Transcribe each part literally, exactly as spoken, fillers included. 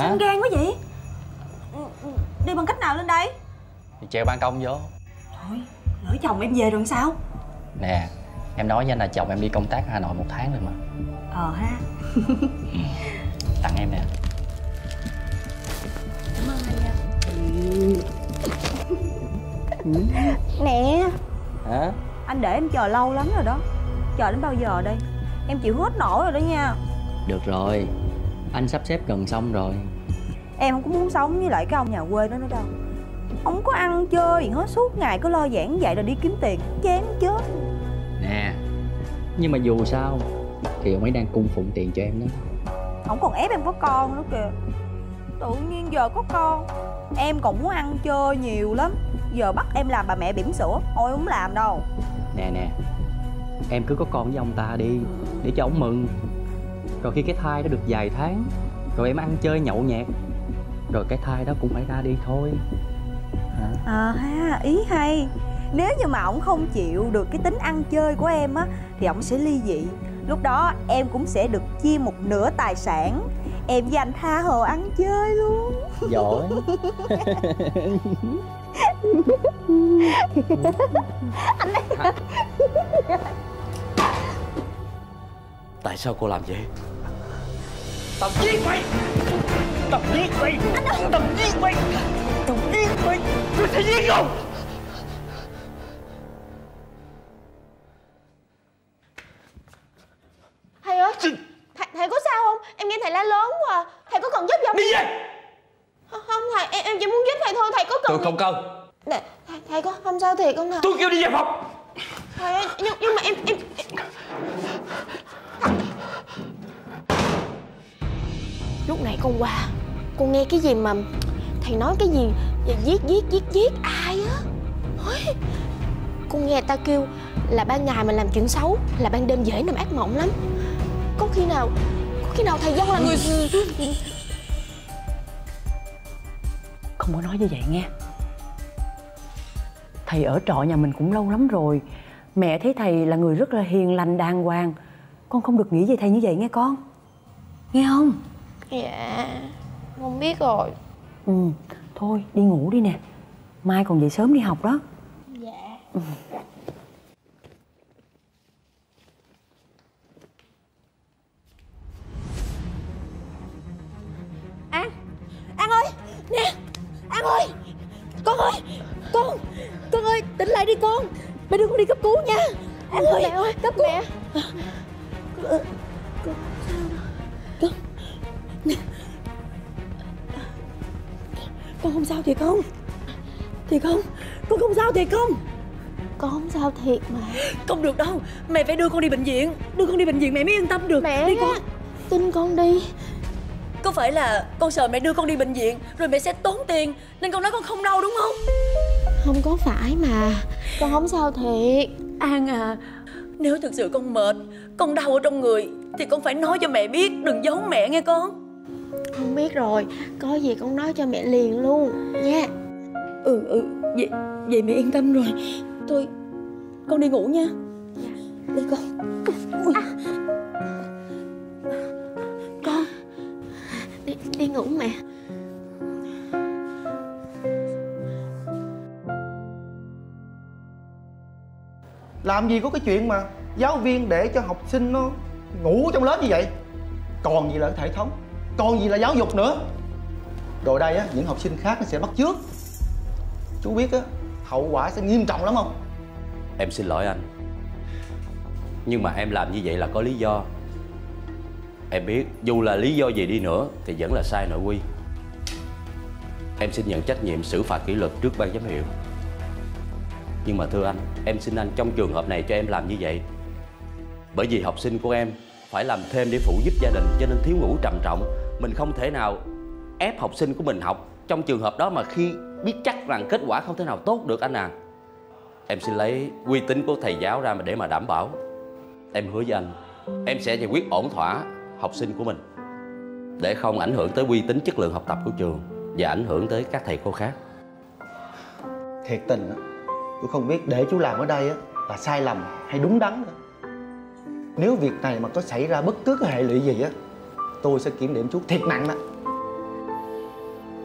Anh gan quá vậy. Đi bằng cách nào lên đây? Thì trèo ban công vô. Thôi, lỡ chồng em về rồi sao? Nè, em nói với anh là chồng em đi công tác Hà Nội một tháng rồi mà. Ờ ha. Tặng em nè. Cảm ơn anh nha. Nè. Hả? Anh để em chờ lâu lắm rồi đó. Chờ đến bao giờ đây? Em chịu hết nổi rồi đó nha. Được rồi, anh sắp xếp gần xong rồi. Em không có muốn sống với lại cái ông nhà quê đó nữa đâu. Không có ăn chơi gì hết, suốt ngày cứ lo giảng dạy rồi đi kiếm tiền, chán chết. Nè, nhưng mà dù sao thì ông ấy đang cung phụng tiền cho em đó. Không còn ép em có con nữa kìa. Tự nhiên giờ có con, em còn muốn ăn chơi nhiều lắm. Giờ bắt em làm bà mẹ bỉm sữa, thôi không làm đâu. Nè nè, em cứ có con với ông ta đi, để cho ông mừng. Rồi khi cái thai đó được vài tháng, rồi em ăn chơi nhậu nhẹt, rồi cái thai đó cũng phải ra đi thôi. Hả? À ha, ý hay. Nếu như mà ổng không chịu được cái tính ăn chơi của em á, thì ổng sẽ ly dị. Lúc đó em cũng sẽ được chia một nửa tài sản. Em với anh tha hồ ăn chơi luôn. Giỏi. Anh đây. Tại sao cô làm vậy? Tao giết mày! Tao giết mày! Tao giết mày! Tao giết mày! Tôi sẽ giết ông! Thầy ơi! Thầy, thầy có sao không? Em nghe thầy la lớn quá à. Thầy có cần giúp không? Đi về! Không thầy, em, em chỉ muốn giúp thầy thôi. Thầy có cần... Tôi không cần. Nè, thầy, thầy có không sao thiệt không thầy? Tôi kêu đi về phòng. Thầy ơi, nhưng, nhưng mà em... em... Lúc nãy con qua, con nghe cái gì mà thầy nói cái gì giết giết giết giết ai á. Ôi, con nghe ta kêu là ban ngày mình làm chuyện xấu, là ban đêm dễ nằm ác mộng lắm. Có khi nào Có khi nào thầy Văn là người... Không có nói như vậy nghe. Thầy ở trọ nhà mình cũng lâu lắm rồi. Mẹ thấy thầy là người rất là hiền lành đàng hoàng. Con không được nghĩ về thầy như vậy nghe con. Nghe không? Dạ, con biết rồi. Ừ, thôi đi ngủ đi nè. Mai còn dậy sớm đi học đó. Dạ. Ừ. An, An ơi, nè, An ơi, con ơi, con, con ơi, tỉnh lại đi con. Mẹ đưa con đi cấp cứu nha. An ơi, mẹ ơi, cấp cứu. Mẹ. Con, con, con, con không sao thiệt không? Thiệt không? Con không sao thiệt không? Con không sao thiệt mà. Không được đâu, mẹ phải đưa con đi bệnh viện. Đưa con đi bệnh viện mẹ mới yên tâm được. Mẹ đi con. tin con đi. Có phải là con sợ mẹ đưa con đi bệnh viện rồi mẹ sẽ tốn tiền nên con nói con không đau đúng không? Không có phải mà. Con không sao thiệt. An à, nếu thực sự con mệt, con đau ở trong người thì con phải nói cho mẹ biết, đừng giấu mẹ nghe con. Con biết rồi, có gì con nói cho mẹ liền luôn nha. Ừ ừ, vậy, vậy mẹ yên tâm rồi. Thôi, con đi ngủ nha. Dạ. Đi con. À. Con đi, đi ngủ mẹ. Làm gì có cái chuyện mà giáo viên để cho học sinh nó ngủ trong lớp như vậy. Còn gì là hệ thống, còn gì là giáo dục nữa. Rồi đây á, những học sinh khác nó sẽ bắt chước. Chú biết á, hậu quả sẽ nghiêm trọng lắm không? Em xin lỗi anh, nhưng mà em làm như vậy là có lý do. Em biết dù là lý do gì đi nữa thì vẫn là sai nội quy. Em xin nhận trách nhiệm xử phạt kỷ luật trước ban giám hiệu. Nhưng mà thưa anh, em xin anh trong trường hợp này cho em làm như vậy bởi vì học sinh của em phải làm thêm để phụ giúp gia đình, cho nên thiếu ngủ trầm trọng. Mình không thể nào ép học sinh của mình học trong trường hợp đó mà khi biết chắc rằng kết quả không thể nào tốt được anh à. Em xin lấy uy tín của thầy giáo ra mà để mà đảm bảo. Em hứa với anh, em sẽ giải quyết ổn thỏa học sinh của mình để không ảnh hưởng tới uy tín chất lượng học tập của trường và ảnh hưởng tới các thầy cô khác. Thiệt tình á, tôi không biết để chú làm ở đây á là sai lầm hay đúng đắn nữa. Nếu việc này mà có xảy ra bất cứ cái hệ lụy gì á, tôi sẽ kiểm điểm chú thiệt nặng đó.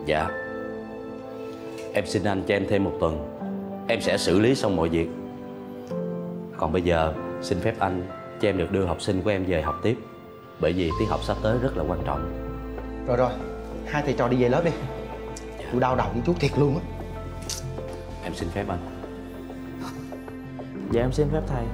Dạ. Em xin anh cho em thêm một tuần, em sẽ xử lý xong mọi việc. Còn bây giờ xin phép anh cho em được đưa học sinh của em về học tiếp, bởi vì tiết học sắp tới rất là quan trọng. Rồi rồi, hai thầy trò đi về lớp đi. Dạ. Tôi đau đầu với chú thiệt luôn á. Em xin phép anh. Dạ em xin phép thầy.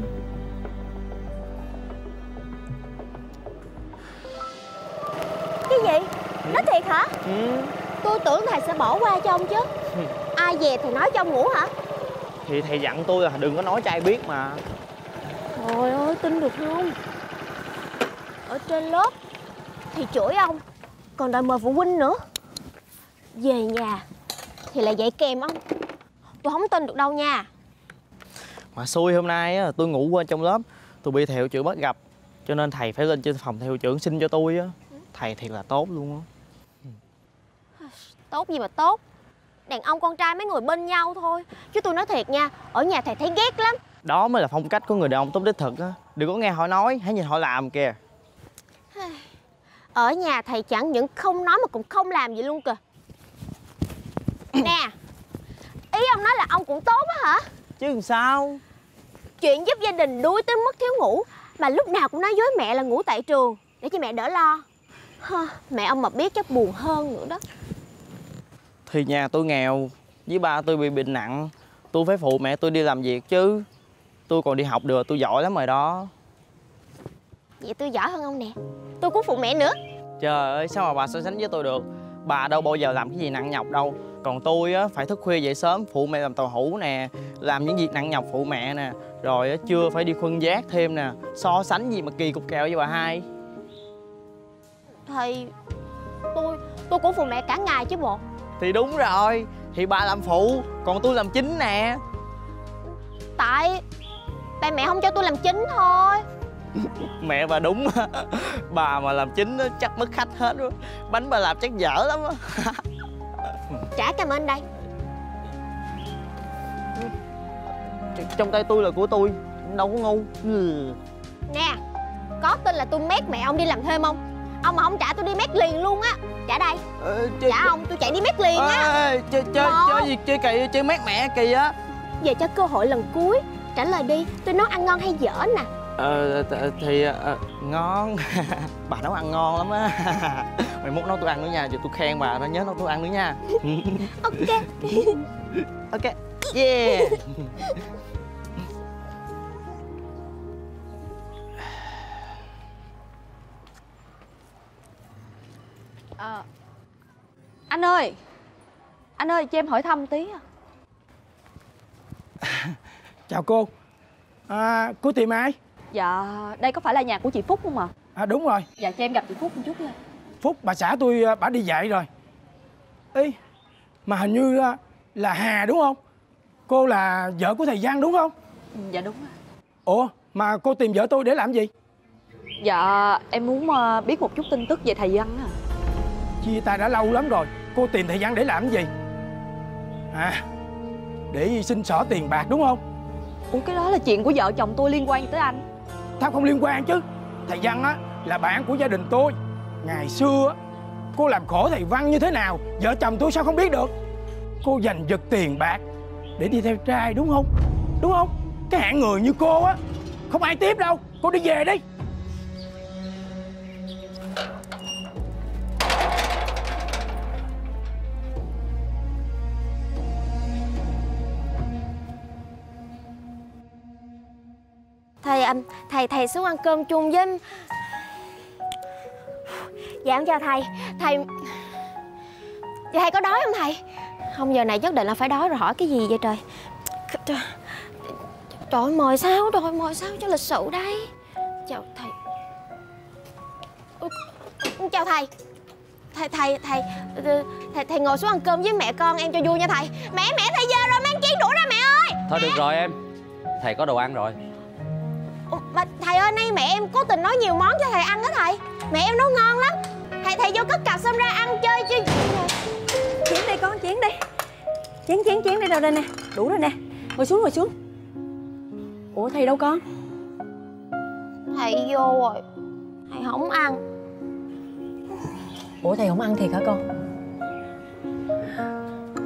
Cái gì? Nói thiệt hả? Ừ. Tôi tưởng thầy sẽ bỏ qua cho ông chứ. Ai về thầy nói cho ông ngủ hả? Thì thầy dặn tôi là đừng có nói cho ai biết mà. Trời ơi, tin được không? Ở trên lớp thì chửi ông, còn đòi mời phụ huynh nữa. Về nhà thì lại dạy kèm ông. Tôi không tin được đâu nha. Mà xui hôm nay á, tôi ngủ quên trong lớp, tôi bị thầy hiệu trưởng bắt gặp, cho nên thầy phải lên trên phòng thầy hiệu trưởng xin cho tôi á. Thầy thiệt là tốt luôn á. Tốt gì mà tốt, đàn ông con trai mấy người bên nhau thôi. Chứ tôi nói thiệt nha, ở nhà thầy thấy ghét lắm. Đó mới là phong cách của người đàn ông tốt đích thực á. Đừng có nghe họ nói, hãy nhìn họ làm kìa. Ở nhà thầy chẳng những không nói mà cũng không làm gì luôn kìa. Nè, ý ông nói là ông cũng tốt á hả? Chứ làm sao? Chuyện giúp gia đình đuối tới mức thiếu ngủ, mà lúc nào cũng nói dối mẹ là ngủ tại trường để cho mẹ đỡ lo. Hơ, mẹ ông mà biết chắc buồn hơn nữa đó. Thì nhà tôi nghèo, với ba tôi bị bệnh nặng, tôi phải phụ mẹ tôi đi làm việc chứ. Tôi còn đi học được, tôi giỏi lắm rồi đó. Vậy tôi giỏi hơn ông nè, tôi cũng phụ mẹ nữa. Trời ơi, sao mà bà so sánh với tôi được? Bà đâu bao giờ làm cái gì nặng nhọc đâu. Còn tôi á, phải thức khuya dậy sớm phụ mẹ làm tàu hũ nè, làm những việc nặng nhọc phụ mẹ nè, rồi á, chưa phải đi khuân vác thêm nè. So sánh gì mà kỳ cục kèo với bà hai. Thì tôi tôi cũng phụ mẹ cả ngày chứ bộ. Thì đúng rồi, thì bà làm phụ, còn tôi làm chính nè. Tại Tại mẹ không cho tôi làm chính thôi. Mẹ bà đúng. Bà mà làm chính á, chắc mất khách hết đó. Bánh bà làm chắc dở lắm á. Trả cảm ơn đây. Trong tay tôi là của tôi, đâu có ngu. Ừ. Nè, có tin là tôi mét mẹ ông đi làm thêm không? Ông mà không trả tôi đi mét liền luôn á. Trả đây. Ờ, chơi, trả ông, tôi chạy đi mét liền á. à, chơi chơi Một. chơi gì chơi kỳ, chơi mét mẹ kỳ á. Về cho cơ hội lần cuối, trả lời đi, tôi nấu ăn ngon hay dở nè. Ờ thì à, ngon. Bà nấu ăn ngon lắm á. Mày mốt nấu tôi ăn nữa nha, giờ tôi khen bà, nó nhớ nấu tôi ăn nữa nha. Ok. Ok. Yeah. À, anh ơi, anh ơi cho em hỏi thăm tí. Chào cô. À, cô tìm ai? Dạ, đây có phải là nhà của chị Phúc không ạ? À đúng rồi. Dạ cho em gặp chị Phúc một chút nha. Phúc, bà xã tôi bà đi dạy rồi. Ê, mà hình như là Hà đúng không? Cô là vợ của thầy Văn đúng không? Dạ đúng rồi. Ủa, mà cô tìm vợ tôi để làm gì? Dạ, em muốn biết một chút tin tức về thầy Văn á. Chia tay đã lâu lắm rồi, cô tìm thầy Văn để làm gì? À, để xin xỏ tiền bạc đúng không? Ủa cái đó là chuyện của vợ chồng tôi, liên quan gì tới anh? Tao không liên quan chứ. Thầy Văn á là bạn của gia đình tôi. Ngày xưa cô làm khổ thầy Văn như thế nào, vợ chồng tôi sao không biết được. Cô dành giật tiền bạc để đi theo trai đúng không? Đúng không? Cái hạng người như cô á không ai tiếp đâu. Cô đi về đi. Thầy anh, thầy thầy xuống ăn cơm chung với em. Dạ em chào thầy. Thầy Dạ thầy có đói không thầy? Không, giờ này nhất định là phải đói rồi, hỏi cái gì vậy trời? Trời, trời ơi, mời sao rồi, mời sao cho lịch sự đây. Chào thầy. Ủa, chào thầy. Thầy thầy thầy thầy thầy ngồi xuống ăn cơm với mẹ con em cho vui nha thầy. Mẹ mẹ thầy giờ rồi, mang chén đũa ra mẹ ơi. Thôi được rồi em, thầy có đồ ăn rồi. Ủa, mà thầy ơi, nay mẹ em cố tình nói nhiều món cho thầy ăn đó thầy. Mẹ em nấu ngon lắm. Thầy thầy vô cất cặp xong ra ăn chơi chứ. Chén đây con, chén đây. Chén chén chén đây đâu đây nè. Đủ rồi nè. Ngồi xuống ngồi xuống. Ủa thầy đâu con? Thầy vô rồi, thầy không ăn. Ủa thầy không ăn thiệt hả con?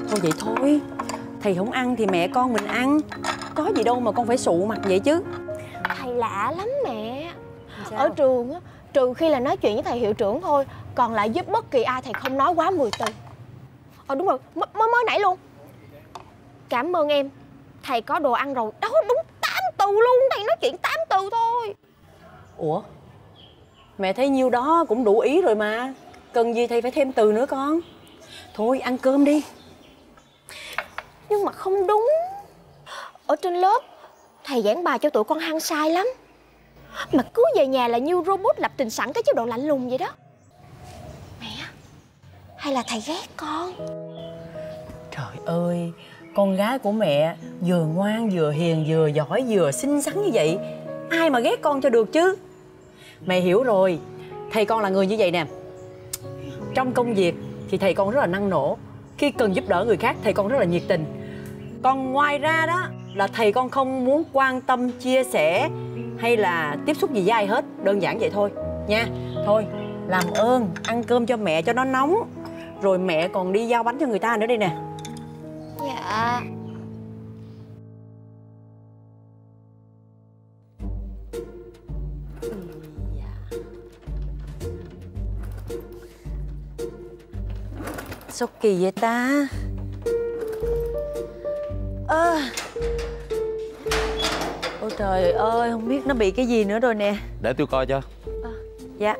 Thôi vậy thôi, thầy không ăn thì mẹ con mình ăn. Có gì đâu mà con phải sụ mặt vậy chứ. Thầy lạ lắm mẹ. Ở trường á, trừ khi là nói chuyện với thầy hiệu trưởng thôi, còn lại giúp bất kỳ ai thầy không nói quá mười từ. Ờ đúng rồi, mới mới nãy luôn. Cảm ơn em, thầy có đồ ăn rồi. Đó đúng tám từ luôn, thầy nói chuyện tám từ thôi. Ủa, mẹ thấy nhiêu đó cũng đủ ý rồi mà. Cần gì thầy phải thêm từ nữa con. Thôi ăn cơm đi. Nhưng mà không đúng. Ở trên lớp thầy giảng bài cho tụi con hăng sai lắm, mà cứ về nhà là như robot lập trình sẵn cái chế độ lạnh lùng vậy đó. Mẹ, hay là thầy ghét con? Trời ơi, con gái của mẹ vừa ngoan vừa hiền vừa giỏi vừa xinh xắn như vậy, ai mà ghét con cho được chứ. Mẹ hiểu rồi, thầy con là người như vậy nè. Trong công việc thì thầy con rất là năng nổ, khi cần giúp đỡ người khác thầy con rất là nhiệt tình. Còn ngoài ra đó là thầy con không muốn quan tâm, chia sẻ hay là tiếp xúc gì với ai hết. Đơn giản vậy thôi nha. Thôi làm ơn ăn cơm cho mẹ cho nó nóng, rồi mẹ còn đi giao bánh cho người ta nữa đây nè. Dạ. Sao kỳ vậy ta? Ơ à. Ôi trời ơi, không biết nó bị cái gì nữa rồi nè. Để tôi coi cho. À, dạ.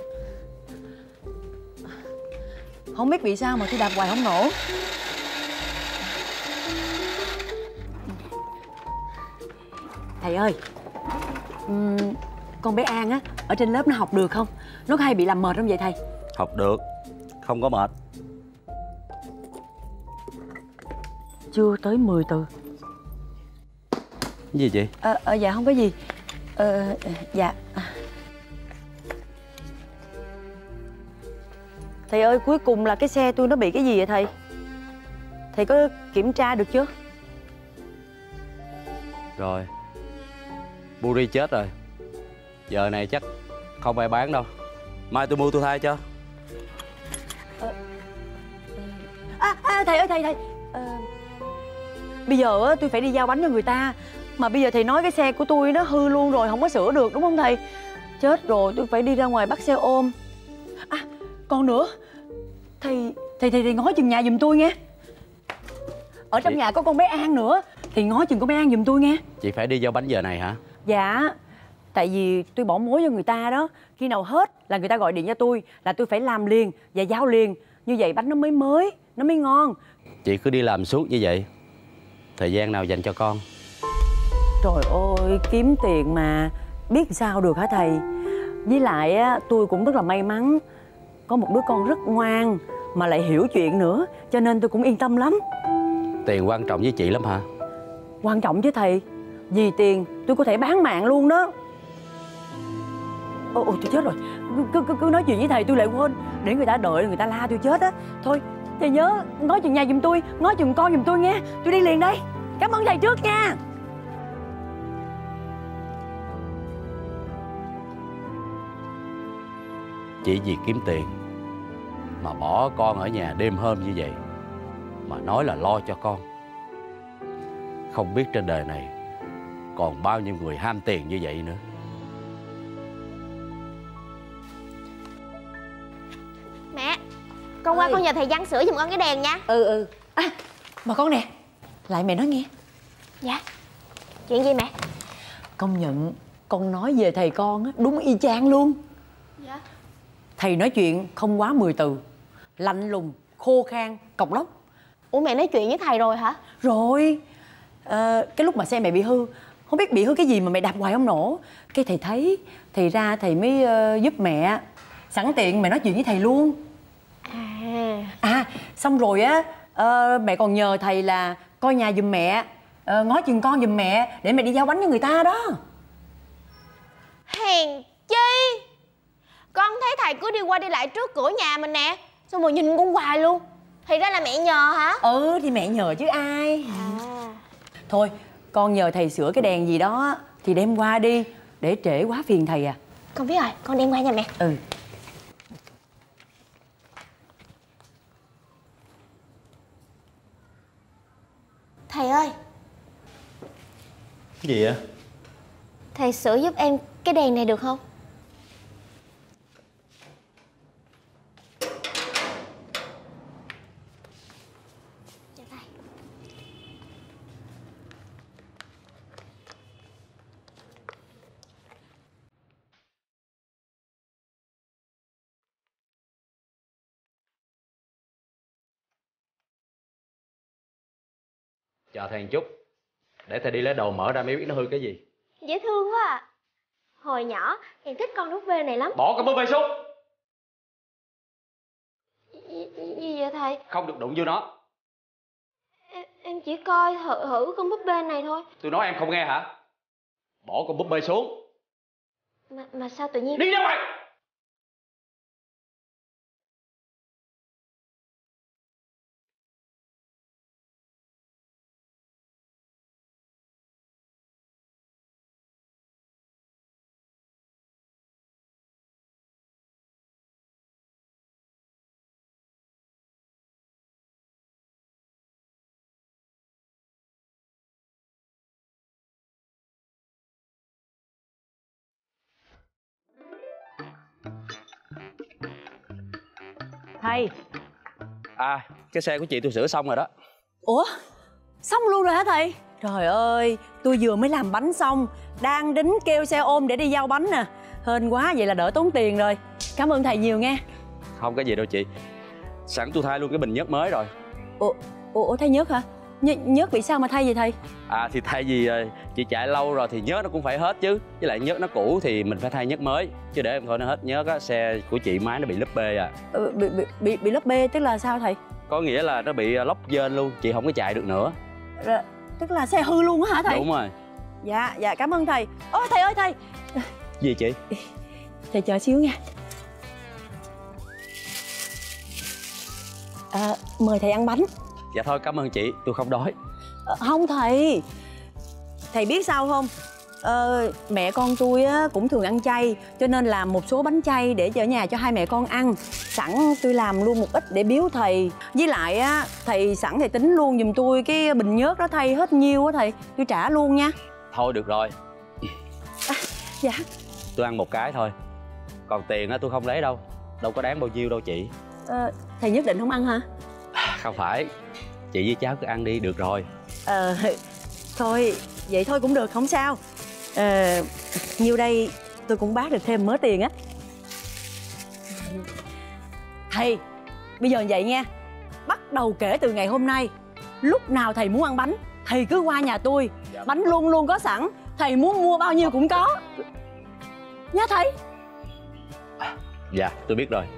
Không biết bị sao mà tôi đạp hoài không nổ. Thầy ơi, uhm, con bé An á, ở trên lớp nó học được không? Nó có hay bị làm mệt không vậy thầy? Học được, không có mệt. Chưa tới mười từ. Cái gì chị? Ờ, à, dạ không có gì. Ờ, dạ. Thầy ơi, cuối cùng là cái xe tôi nó bị cái gì vậy thầy? Thầy có kiểm tra được chưa? Rồi, Buri chết rồi. Giờ này chắc không ai bán đâu. Mai tôi mua tôi thay cho. À, à thầy ơi thầy thầy à, bây giờ á tôi phải đi giao bánh cho người ta, mà bây giờ thầy nói cái xe của tôi nó hư luôn rồi, không có sửa được đúng không thầy? Chết rồi, tôi phải đi ra ngoài bắt xe ôm. À còn nữa, thầy thầy thầy, thầy ngó chừng nhà giùm tôi nghe. Ở trong chị... nhà có con bé An nữa, thì ngó chừng con bé An giùm tôi nghe. Chị phải đi giao bánh giờ này hả? Dạ, tại vì tôi bỏ mối cho người ta đó. Khi nào hết là người ta gọi điện cho tôi, là tôi phải làm liền và giao liền. Như vậy bánh nó mới mới, nó mới ngon. Chị cứ đi làm suốt như vậy, thời gian nào dành cho con? Trời ơi, kiếm tiền mà, biết sao được hả thầy? Với lại á, tôi cũng rất là may mắn, có một đứa con rất ngoan mà lại hiểu chuyện nữa, cho nên tôi cũng yên tâm lắm. Tiền quan trọng với chị lắm hả? Quan trọng chứ thầy. Vì tiền tôi có thể bán mạng luôn đó. Ôi, ôi tôi chết rồi, cứ, cứ, cứ nói chuyện với thầy tôi lại quên. Để người ta đợi, người ta la tôi chết á. Thôi thầy nhớ nói chừng nhà giùm tôi, nói chừng con giùm tôi nghe. Tôi đi liền đây. Cảm ơn thầy trước nha. Chỉ vì kiếm tiền mà bỏ con ở nhà đêm hôm như vậy, mà nói là lo cho con. Không biết trên đời này còn bao nhiêu người ham tiền như vậy nữa. Mẹ, con qua con nhờ thầy Văn sửa giùm con cái đèn nha. Ừ ừ. À, mà con nè, lại mẹ nói nghe. Dạ. Chuyện gì mẹ? Công nhận con nói về thầy con á, đúng y chang luôn. Dạ. Thầy nói chuyện không quá mười từ, lạnh lùng, khô khan, cộc lốc. Ủa mẹ nói chuyện với thầy rồi hả? Rồi. À, cái lúc mà xe mẹ bị hư, không biết bị hư cái gì mà mẹ đạp hoài không nổ. Cái thầy thấy, thầy ra thầy mới uh, giúp mẹ. Sẵn tiện mẹ nói chuyện với thầy luôn. À. À xong rồi á, uh, mẹ còn nhờ thầy là coi nhà giùm mẹ, uh, ngó chừng con giùm mẹ, để mẹ đi giao bánh cho người ta đó. Hèn chi, con thấy thầy cứ đi qua đi lại trước cửa nhà mình nè, xong rồi nhìn con hoài luôn. Thì ra là mẹ nhờ hả? Ừ thì mẹ nhờ chứ ai. À. Thôi con nhờ thầy sửa cái đèn gì đó thì đem qua đi, để trễ quá phiền thầy à. Con biết rồi, con đem qua nha mẹ. Ừ. Thầy ơi, Cái gì vậy? thầy sửa giúp em cái đèn này được không? Chào thầy. Chờ thầy một chút. Để thầy đi lấy đồ mở ra mới biết nó hư cái gì. Dễ thương quá à. Hồi nhỏ em thích con búp bê này lắm. Bỏ con búp bê xuống. Gì, gì vậy thầy? Không được đụng vô nó. Em, em chỉ coi thử thử con búp bê này thôi. Tôi nói em không nghe hả? Bỏ con búp bê xuống. Mà, mà sao tự nhiên... Đi ra ngoài. Thầy. À, cái xe của chị tôi sửa xong rồi đó. Ủa, xong luôn rồi hả thầy? Trời ơi, tôi vừa mới làm bánh xong, đang đính kêu xe ôm để đi giao bánh nè. Hên quá, vậy là đỡ tốn tiền rồi. Cảm ơn thầy nhiều nghe. Không có gì đâu chị. Sẵn tôi thay luôn cái bình nhớt mới rồi. Ủa, ủa thay nhớt hả? Nh nhớt bị sao mà thay vậy thầy? À thì thay vì chị chạy lâu rồi thì nhớt nó cũng phải hết chứ. Với lại nhớt nó cũ thì mình phải thay nhớt mới. Chứ để em thôi nó hết nhớt á, xe của chị máy nó bị lốp bê à. Ừ, bị, bị, bị, bị lốp bê tức là sao thầy? Có nghĩa là nó bị lốp dên luôn, chị không có chạy được nữa. R tức là xe hư luôn á hả thầy? Đúng rồi. Dạ, dạ cảm ơn thầy. Ôi thầy ơi thầy. Gì chị? Thầy chờ xíu nha. À, mời thầy ăn bánh. Dạ thôi cảm ơn chị, tôi không đói. À, không thầy. Thầy biết sao không? Ờ, mẹ con tôi á, cũng thường ăn chay, cho nên làm một số bánh chay để ở nhà cho hai mẹ con ăn. Sẵn tôi làm luôn một ít để biếu thầy. Với lại á, thầy sẵn thầy tính luôn giùm tôi cái bình nhớt đó thay hết nhiêu á thầy. Tôi trả luôn nha. Thôi được rồi. À, dạ. Tôi ăn một cái thôi. Còn tiền á tôi không lấy đâu. Đâu có đáng bao nhiêu đâu chị. À, thầy nhất định không ăn hả? Không phải. Chị với cháu cứ ăn đi được rồi. Ờ, thôi vậy thôi cũng được không sao. Ờ, nhiêu đây tôi cũng bác được thêm mớ tiền á. Thầy, bây giờ vậy nha. Bắt đầu kể từ ngày hôm nay, lúc nào thầy muốn ăn bánh thầy cứ qua nhà tôi. Bánh luôn luôn có sẵn. Thầy muốn mua bao nhiêu cũng có. Nha thầy. Dạ, tôi biết rồi.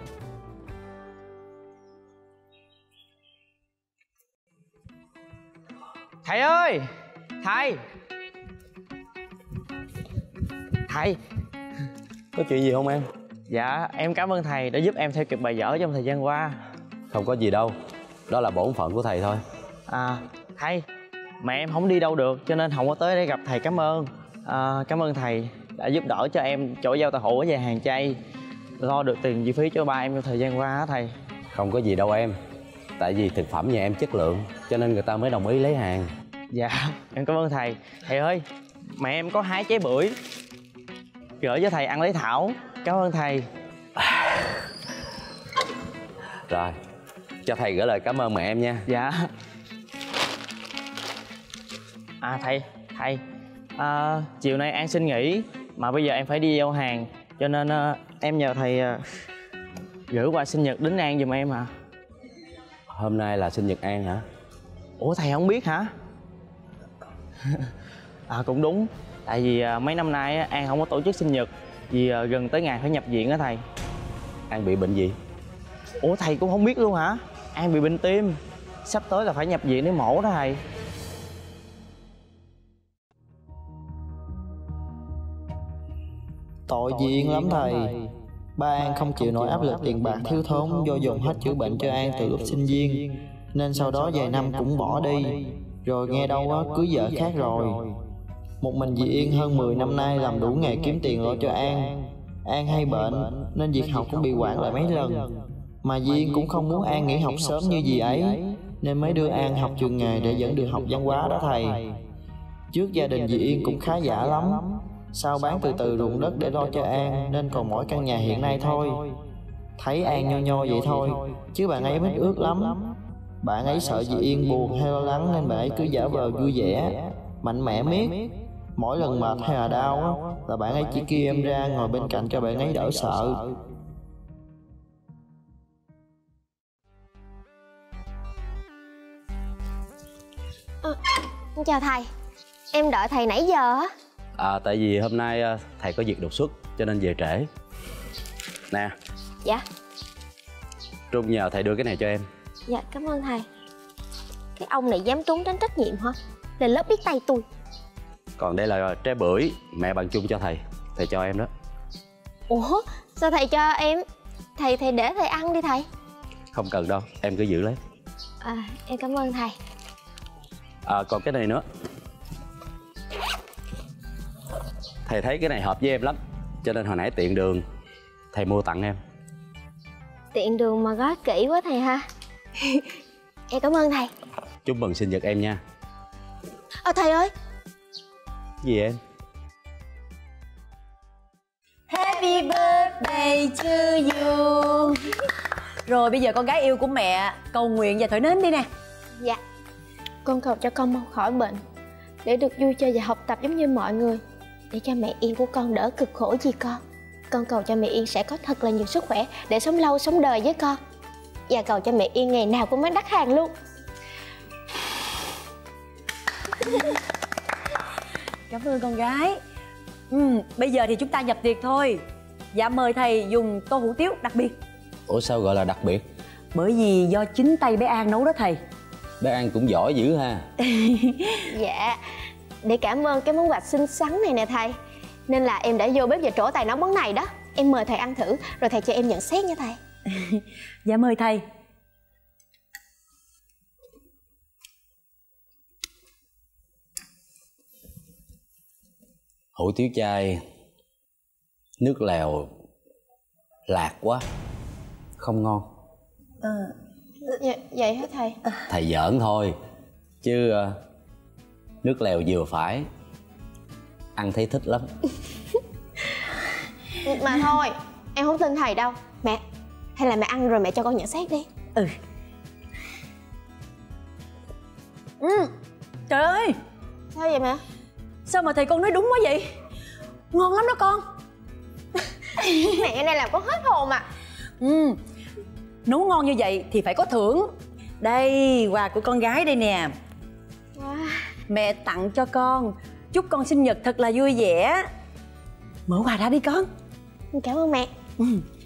Thầy ơi! Thầy! Thầy! Có chuyện gì không em? Dạ, em cảm ơn thầy đã giúp em theo kịp bài vở trong thời gian qua. Không có gì đâu. Đó là bổn phận của thầy thôi. À, thầy, mẹ em không đi đâu được cho nên không có tới để gặp thầy cảm ơn. À, cảm ơn thầy đã giúp đỡ cho em chỗ giao tàu hủ ở nhà hàng chay, lo được tiền chi phí cho ba em trong thời gian qua á thầy. Không có gì đâu em. Tại vì thực phẩm nhà em chất lượng cho nên người ta mới đồng ý lấy hàng. Dạ, em cảm ơn thầy. Thầy ơi, mẹ em có hái trái bưởi gửi cho thầy ăn lấy thảo. Cảm ơn thầy. Rồi, cho thầy gửi lời cảm ơn mẹ em nha. Dạ. À thầy, thầy à, chiều nay An xin nghỉ mà bây giờ em phải đi giao hàng, cho nên à, em nhờ thầy à, gửi quà sinh nhật đến An giùm em hả? Hôm nay là sinh nhật An hả? Ủa thầy không biết hả? À cũng đúng. Tại vì à, mấy năm nay á, An không có tổ chức sinh nhật vì à, gần tới ngày phải nhập viện á thầy. An bị bệnh gì? Ủa thầy cũng không biết luôn hả? An bị bệnh tim, sắp tới là phải nhập viện để mổ đó thầy. Tội gì Yên lắm thầy. Ba An không chịu nổi áp lực tiền bạc thiếu thốn do dồn hết chữa bệnh cho An từ lúc sinh viên, nên sau đó vài năm cũng bỏ đi. Rồi nghe đâu á cưới vợ khác rồi. Một mình dì Yên hơn mười năm nay làm đủ nghề kiếm tiền lo cho An. An hay bệnh nên việc học cũng bị hoãn lại mấy lần. Mà dì Yên cũng không muốn An nghỉ học sớm như dì ấy, nên mới đưa An học trường nghề để vẫn được học văn hóa đó thầy. Trước gia đình dì Yên cũng khá giả lắm, sau bán từ từ ruộng đất để lo cho An nên còn mỗi căn nhà hiện nay thôi. Thấy An nho nho vậy thôi, chứ bạn ấy mít ướt lắm. Bạn ấy sợ dì Yên buồn hay lo lắng nên bạn ấy cứ giả vờ vui vẻ, mạnh mẽ miết. Mỗi lần mệt hay là đau á, là bạn ấy chỉ kêu em ra ngồi bên cạnh cho bạn ấy đỡ sợ. À, chào thầy, em đợi thầy nãy giờ á. À, tại vì hôm nay thầy có việc đột xuất cho nên về trễ. Nè. Dạ. Trung nhờ thầy đưa cái này cho em. Dạ, cảm ơn thầy. Cái ông này dám trốn tránh trách nhiệm hả? Lên lớp biết tay tôi. Còn đây là trái bưởi mẹ bạn Trung cho thầy. Thầy cho em đó. Ủa, sao thầy cho em? Thầy thầy để thầy ăn đi thầy. Không cần đâu, em cứ giữ lấy. À, em cảm ơn thầy. À, còn cái này nữa. Thầy thấy cái này hợp với em lắm, cho nên hồi nãy tiện đường thầy mua tặng em. Tiện đường mà gói kỹ quá thầy ha. Em cảm ơn thầy. Chúc mừng sinh nhật em nha. Ờ thầy ơi. Gì em? Happy birthday to you. Rồi bây giờ con gái yêu của mẹ cầu nguyện và thổi nến đi nè. Dạ. Con cầu cho con mau khỏi bệnh, để được vui chơi và học tập giống như mọi người, để cho mẹ Yên của con đỡ cực khổ gì con. Con cầu cho mẹ Yên sẽ có thật là nhiều sức khỏe để sống lâu sống đời với con. Và cầu cho mẹ Yên ngày nào cũng mới đắt hàng luôn. Cảm ơn con gái. Ừ, bây giờ thì chúng ta nhập tiệc thôi. Dạ mời thầy dùng tô hủ tiếu đặc biệt. Ủa sao gọi là đặc biệt? Bởi vì do chính tay bé An nấu đó thầy. Bé An cũng giỏi dữ ha. Dạ, để cảm ơn cái món quà xinh xắn này nè thầy, nên là em đã vô bếp và trổ tài nấu món này đó. Em mời thầy ăn thử, rồi thầy cho em nhận xét nha thầy. Dạ mời thầy. Hủ tiếu chay, nước lèo lạc quá, không ngon. À, dạ, vậy hả thầy? Thầy giỡn thôi, chứ uh, nước lèo vừa phải, ăn thấy thích lắm. Mà thôi, em không tin thầy đâu. Mẹ, hay là mẹ ăn rồi mẹ cho con nhận xét đi. Ừ. Ừ. Trời ơi, sao vậy mẹ? Sao mà thầy con nói đúng quá vậy? Ngon lắm đó con. Mẹ này làm con hết hồn à. Ừ. Nấu ngon như vậy thì phải có thưởng. Đây, quà của con gái đây nè. Wow. Mẹ tặng cho con. Chúc con sinh nhật thật là vui vẻ. Mở quà ra đi con. Cảm ơn mẹ. Ừ.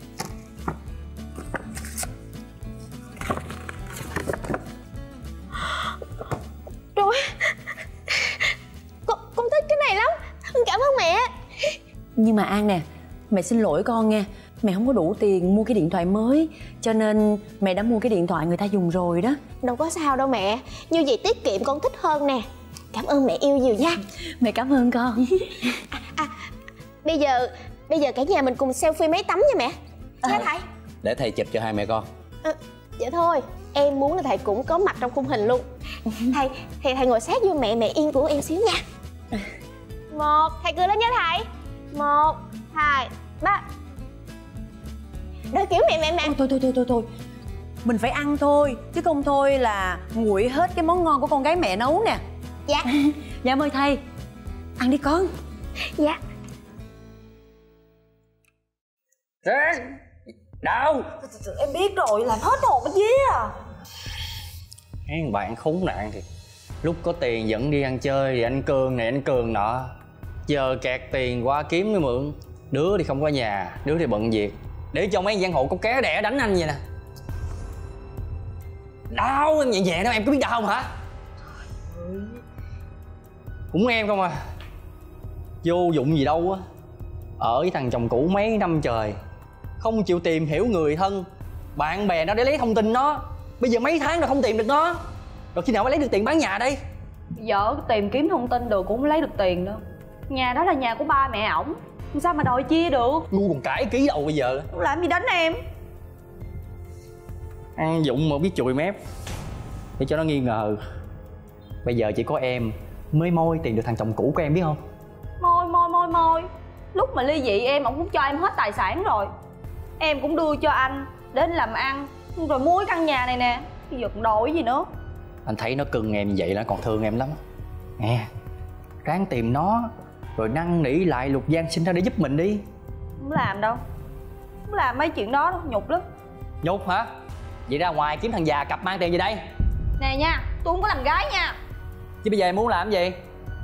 Rồi, con, con thích cái này lắm. Cảm ơn mẹ. Nhưng mà An nè, mẹ xin lỗi con nha. Mẹ không có đủ tiền mua cái điện thoại mới, cho nên mẹ đã mua cái điện thoại người ta dùng rồi đó. Đâu có sao đâu mẹ, như vậy tiết kiệm con thích hơn nè. Cảm ơn mẹ yêu nhiều nha. Mẹ cảm ơn con. à, à, Bây giờ Bây giờ cả nhà mình cùng selfie mấy tấm nha mẹ. Nha à, thầy. Để thầy chụp cho hai mẹ con. à, Dạ thôi, em muốn là thầy cũng có mặt trong khung hình luôn. Thầy, thầy, thầy ngồi sát vô mẹ mẹ Yên của em xíu nha. Một, thầy cười lên nha thầy. Một, hai, ba. Đôi kiểu mẹ mẹ mẹ. Ôi, thôi thôi thôi thôi thôi, mình phải ăn thôi, chứ không thôi là nguội hết cái món ngon của con gái mẹ nấu nè. Dạ. Dạ mời thầy. Ăn đi con. Dạ. Ráng. Đâu? Em biết rồi, làm hết hồn cái dế à. Mấy bạn khốn nạn thì lúc có tiền dẫn đi ăn chơi thì anh Cường này anh Cường nọ, giờ kẹt tiền qua kiếm mới mượn. Đứa thì không có nhà, đứa thì bận việc, để cho mấy giang hộ có ké đẻ đánh anh vậy nè. Đau em nhẹ nhẹ đó, em có biết đau không hả? Cũng em không à. Vô dụng gì đâu á. Ở với thằng chồng cũ mấy năm trời, không chịu tìm hiểu người thân bạn bè nó để lấy thông tin nó. Bây giờ mấy tháng rồi không tìm được nó, rồi khi nào mới lấy được tiền bán nhà đây? Vợ tìm kiếm thông tin được cũng không lấy được tiền đâu. Nhà đó là nhà của ba mẹ ổng, sao mà đòi chia được? Ngu còn cãi ký đầu bây giờ. Làm gì đánh em? Ăn dụng mà biết chùi mép. để cho nó nghi ngờ. Bây giờ chỉ có em mới môi tiền được thằng chồng cũ của em, biết không? Môi môi môi môi lúc mà ly dị em, ông cũng cho em hết tài sản rồi. Em cũng đưa cho anh đến làm ăn, rồi mua cái căn nhà này nè. Bây giờ còn đổi gì nữa. Anh thấy nó cưng em như vậy là còn thương em lắm. Nè, ráng tìm nó rồi năn nỉ lại Lục Giang sinh ra để giúp mình đi. Không làm đâu, không làm mấy chuyện đó đâu, nhục lắm. Nhục hả? Vậy ra ngoài kiếm thằng già cặp mang tiền về đây. Nè nha, tôi không có làm gái nha. Chứ bây giờ em muốn làm gì?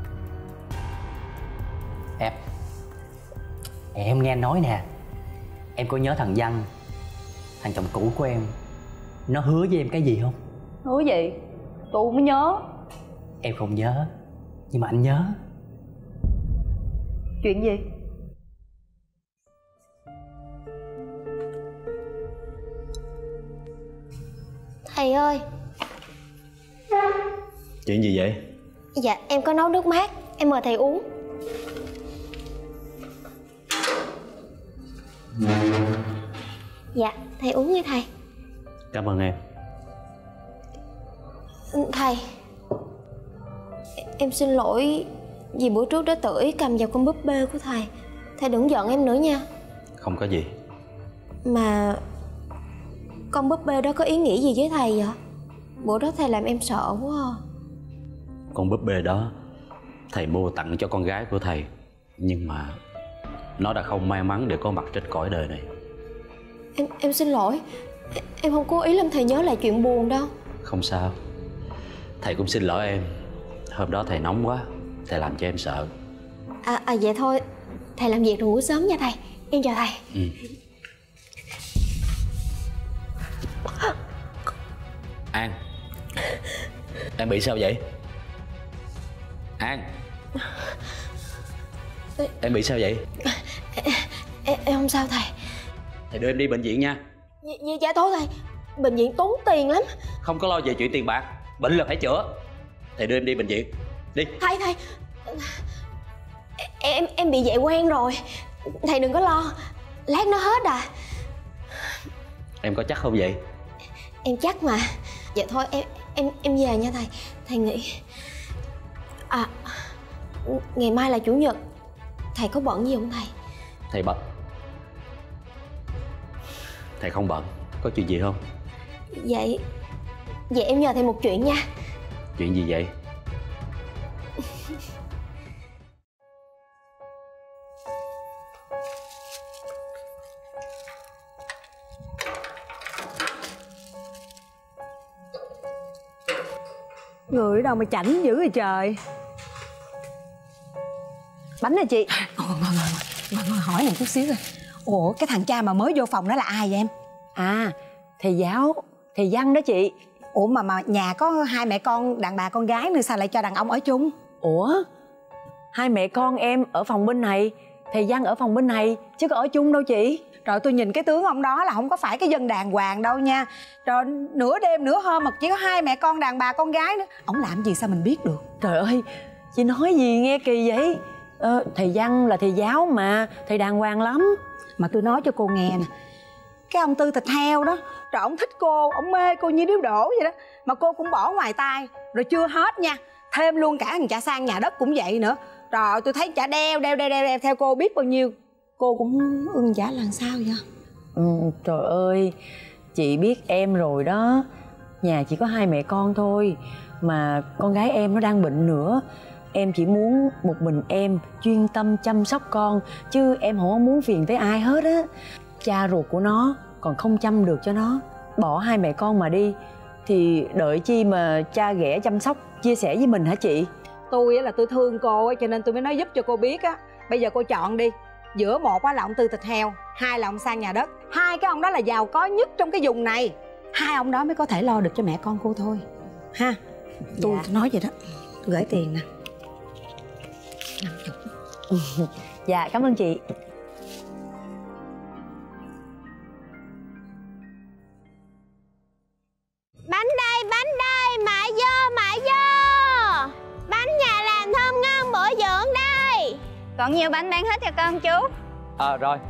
Em Em nghe anh nói nè, em có nhớ thằng Văn, thằng chồng cũ của em, nó hứa với em cái gì không? Hứa gì? Tôi không nhớ. Em không nhớ, nhưng mà anh nhớ. Chuyện gì? Thầy ơi. Chuyện gì vậy? Dạ em có nấu nước mát, em mời thầy uống. Dạ thầy uống đi thầy. Cảm ơn em. Thầy, em xin lỗi vì bữa trước đã tự ý cầm vào con búp bê của thầy. Thầy đừng giận em nữa nha. Không có gì. Mà con búp bê đó có ý nghĩa gì với thầy vậy? Bữa đó thầy làm em sợ quá à. Con búp bê đó thầy mua tặng cho con gái của thầy, nhưng mà nó đã không may mắn để có mặt trên cõi đời này. Em em xin lỗi. Em không cố ý làm thầy nhớ lại chuyện buồn đâu. Không sao. Thầy cũng xin lỗi em. Hôm đó thầy nóng quá, thầy làm cho em sợ. À, à vậy thôi, thầy làm việc rồi ngủ sớm nha thầy. Em chào thầy. Ừ. An, em bị sao vậy? An, em bị sao vậy? Em, em không sao thầy. Thầy đưa em đi bệnh viện nha. Dạ, dạ thôi thầy, bệnh viện tốn tiền lắm. Không có lo về chuyện tiền bạc, bệnh là phải chữa. Thầy đưa em đi bệnh viện. Đi. Thầy thầy, em em bị vậy quen rồi, thầy đừng có lo, lát nó hết à. Em có chắc không vậy? Em chắc mà. Dạ thôi em em em về nha thầy. Thầy nghĩ à, ngày mai là chủ nhật, thầy có bận gì không thầy? Thầy bận. Thầy không bận. Có chuyện gì không? Vậy Vậy em nhờ thầy một chuyện nha. Chuyện gì vậy? Người ở đâu mà chảnh dữ vậy trời. Bánh nè chị. Ngồi, ngồi, ngồi, ngồi, ngồi hỏi một chút xíu rồi. Ủa cái thằng cha mà mới vô phòng đó là ai vậy em? À thầy giáo, thầy Văn đó chị. Ủa mà mà nhà có hai mẹ con đàn bà con gái nữa, sao lại cho đàn ông ở chung? Ủa hai mẹ con em ở phòng bên này, thầy Văn ở phòng bên này, chứ có ở chung đâu chị. Trời, tôi nhìn cái tướng ông đó là không có phải cái dân đàng hoàng đâu nha. Rồi nửa đêm nửa hôm mà chỉ có hai mẹ con đàn bà con gái nữa. Ông làm gì sao mình biết được? Trời ơi, chị nói gì nghe kỳ vậy? Ờ, thầy Văn là thầy giáo mà, thầy đàng hoàng lắm. Mà tôi nói cho cô nghe nè, cái ông Tư thịt heo đó, rồi ông thích cô, ông mê cô như điếu đổ vậy đó, mà cô cũng bỏ ngoài tai. Rồi chưa hết nha, thêm luôn cả thằng chả sang nhà đất cũng vậy nữa. Rồi tôi thấy chả đeo đeo đeo đeo, đeo theo cô biết bao nhiêu. Cô cũng ưng chả làm sao vậy? Ừ, trời ơi, chị biết em rồi đó. Nhà chỉ có hai mẹ con thôi, mà con gái em nó đang bệnh nữa. Em chỉ muốn một mình em chuyên tâm chăm sóc con, chứ em không muốn phiền tới ai hết á. Cha ruột của nó còn không chăm được cho nó, bỏ hai mẹ con mà đi thì đợi chi mà cha ghẻ chăm sóc chia sẻ với mình hả chị? Tôi là tôi thương cô cho nên tôi mới nói giúp cho cô biết á. Bây giờ cô chọn đi, giữa một là ông Tư thịt heo, hai là ông sang nhà đất. Hai cái ông đó là giàu có nhất trong cái vùng này. Hai ông đó mới có thể lo được cho mẹ con cô thôi ha. Tôi Dạ. nói vậy đó. Tôi gửi tiền nè. Dạ cảm ơn chị. Bánh đây, bánh đây, mại vô, mại vô. Bánh nhà làm thơm ngon bổ dưỡng đây. Còn nhiều bánh bán hết cho con chú. Ờ à, rồi.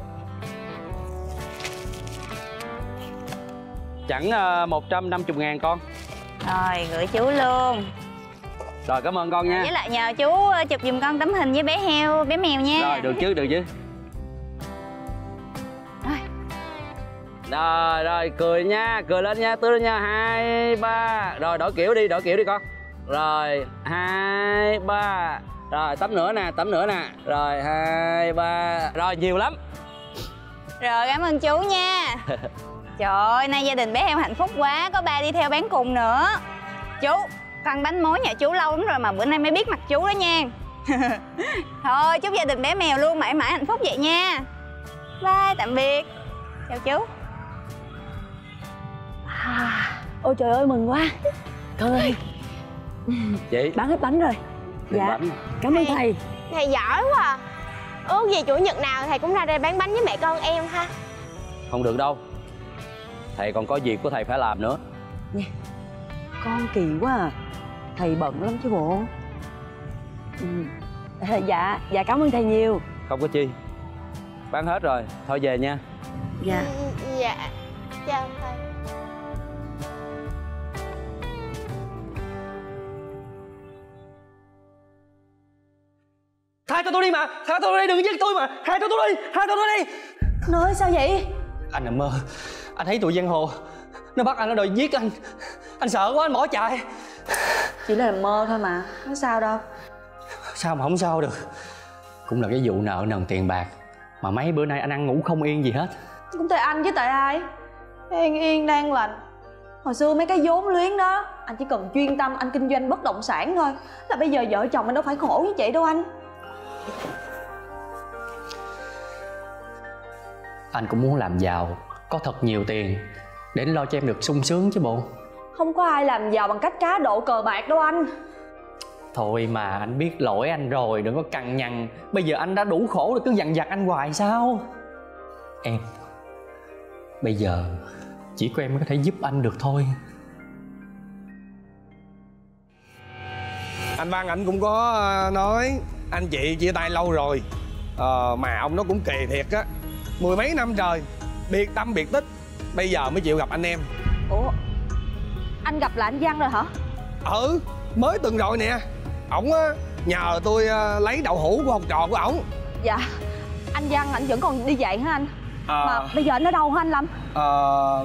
Chẳng uh, một trăm năm mươi ngàn con. Rồi gửi chú luôn. Rồi cảm ơn con nha. Với lại nhờ chú chụp giùm con tấm hình với bé heo, bé mèo nha. Rồi được chứ, được chứ. Rồi. Rồi, rồi, cười nha, cười lên nha, tươi lên nha. Hai, ba. Rồi, đổi kiểu đi, đổi kiểu đi con. Rồi, hai, ba. Rồi, tắm nữa nè, tắm nữa nè. Rồi, hai, ba. Rồi, nhiều lắm. Rồi, cảm ơn chú nha. Trời ơi, nay gia đình bé heo hạnh phúc quá. Có ba đi theo bán cùng nữa. Chú, con bánh mối nhà chú lâu lắm rồi mà bữa nay mới biết mặt chú đó nha. Thôi, chúc gia đình bé mèo luôn mãi mãi hạnh phúc vậy nha. Bye, tạm biệt. Chào chú. À, ôi trời ơi, mừng quá. Con ơi, chị bán hết bánh rồi. Dạ, bánh. cảm ơn thầy. Thầy giỏi quá à. Ước gì chủ nhật nào thầy cũng ra đây bán bánh với mẹ con em ha. Không được đâu, thầy còn có việc của thầy phải làm nữa. Nha, con kỳ quá à. Thầy bận lắm chứ bộ. Ừ. À, dạ, dạ cảm ơn thầy nhiều. Không có chi, bán hết rồi, thôi về nha. Dạ. Dạ, chào thầy. Tha cho tôi đi mà, tha cho tôi đi, đừng giết tôi mà. Tha cho tôi đi, tha cho tôi đi. Nói sao vậy? Anh nằm mơ, anh thấy tụi giang hồ nó bắt anh, nó đòi giết anh. Anh sợ quá, anh bỏ chạy. Chỉ là mơ thôi mà, không sao đâu. Sao mà không sao được. Cũng là cái vụ nợ nần tiền bạc mà mấy bữa nay anh ăn ngủ không yên gì hết. Cũng tại anh chứ tại ai. An yên đang lành. Hồi xưa mấy cái vốn liếng đó anh chỉ cần chuyên tâm anh kinh doanh bất động sản thôi, là bây giờ vợ chồng anh đâu phải khổ như vậy đâu anh. Anh cũng muốn làm giàu, có thật nhiều tiền để lo cho em được sung sướng chứ bộ. Không có ai làm giàu bằng cách cá độ cờ bạc đâu anh. Thôi mà anh biết lỗi anh rồi, đừng có cằn nhằn. Bây giờ anh đã đủ khổ rồi cứ dằn vặt anh hoài sao? Em, bây giờ chỉ có em mới có thể giúp anh được thôi. Anh Văn anh cũng có nói anh chị chia tay lâu rồi, ờ, mà ông nó cũng kỳ thiệt á. Mười mấy năm trời biệt tâm biệt tích, bây giờ mới chịu gặp anh em. Ủa, anh gặp lại anh Văn rồi hả? Ừ, mới từng rồi nè. Ổng á nhờ tôi lấy đậu hũ của học trò của ổng. Dạ, anh Văn anh vẫn còn đi dạy hả anh? À... Mà bây giờ anh ở đâu hả anh Lâm? Ờ...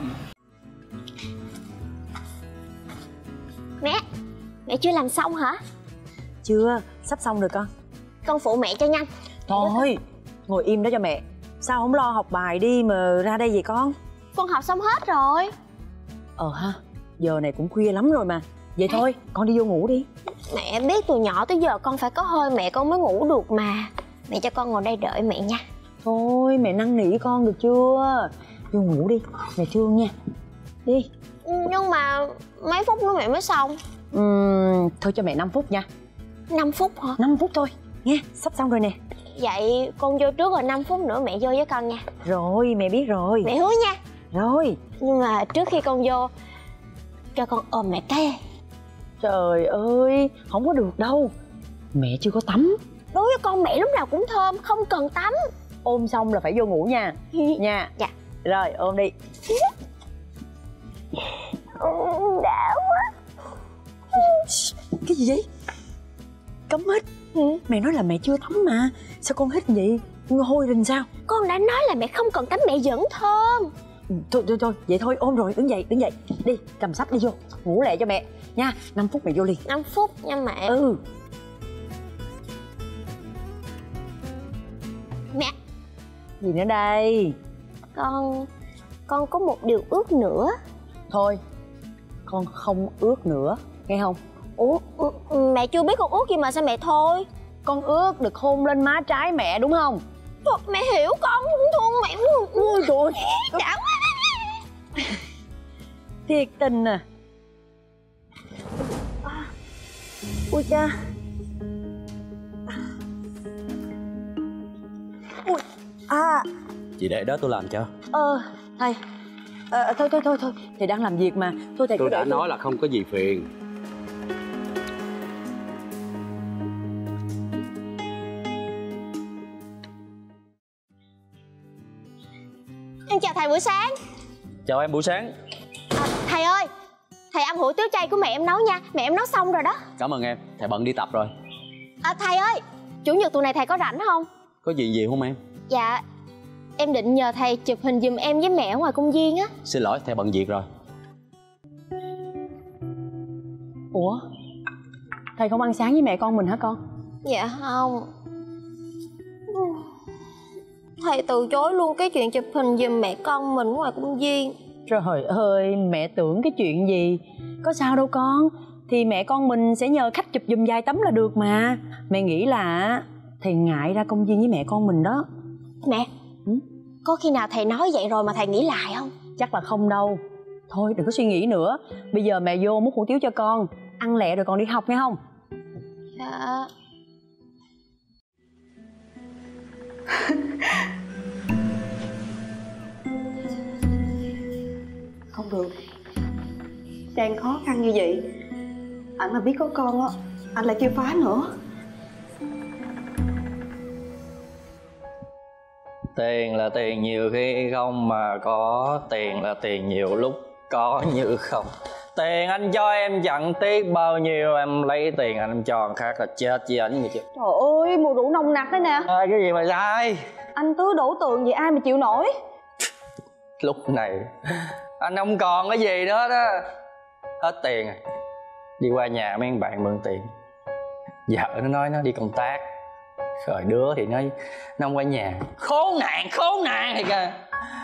Mẹ, mẹ chưa làm xong hả? Chưa, sắp xong rồi con. Con phụ mẹ cho nhanh. Thôi, ngồi im đó cho mẹ. Sao không lo học bài đi mà ra đây vậy con? Con học xong hết rồi. Ờ ha, giờ này cũng khuya lắm rồi mà. Vậy à, thôi, con đi vô ngủ đi. Mẹ biết từ nhỏ tới giờ con phải có hơi mẹ con mới ngủ được mà. Mẹ cho con ngồi đây đợi mẹ nha. Thôi, mẹ năn nỉ con được chưa? Vô ngủ đi, mẹ thương nha. Đi. Nhưng mà mấy phút nữa mẹ mới xong. Uhm, thôi cho mẹ năm phút nha. năm phút hả? năm phút thôi, nghe, sắp xong rồi nè. Vậy con vô trước rồi năm phút nữa mẹ vô với con nha. Rồi, mẹ biết rồi. Mẹ hứa nha. Rồi. Nhưng mà trước khi con vô, cho con ôm mẹ cái. Trời ơi, không có được đâu. Mẹ chưa có tắm. Đối với con mẹ lúc nào cũng thơm, không cần tắm. Ôm xong là phải vô ngủ nha. Nha. Dạ. Rồi, ôm đi. Đã quá. Cái gì vậy? Cấm hít. Ừ. Mẹ nói là mẹ chưa tắm mà. Sao con hít vậy? Hôi rình sao? Con đã nói là mẹ không cần tắm, mẹ vẫn thơm. Thôi thôi thôi, vậy thôi, ôm rồi, đứng dậy, đứng dậy. Đi, cầm sách đi vô, ngủ lẹ cho mẹ nha. Năm phút mẹ vô liền. Năm phút nha mẹ. Ừ. Mẹ. Gì nữa đây? Con... Con có một điều ước nữa. Thôi, con không ước nữa, nghe không? Ủa, mẹ chưa biết con ước gì mà sao mẹ thôi? Con ước được hôn lên má trái mẹ đúng không? Trời, mẹ hiểu con cũng thương mẹ. Ôi trời ơi. Đã quá. Thiệt tình à. Ui cha. Ui. À. Chị để đó tôi làm cho. Ờ, thầy. Ờ, thôi thôi thôi thôi, thầy đang làm việc mà. Thôi thầy tôi cứ đã để nói tôi... là không có gì phiền. Em chào thầy buổi sáng. Chào em buổi sáng. À, thầy ơi, thầy ăn hủ tiếu chay của mẹ em nấu nha. Mẹ em nấu xong rồi đó. Cảm ơn em, thầy bận đi tập rồi. À thầy ơi, chủ nhật tuần này thầy có rảnh không? Có gì gì không em? Dạ, em định nhờ thầy chụp hình giùm em với mẹ ở ngoài công viên á. Xin lỗi, thầy bận việc rồi. Ủa, thầy không ăn sáng với mẹ con mình hả con? Dạ không. Thầy từ chối luôn cái chuyện chụp hình giùm mẹ con mình ngoài công viên. Trời ơi, mẹ tưởng cái chuyện gì. Có sao đâu con. Thì mẹ con mình sẽ nhờ khách chụp giùm vài tấm là được mà. Mẹ nghĩ là thầy ngại ra công viên với mẹ con mình đó. Mẹ, ừ? Có khi nào thầy nói vậy rồi mà thầy nghĩ lại không? Chắc là không đâu. Thôi đừng có suy nghĩ nữa. Bây giờ mẹ vô múc hủ tiếu cho con. Ăn lẹ rồi con đi học nghe không? Dạ. Không được. Đang khó khăn như vậy, anh mà biết có con á, anh lại kêu phá nữa. Tiền là tiền nhiều khi không mà có. Tiền là tiền nhiều lúc có như không. Tiền anh cho em chẳng tiếc bao nhiêu. Em lấy tiền anh cho người khác là chết với ảnh vậy chứ. Trời ơi, mùa đủ nồng nặc đấy nè. À, cái gì mà sai. Anh tứ đổ tượng vậy ai mà chịu nổi. Lúc này anh không còn cái gì nữa đó. Hết tiền rồi. Đi qua nhà mấy bạn mượn tiền. Vợ nó nói nó đi công tác. Rồi đứa thì nói nó không qua nhà. Khốn nạn, khốn nạn thì kìa.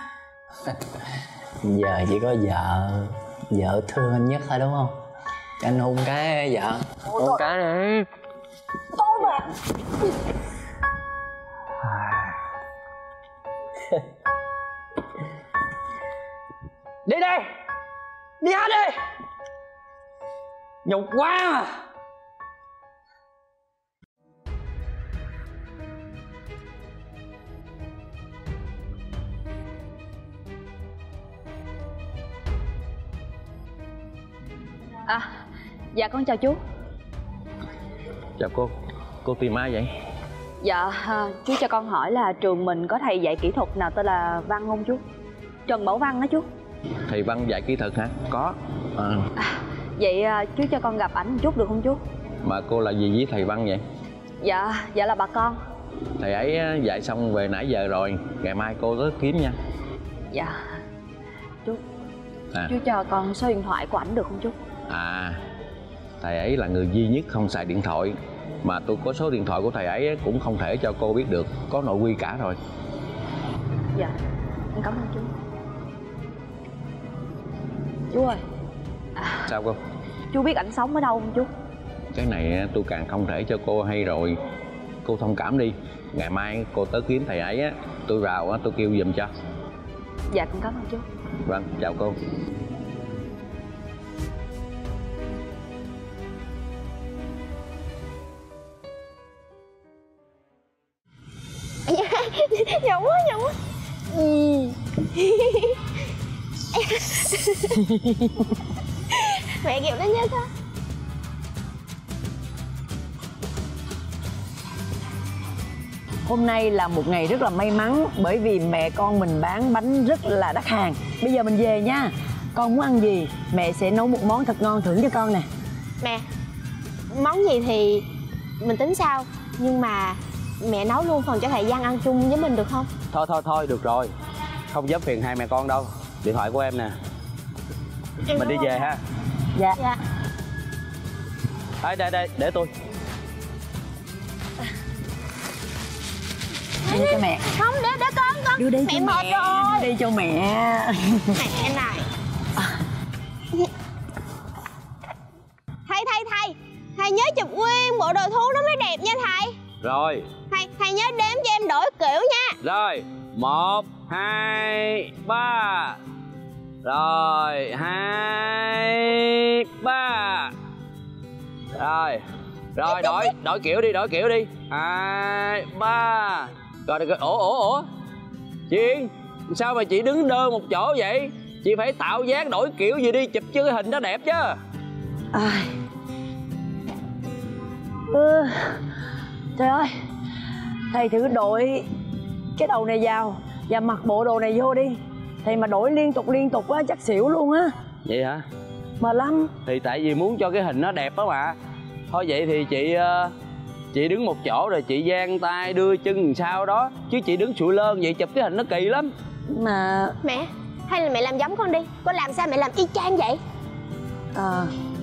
Giờ chỉ có vợ. Vợ thương anh nhất thôi đúng không? Cho anh hôn cái vợ. Hôn cái đi. Thôi mà. Đi đây. Đi hết đi. Nhục quá mà. À, dạ con chào chú. Chào cô. Cô tìm ai vậy? Dạ, à, chú cho con hỏi là trường mình có thầy dạy kỹ thuật nào tên là Văn không chú? Trần Bảo Văn đó chú. Thầy Văn dạy kỹ thuật hả? Có. À. À, vậy à, chú cho con gặp ảnh một chút được không chú? Mà cô là gì với thầy Văn vậy? Dạ, dạ là bà con. Thầy ấy dạy xong về nãy giờ rồi. Ngày mai cô tới kiếm nha. Dạ. Chú à. Chú cho con số điện thoại của ảnh được không chú? À, thầy ấy là người duy nhất không xài điện thoại. Mà tôi có số điện thoại của thầy ấy cũng không thể cho cô biết được. Có nội quy cả rồi. Dạ, em cảm ơn chú. Chú ơi. À, sao cô? Chú biết ảnh sống ở đâu không chú? Cái này tôi càng không thể cho cô hay rồi. Cô thông cảm đi. Ngày mai cô tới kiếm thầy ấy á, tôi vào á, tôi kêu giùm cho. Dạ con cảm ơn chú. Vâng, chào cô. Nhậu quá, nhậu quá. Ừ. Mẹ kêu nó nhớ thôi. Hôm nay là một ngày rất là may mắn bởi vì mẹ con mình bán bánh rất là đắt hàng. Bây giờ mình về nha. Con muốn ăn gì mẹ sẽ nấu một món thật ngon thưởng cho con nè. Mẹ, món gì thì mình tính sau. Nhưng mà mẹ nấu luôn phần cho thầy Văn ăn chung với mình được không? Thôi thôi thôi được rồi. Không dám phiền hai mẹ con đâu. Điện thoại của em nè. Em mình đi về ha. Dạ. Dạ. Đây đây đây, để tôi. Đưa cho mẹ. Không, để để con con. Đưa đây mẹ cho mệt mẹ. rồi. Đưa đây cho mẹ. Mẹ này. Thầy thầy thầy, thầy nhớ chụp nguyên bộ đồ thú nó mới đẹp nha thầy. Rồi. Thầy thầy nhớ đếm cho em đổi kiểu nha. Rồi, một, hai, ba. Rồi, hai, ba. Rồi. Rồi, đổi, đổi kiểu đi, đổi kiểu đi. Hai, ba. Rồi, rồi, ủa, ủa, ủa. Chiên, sao mà chị đứng đơ một chỗ vậy? Chị phải tạo dáng đổi kiểu gì đi, chụp chứ cái hình nó đẹp chứ. À. Ừ. Trời ơi, thầy thử đổi cái đầu này vào và mặc bộ đồ này vô đi. Thầy mà đổi liên tục liên tục á chắc xỉu luôn á. Vậy hả? mệt lắm. Thì tại vì muốn cho cái hình nó đẹp đó mà. Thôi vậy thì chị uh, chị đứng một chỗ rồi chị giang tay đưa chân làm sao đó, chứ chị đứng sụi lơn vậy chụp cái hình nó kỳ lắm. Mà mẹ, hay là mẹ làm giống con đi. Con làm sao mẹ làm y chang vậy? Ờ à.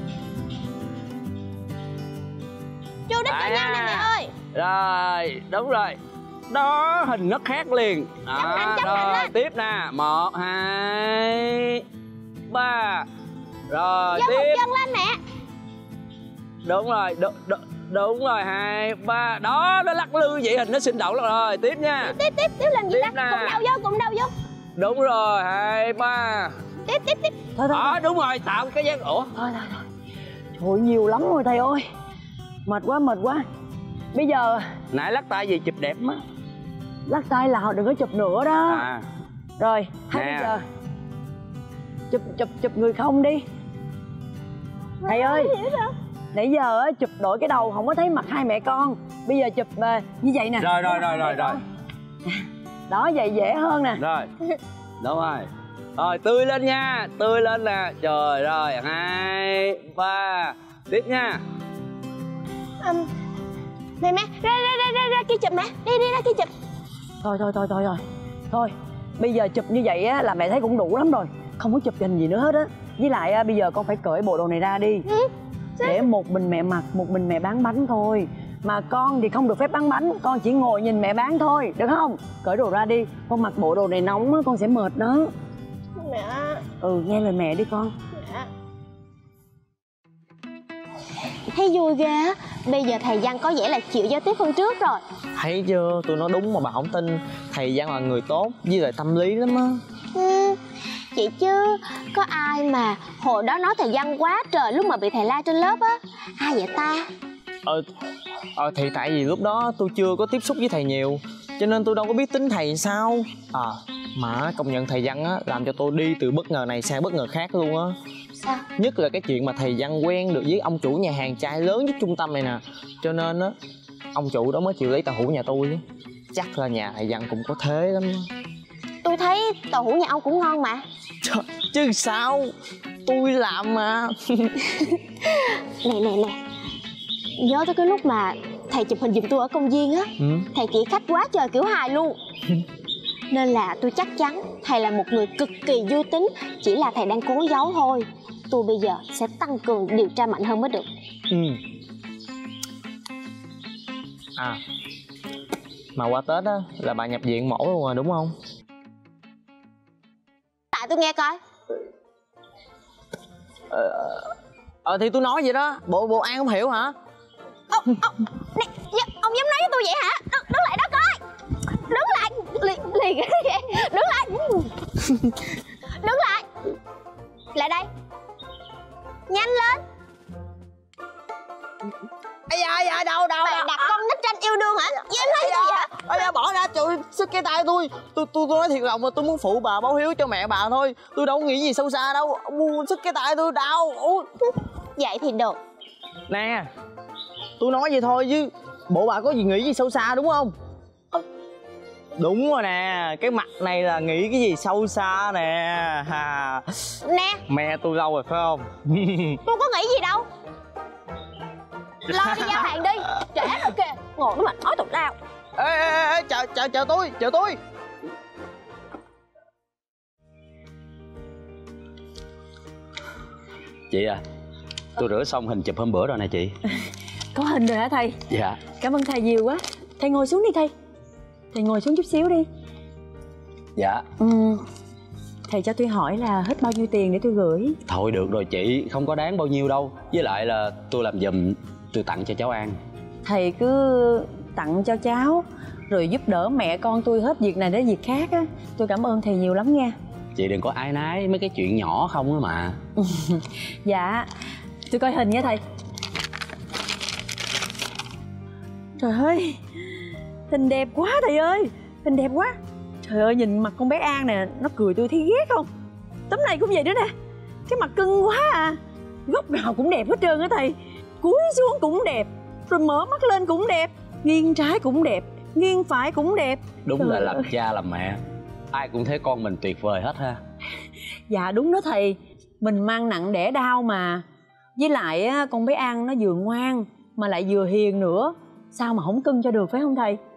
Chú đích cho nhau nè mẹ ơi. Rồi, đúng rồi. Đó, hình nó khác liền. Đó, chấm hình, chấm rồi, hình lên. tiếp nè. Một, hai, ba. Rồi, Giơ tiếp. một chân lên mẹ. Đúng rồi, đúng, đúng, đúng rồi, hai, ba. Đó, nó lắc lư vậy hình nó sinh động lắm rồi. Tiếp nha. Tiếp, tiếp, tiếp làm gì tiếp ta? Cùng đầu vô, cùng đầu vô. Đúng rồi, hai, ba. Tiếp, tiếp, tiếp. Thôi, thôi, Đó, đúng rồi, tạo cái dáng. Ủa? Thôi, thôi, thôi. Trời ơi, nhiều lắm rồi thầy ơi. Mệt quá, mệt quá. Bây giờ nãy lắc tay gì chụp đẹp á. Lắc tay là họ đừng có chụp nữa đó. À. Rồi, hay nè. bây giờ chụp chụp chụp người không đi. Thầy ơi, nãy giờ á, chụp đổi cái đầu không có thấy mặt hai mẹ con. Bây giờ chụp uh, như vậy nè. Rồi rồi rồi rồi rồi. Đó, vậy dễ hơn nè. Rồi. Đúng rồi. Rồi tươi lên nha, tươi lên nè. Trời, rồi, hai, ba. Tiếp nha. Um, mẹ mẹ, ra ra ra ra ra kia chụp mẹ. Đi đi ra kia chụp. Thôi thôi thôi thôi thôi. Thôi, bây giờ chụp như vậy á là mẹ thấy cũng đủ lắm rồi. Không có chụp hình gì nữa hết á. Với lại á, bây giờ con phải cởi bộ đồ này ra đi. Ừ. Để một mình mẹ mặc, một mình mẹ bán bánh thôi. Mà con thì không được phép bán bánh, con chỉ ngồi nhìn mẹ bán thôi, được không? Cởi đồ ra đi, con mặc bộ đồ này nóng á, con sẽ mệt đó. Mẹ. Ừ, nghe lời mẹ đi con. Mẹ. Thấy vui ghê á. Bây giờ thầy Văn có vẻ là chịu giao tiếp hơn trước rồi. Thấy chưa, tôi nói đúng mà bà không tin. Thầy Văn là người tốt với lại tâm lý lắm á. Ừ, chị chứ có ai mà hồi đó nói thầy Văn quá trời lúc mà bị thầy la trên lớp á. Ai vậy ta? Ờ, ờ thì tại vì lúc đó tôi chưa có tiếp xúc với thầy nhiều, cho nên tôi đâu có biết tính thầy sao. À mà công nhận thầy Văn á làm cho tôi đi từ bất ngờ này sang bất ngờ khác luôn á. Sao? Nhất là cái chuyện mà thầy Văn quen được với ông chủ nhà hàng trai lớn nhất trung tâm này nè. Cho nên á ông chủ đó mới chịu lấy tàu hũ nhà tôi chứ. Chắc là nhà thầy Văn cũng có thế lắm. Tôi thấy tàu hũ nhà ông cũng ngon mà. Trời, chứ sao, tôi làm mà. Nè nè nè, nhớ tới cái lúc mà thầy chụp hình giùm tôi ở công viên á. Ừ. Thầy kỹ khách quá trời kiểu hài luôn. Nên là tôi chắc chắn thầy là một người cực kỳ vui tính. Chỉ là thầy đang cố giấu thôi. Tôi bây giờ sẽ tăng cường điều tra mạnh hơn mới được. Ừ. À, mà qua Tết á là bà nhập viện mổ luôn rồi đúng không? Tại tôi nghe coi. Ờ, ờ thì tôi nói vậy đó. Bộ bộ An không hiểu hả? Ông, ông, nè, ông dám nói với tôi vậy hả? Đứng, đứng lại đó coi. Đứng lại. Liền, liền. Đứng lại. Đứng lại. Lại đây. Nhanh lên. Ây da, da, đâu, đâu, Mày đâu. đặt con nít tranh yêu đương hả? Dám nói tôi vậy hả? Ây da, bỏ ra, trời, xích cái tay tôi. Tôi tôi tôi nói thiệt lòng mà tôi muốn phụ bà báo hiếu cho mẹ bà thôi. Tôi đâu có nghĩ gì sâu xa đâu. Mua xích cái tay tôi đau. Ôi. Vậy thì được. Nè, tôi nói vậy thôi chứ bộ bà có gì nghĩ gì sâu xa đúng không? Đúng rồi nè, cái mặt này là nghĩ cái gì sâu xa nè. À, nè, mẹ tôi lâu rồi phải không? Tôi có nghĩ gì đâu. Lo đi giao hàng đi. Trễ rồi kìa. Ngồi đó mà nói tụi tao. Ê, ê, ê, chờ, chờ, chờ tôi, chờ tôi. Chị à, tôi rửa xong hình chụp hôm bữa rồi nè chị. Có hình rồi hả thầy? Dạ. Cảm ơn thầy nhiều quá. Thầy ngồi xuống đi thầy. Thầy ngồi xuống chút xíu đi. Dạ. Ừ. Thầy cho tôi hỏi là hết bao nhiêu tiền để tôi gửi? Thôi được rồi chị, không có đáng bao nhiêu đâu. Với lại là tôi làm giùm, tôi tặng cho cháu An. Thầy cứ tặng cho cháu rồi giúp đỡ mẹ con tôi hết việc này đến việc khác á. Tôi cảm ơn thầy nhiều lắm nha. Chị đừng có áy náy mấy cái chuyện nhỏ không á mà. Dạ. Tôi coi hình nha thầy. Trời ơi, hình đẹp quá thầy ơi. Hình đẹp quá. Trời ơi, nhìn mặt con bé An nè, nó cười tôi thấy ghét không? Tấm này cũng vậy nữa nè. Cái mặt cưng quá à. Góc nào cũng đẹp hết trơn á thầy. Cúi xuống cũng đẹp, rồi mở mắt lên cũng đẹp, nghiêng trái cũng đẹp, nghiêng phải cũng đẹp. Đúng Trời là ơi. làm cha làm mẹ ai cũng thấy con mình tuyệt vời hết ha. Dạ đúng đó thầy. Mình mang nặng đẻ đau mà. Với lại á, con bé An nó vừa ngoan mà lại vừa hiền nữa, sao mà không cưng cho được, phải không thầy?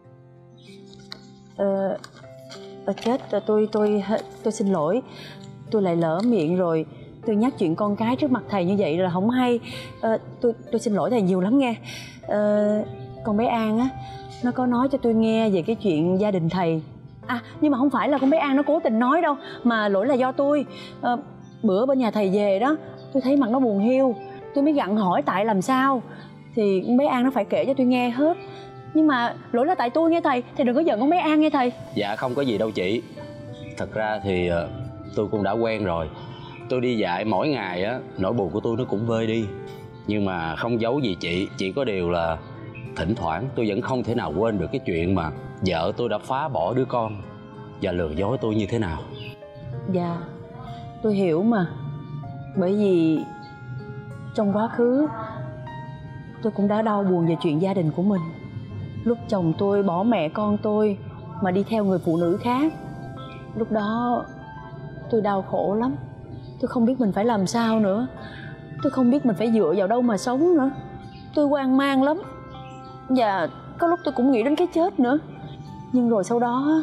Ờ, ờ chết, tôi tôi tôi xin lỗi. Tôi lại lỡ miệng rồi. Tôi nhắc chuyện con cái trước mặt thầy như vậy là không hay. Ờ, tôi tôi xin lỗi thầy nhiều lắm nghe. Ờ, con bé An á, nó có nói cho tôi nghe về cái chuyện gia đình thầy. À, nhưng mà không phải là con bé An nó cố tình nói đâu, mà lỗi là do tôi. Ờ, bữa bên nhà thầy về đó, tôi thấy mặt nó buồn hiu, tôi mới gặng hỏi tại làm sao. Thì con bé An nó phải kể cho tôi nghe hết. Nhưng mà lỗi là tại tôi nghe thầy, thầy đừng có giận con bé An nghe thầy. Dạ không có gì đâu chị. Thật ra thì uh, tôi cũng đã quen rồi. Tôi đi dạy mỗi ngày á, nỗi buồn của tôi nó cũng vơi đi. Nhưng mà không giấu gì chị, chỉ có điều là thỉnh thoảng tôi vẫn không thể nào quên được cái chuyện mà vợ tôi đã phá bỏ đứa con và lừa dối tôi như thế nào. Dạ, tôi hiểu mà. Bởi vì trong quá khứ tôi cũng đã đau buồn về chuyện gia đình của mình. Lúc chồng tôi bỏ mẹ con tôi mà đi theo người phụ nữ khác, lúc đó tôi đau khổ lắm. Tôi không biết mình phải làm sao nữa. Tôi không biết mình phải dựa vào đâu mà sống nữa. Tôi hoang mang lắm. Và có lúc tôi cũng nghĩ đến cái chết nữa. Nhưng rồi sau đó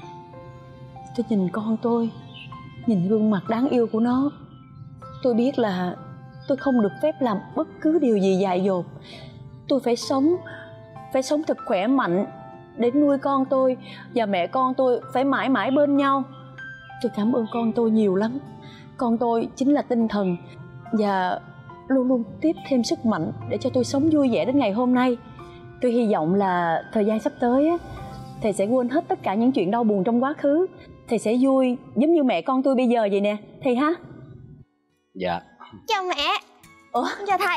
tôi nhìn con tôi, nhìn gương mặt đáng yêu của nó, tôi biết là tôi không được phép làm bất cứ điều gì dại dột. Tôi phải sống, phải sống thật khỏe mạnh để nuôi con tôi và mẹ con tôi phải mãi mãi bên nhau. Tôi cảm ơn con tôi nhiều lắm. Con tôi chính là tinh thần và luôn luôn tiếp thêm sức mạnh để cho tôi sống vui vẻ đến ngày hôm nay. Tôi hy vọng là thời gian sắp tới á, thầy sẽ quên hết tất cả những chuyện đau buồn trong quá khứ. Thầy sẽ vui giống như mẹ con tôi bây giờ vậy nè, thầy ha? Dạ. Chào mẹ. Ủa? Chào thầy.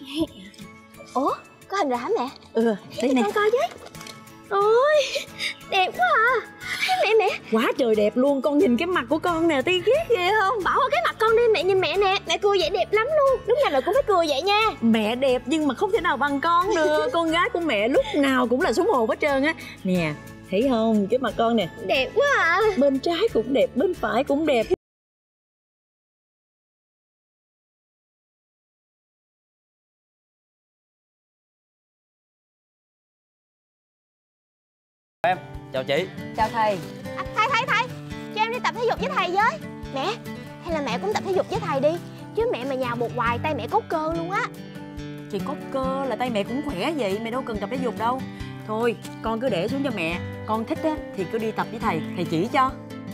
Ủa? Có hình rồi hả mẹ? Ừ, đây nè. Con coi với. Ôi, đẹp quá à. Mẹ mẹ. Quá trời đẹp luôn, con nhìn cái mặt của con nè, ti ghét ghê không? Bỏ qua cái mặt con đi, mẹ nhìn mẹ nè. Mẹ cười vậy đẹp lắm luôn. Lúc nào rồi cũng phải cười vậy nha. Mẹ đẹp nhưng mà không thể nào bằng con được. Con gái của mẹ lúc nào cũng là số một hết trơn á. Nè, thấy không? Cái mặt con nè. Đẹp quá à. Bên trái cũng đẹp, bên phải cũng đẹp. Em, chào chị. Chào thầy. À, thầy, thầy, thầy. Cho em đi tập thể dục với thầy với. Mẹ, hay là mẹ cũng tập thể dục với thầy đi. Chứ mẹ mà nhào một hoài tay mẹ cốt cơ luôn á. Chị có cơ là tay mẹ cũng khỏe vậy, mẹ đâu cần tập thể dục đâu. Thôi, con cứ để xuống cho mẹ. Con thích á thì cứ đi tập với thầy, thầy chỉ cho.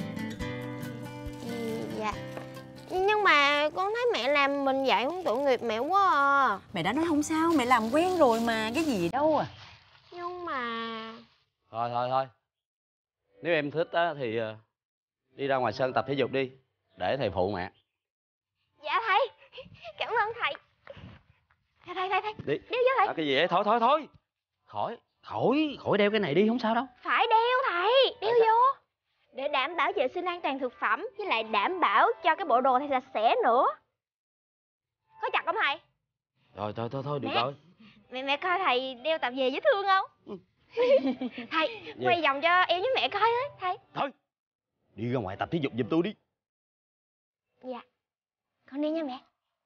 Ừ, dạ. Nhưng mà con thấy mẹ làm mình vậy cũng tội nghiệp mẹ quá à. Mẹ đã nói không sao, mẹ làm quen rồi mà, cái gì đâu à. Nhưng mà... Thôi thôi thôi. Nếu em thích á thì đi ra ngoài sân tập thể dục đi, để thầy phụ mẹ. Dạ thầy. Cảm ơn thầy. Thầy thầy thầy, thầy. Đi. Đeo vô thầy. À, cái gì vậy? Thôi thôi thôi. Khỏi, khỏi, khỏi đeo cái này đi, không sao đâu. Phải đeo thầy, đeo vô. Để đảm bảo vệ sinh an toàn thực phẩm, với lại đảm bảo cho cái bộ đồ thầy sạch sẽ nữa. Có chặt không thầy? Rồi thôi thôi thôi, được mẹ. rồi. Mẹ mẹ coi thầy đeo tập về dễ thương không? Ừ. Thầy, gì? Quay vòng cho em với mẹ coi ấy, thầy. Thôi, đi ra ngoài tập thể dục giùm tôi đi. Dạ, con đi nha mẹ.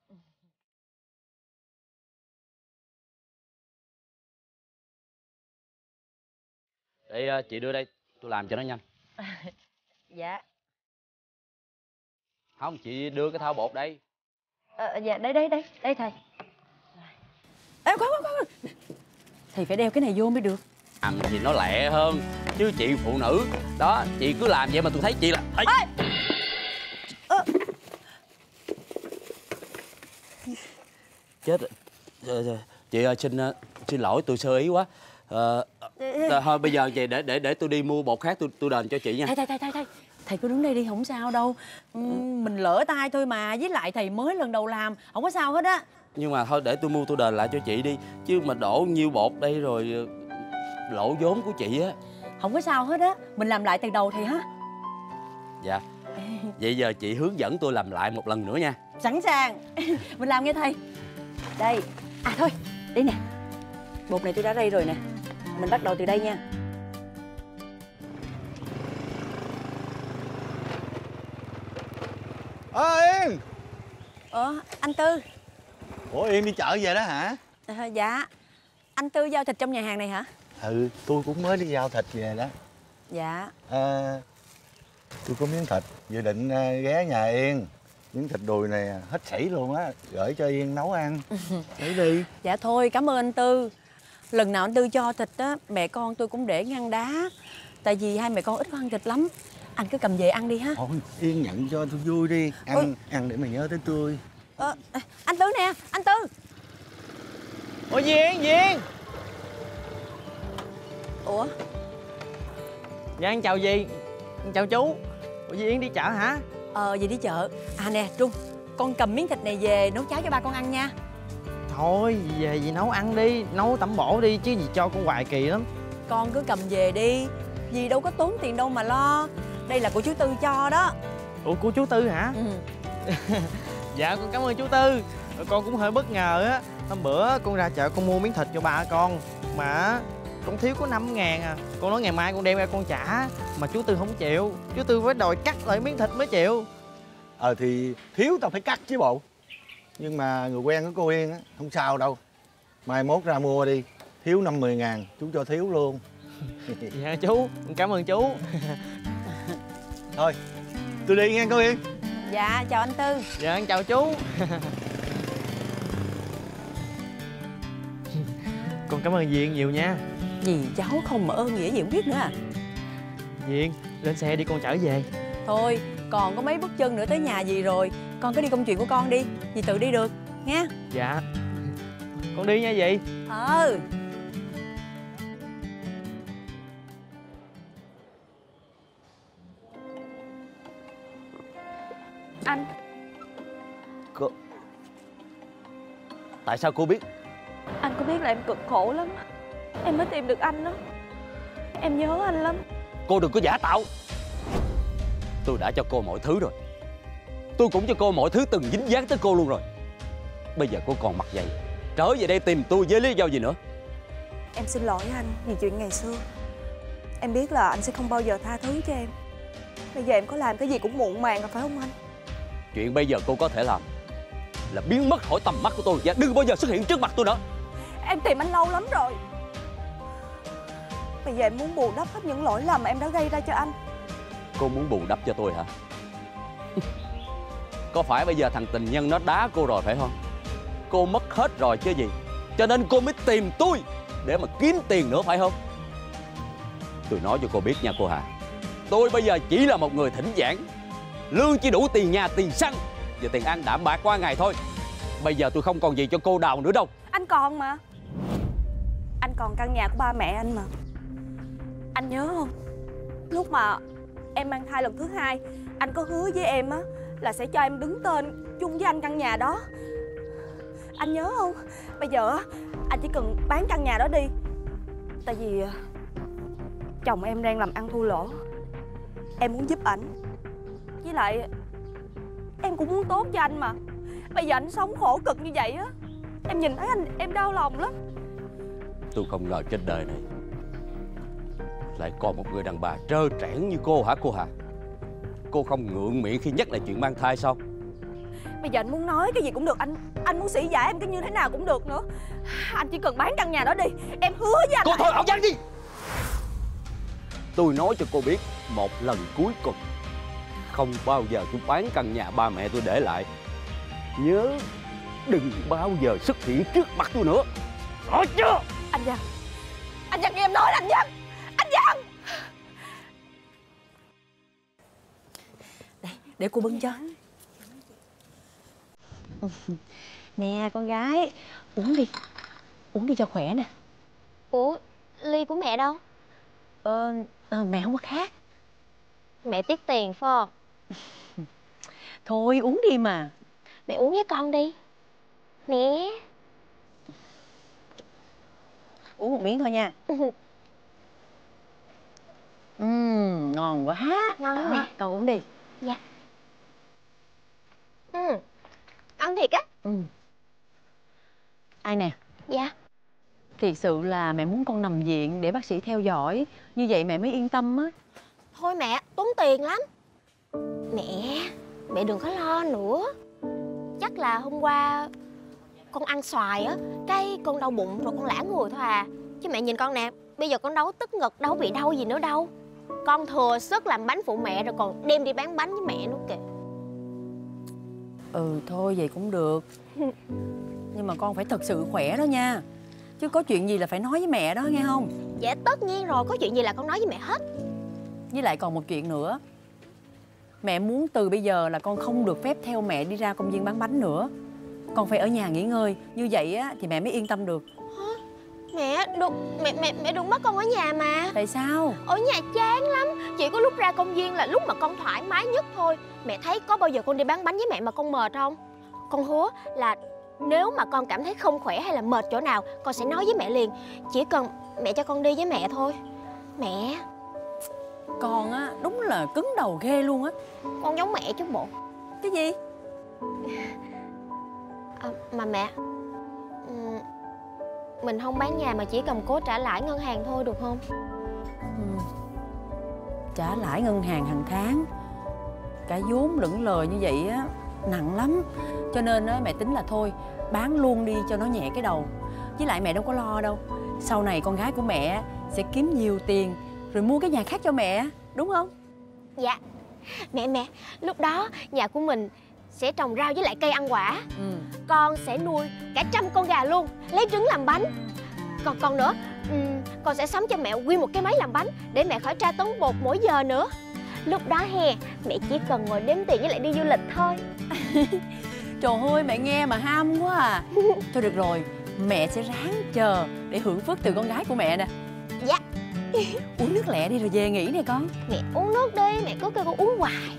Để uh, chị đưa đây, tôi làm cho nó nhanh. Dạ. Không, chị đưa cái thao bột đây. À, dạ, đây đây đây, đây thầy. Ê, khoan khoan khoan. Thầy phải đeo cái này vô mới được. Làm gì nó lẹ hơn, chứ chị phụ nữ. Đó, chị cứ làm vậy mà tôi thấy chị là... Ê! Ê! À. Chết rồi. Chị ơi, xin xin lỗi, tôi sơ ý quá. Ờ, thôi bây giờ vậy để để để tôi đi mua bột khác, tôi tôi đền cho chị nha. Thầy thầy thầy thầy thầy. Thầy cứ đứng đây đi, không sao đâu. Ừ, mình lỡ tay thôi mà, với lại thầy mới lần đầu làm, không có sao hết á. Nhưng mà thôi để tôi mua tôi đền lại cho chị đi, chứ mà đổ nhiêu bột đây rồi lộ vốn của chị á. Không có sao hết á, mình làm lại từ đầu thầy ha. Dạ. Vậy giờ chị hướng dẫn tôi làm lại một lần nữa nha. Sẵn sàng. Mình làm nghe thầy. Đây. À thôi, đây nè. Bột này tôi đã đây rồi nè. Mình bắt đầu từ đây nha. Ơ à, Yên, Ờ, anh Tư. Ủa Yên đi chợ về đó hả? À, dạ. Anh Tư giao thịt trong nhà hàng này hả? Ừ, tôi cũng mới đi giao thịt về đó. Dạ. À, tôi có miếng thịt, dự định ghé nhà Yên. Miếng thịt đùi này hết sảy luôn á, gửi cho Yên nấu ăn. Lấy đi. Dạ thôi, cảm ơn anh Tư. Lần nào anh Tư cho thịt á, mẹ con tôi cũng để ngăn đá. Tại vì hai mẹ con ít có ăn thịt lắm. Anh cứ cầm về ăn đi ha. Thôi, Yên nhận cho tôi vui đi. Ăn, ừ. ăn để mà nhớ tới tôi. Ờ, anh Tư nè, anh Tư. Ủa Duyên, Duyên. Ủa? Dạ anh chào dì. Chào chú. Ủa Duyên đi chợ hả? Ờ, dì đi chợ. À nè, Trung, con cầm miếng thịt này về nấu cháo cho ba con ăn nha. Thôi, dì về dì nấu ăn đi, nấu tẩm bổ đi, chứ dì cho con hoài kỳ lắm. Con cứ cầm về đi, dì đâu có tốn tiền đâu mà lo. Đây là của chú Tư cho đó. Ủa của chú Tư hả? Ừ. Dạ con cảm ơn chú Tư. Con cũng hơi bất ngờ á. Hôm bữa con ra chợ con mua miếng thịt cho ba con, mà con thiếu có năm ngàn à. Con nói ngày mai con đem ra con trả, mà chú Tư không chịu. Chú Tư phải đòi cắt lại miếng thịt mới chịu. Ờ thì thiếu tao phải cắt chứ bộ. Nhưng mà người quen của cô Yên á, không sao đâu. Mai mốt ra mua đi. Thiếu năm mười ngàn, chú cho thiếu luôn. Dạ chú, cảm ơn chú. Thôi, tôi đi nghe cô Yên. Dạ, chào anh Tư. Dạ, chào chú. Con cảm ơn Duyên nhiều nha. Dì cháu không mà ơn nghĩa gì không biết nữa à. Duyên, lên xe đi con chở về. Thôi, còn có mấy bước chân nữa tới nhà dì rồi. Con cứ đi công chuyện của con đi, dì tự đi được, nha. Dạ. Con đi nha dì. Ờ. Anh. Cô... Tại sao cô biết? Anh có biết là em cực khổ lắm, em mới tìm được anh đó. Em nhớ anh lắm. Cô đừng có giả tạo. Tôi đã cho cô mọi thứ rồi. Tôi cũng cho cô mọi thứ từng dính dáng tới cô luôn rồi. Bây giờ cô còn mặt dày trở về đây tìm tôi với lý do gì nữa? Em xin lỗi anh vì chuyện ngày xưa. Em biết là anh sẽ không bao giờ tha thứ cho em. Bây giờ em có làm cái gì cũng muộn màng rồi phải không anh? Chuyện bây giờ cô có thể làm là biến mất khỏi tầm mắt của tôi và đừng bao giờ xuất hiện trước mặt tôi nữa. Em tìm anh lâu lắm rồi. Bây giờ em muốn bù đắp hết những lỗi lầm mà em đã gây ra cho anh. Cô muốn bù đắp cho tôi hả? Có phải bây giờ thằng tình nhân nó đá cô rồi phải không? Cô mất hết rồi chứ gì, cho nên cô mới tìm tôi để mà kiếm tiền nữa phải không? Tôi nói cho cô biết nha cô Hà, tôi bây giờ chỉ là một người thỉnh giảng, lương chỉ đủ tiền nhà, tiền xăng và tiền ăn đạm bạc qua ngày thôi. Bây giờ tôi không còn gì cho cô đào nữa đâu. Anh còn mà. Anh còn căn nhà của ba mẹ anh mà. Anh nhớ không? Lúc mà em mang thai lần thứ hai, anh có hứa với em á là sẽ cho em đứng tên chung với anh căn nhà đó. Anh nhớ không? Bây giờ á, anh chỉ cần bán căn nhà đó đi. Tại vì chồng em đang làm ăn thua lỗ. Em muốn giúp ảnh. Với lại em cũng muốn tốt cho anh mà. Bây giờ anh sống khổ cực như vậy á, em nhìn thấy anh em đau lòng lắm. Tôi không ngờ trên đời này lại còn một người đàn bà trơ trẽn như cô hả cô Hà? Cô không ngượng miệng khi nhắc lại chuyện mang thai sao? Bây giờ anh muốn nói cái gì cũng được, anh anh muốn sĩ giả em cái như thế nào cũng được nữa. Anh chỉ cần bán căn nhà đó đi, em hứa với anh. Cô thôi ảo giác đi. Tôi nói cho cô biết một lần cuối cùng, không bao giờ tôi bán căn nhà ba mẹ tôi để lại. Nhớ đừng bao giờ xuất hiện trước mặt tôi nữa, rõ chưa? Anh Văn, anh Văn nghe em nói, anh Văn, anh Văn. Đây, để cô bưng cho. Nè con gái, uống đi, uống đi cho khỏe nè. Ủa, ly của mẹ đâu? Ờ, ờ mẹ không có khác. Mẹ tiếc tiền phải không? Thôi uống đi mà. Mẹ uống với con đi. Nè. Uống một miếng thôi nha. Uhm, ngon quá. Ngon quá mẹ. Con uống đi. Dạ. Ừ. Ăn thiệt á. Ừ. Ai nè? Dạ. Thiệt sự là mẹ muốn con nằm viện để bác sĩ theo dõi, như vậy mẹ mới yên tâm á. Thôi mẹ, tốn tiền lắm. Mẹ, mẹ đừng có lo nữa. chắc là hôm qua con ăn xoài á, cái con đau bụng rồi con lả người thôi à. Chứ mẹ nhìn con nè, bây giờ con đâu tức ngực, đâu bị đau gì nữa đâu. Con thừa sức làm bánh phụ mẹ rồi còn đem đi bán bánh với mẹ nữa kìa. Ừ thôi vậy cũng được. Nhưng mà con phải thật sự khỏe đó nha. Chứ có chuyện gì là phải nói với mẹ đó nghe không? Dạ tất nhiên rồi, có chuyện gì là con nói với mẹ hết. Với lại còn một chuyện nữa. Mẹ muốn từ bây giờ là con không được phép theo mẹ đi ra công viên bán bánh nữa. Con phải ở nhà nghỉ ngơi. Như vậy á thì mẹ mới yên tâm được. Hả? Mẹ đừng mẹ mẹ mẹ đừng bắt con ở nhà mà. Tại sao? Ở nhà chán lắm. Chỉ có lúc ra công viên là lúc mà con thoải mái nhất thôi. Mẹ thấy có bao giờ con đi bán bánh với mẹ mà con mệt không? Con hứa là nếu mà con cảm thấy không khỏe hay là mệt chỗ nào, con sẽ nói với mẹ liền. Chỉ cần mẹ cho con đi với mẹ thôi. Mẹ. Con á đúng là cứng đầu ghê luôn á. Con giống mẹ chứ bộ. Cái gì? À, mà mẹ, mình không bán nhà mà chỉ cầm cố trả lãi ngân hàng thôi được không? Ừ. Trả lãi ngân hàng hàng tháng, cả vốn lẫn lời như vậy á nặng lắm. Cho nên á mẹ tính là thôi bán luôn đi cho nó nhẹ cái đầu. Với lại mẹ đâu có lo đâu. Sau này con gái của mẹ sẽ kiếm nhiều tiền rồi mua cái nhà khác cho mẹ, đúng không? Dạ. Mẹ mẹ, lúc đó nhà của mình sẽ trồng rau với lại cây ăn quả. Ừ. Con sẽ nuôi cả trăm con gà luôn, lấy trứng làm bánh. Còn còn nữa, um, con sẽ sắm cho mẹ nguyên một cái máy làm bánh để mẹ khỏi tra tấn bột mỗi giờ nữa. Lúc đó hè, mẹ chỉ cần ngồi đếm tiền với lại đi du lịch thôi. Trời ơi, mẹ nghe mà ham quá à. Thôi được rồi, mẹ sẽ ráng chờ để hưởng phước từ con gái của mẹ nè. Dạ. Uống nước lẹ đi rồi về nghỉ nè con. Mẹ uống nước đi, mẹ cứ kêu con uống hoài.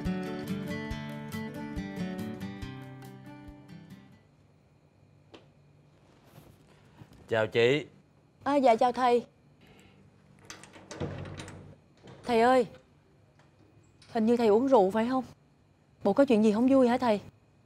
Chào chị. À, dạ chào thầy. Thầy ơi, hình như thầy uống rượu phải không? Bộ có chuyện gì không vui hả thầy?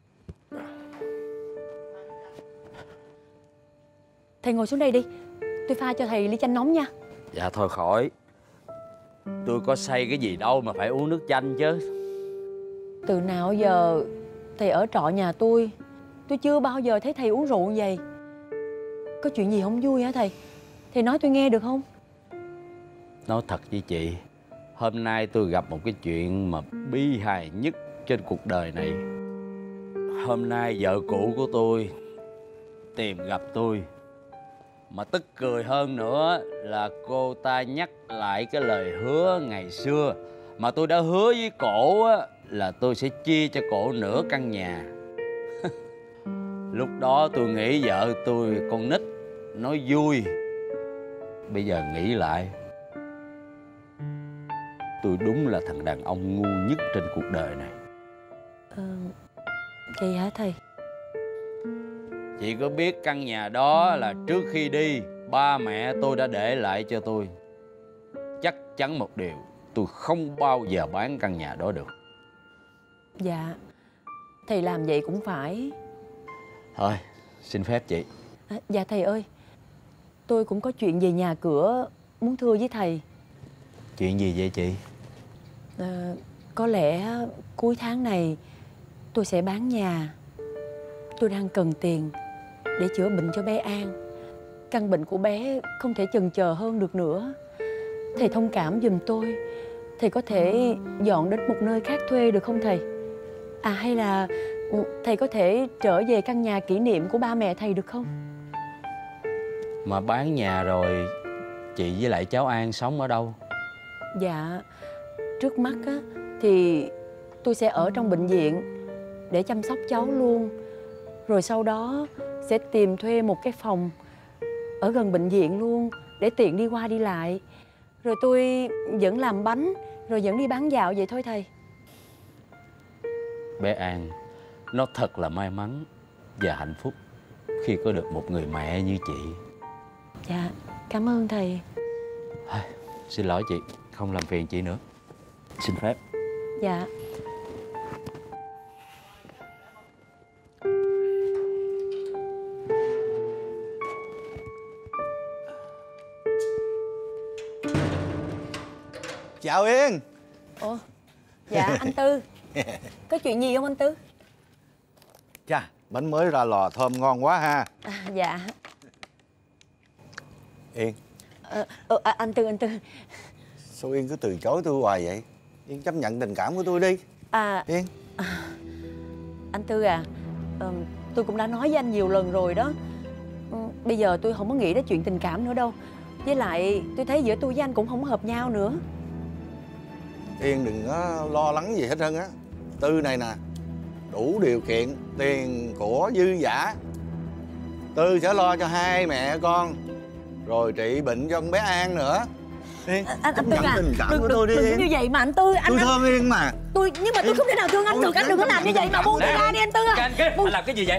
Thầy ngồi xuống đây đi, tôi pha cho thầy ly chanh nóng nha. Dạ thôi khỏi. Tôi có say cái gì đâu mà phải uống nước chanh chứ. Từ nào giờ thầy ở trọ nhà tôi, tôi chưa bao giờ thấy thầy uống rượu như vậy. Có chuyện gì không vui hả thầy? Thầy nói tôi nghe được không? Nói thật với chị, hôm nay tôi gặp một cái chuyện mà bi hài nhất trên cuộc đời này. Hôm nay vợ cũ của tôi tìm gặp tôi. Mà tức cười hơn nữa là cô ta nhắc lại cái lời hứa ngày xưa mà tôi đã hứa với cổ á, là tôi sẽ chia cho cổ nửa căn nhà. Lúc đó tôi nghĩ vợ tôi con nít, nói vui. Bây giờ nghĩ lại, tôi đúng là thằng đàn ông ngu nhất trên cuộc đời này. Ờ, vậy hả thầy? Chị có biết căn nhà đó là trước khi đi, ba mẹ tôi đã để lại cho tôi. Chắc chắn một điều, tôi không bao giờ bán căn nhà đó được. Dạ, thầy làm vậy cũng phải. Thôi, xin phép chị. À, dạ thầy ơi, tôi cũng có chuyện về nhà cửa muốn thưa với thầy. Chuyện gì vậy chị? À, có lẽ cuối tháng này tôi sẽ bán nhà. Tôi đang cần tiền để chữa bệnh cho bé An. Căn bệnh của bé không thể chần chờ hơn được nữa. Thầy thông cảm giùm tôi. Thầy có thể dọn đến một nơi khác thuê được không thầy? À hay là thầy có thể trở về căn nhà kỷ niệm của ba mẹ thầy được không? Mà bán nhà rồi, chị với lại cháu An sống ở đâu? Dạ, trước mắt á, thì tôi sẽ ở trong bệnh viện để chăm sóc cháu luôn. Rồi sau đó sẽ tìm thuê một cái phòng ở gần bệnh viện luôn để tiện đi qua đi lại. Rồi tôi vẫn làm bánh, rồi vẫn đi bán dạo vậy thôi thầy. Bé An, nó thật là may mắn và hạnh phúc khi có được một người mẹ như chị. Dạ, cảm ơn thầy. À, xin lỗi chị, không làm phiền chị nữa. Xin phép. Dạ. Chào Yên. Ủa, dạ anh Tư. Có chuyện gì không anh Tư? Chà, bánh mới ra lò thơm ngon quá ha. À, dạ. Yên. Ờ, ờ, à, anh Tư, anh Tư. Sao Yên cứ từ chối tôi hoài vậy? Yên chấp nhận tình cảm của tôi đi. À, Yên. À, anh Tư à, ờ, tôi cũng đã nói với anh nhiều lần rồi đó. Ừ, bây giờ tôi không có nghĩ đến chuyện tình cảm nữa đâu. Với lại tôi thấy giữa tôi với anh cũng không hợp nhau nữa. Yên đừng có lo lắng gì hết trơn á. Tư này nè, đủ điều kiện, tiền của dư dả. Tư sẽ lo cho hai mẹ con, rồi trị bệnh cho con bé An nữa. Yên, anh, chấp anh Tư nhận à, tình cảm đừng, của đừng, tôi đi đừng Yên. như vậy mà anh Tư. Anh, Tôi anh, thương Yên mà. Tôi nhưng mà tôi Yên. không thể nào thương anh được. Anh đừng có làm như vậy mà buông tôi ra đi anh Tư à. Anh kia, anh làm cái gì vậy?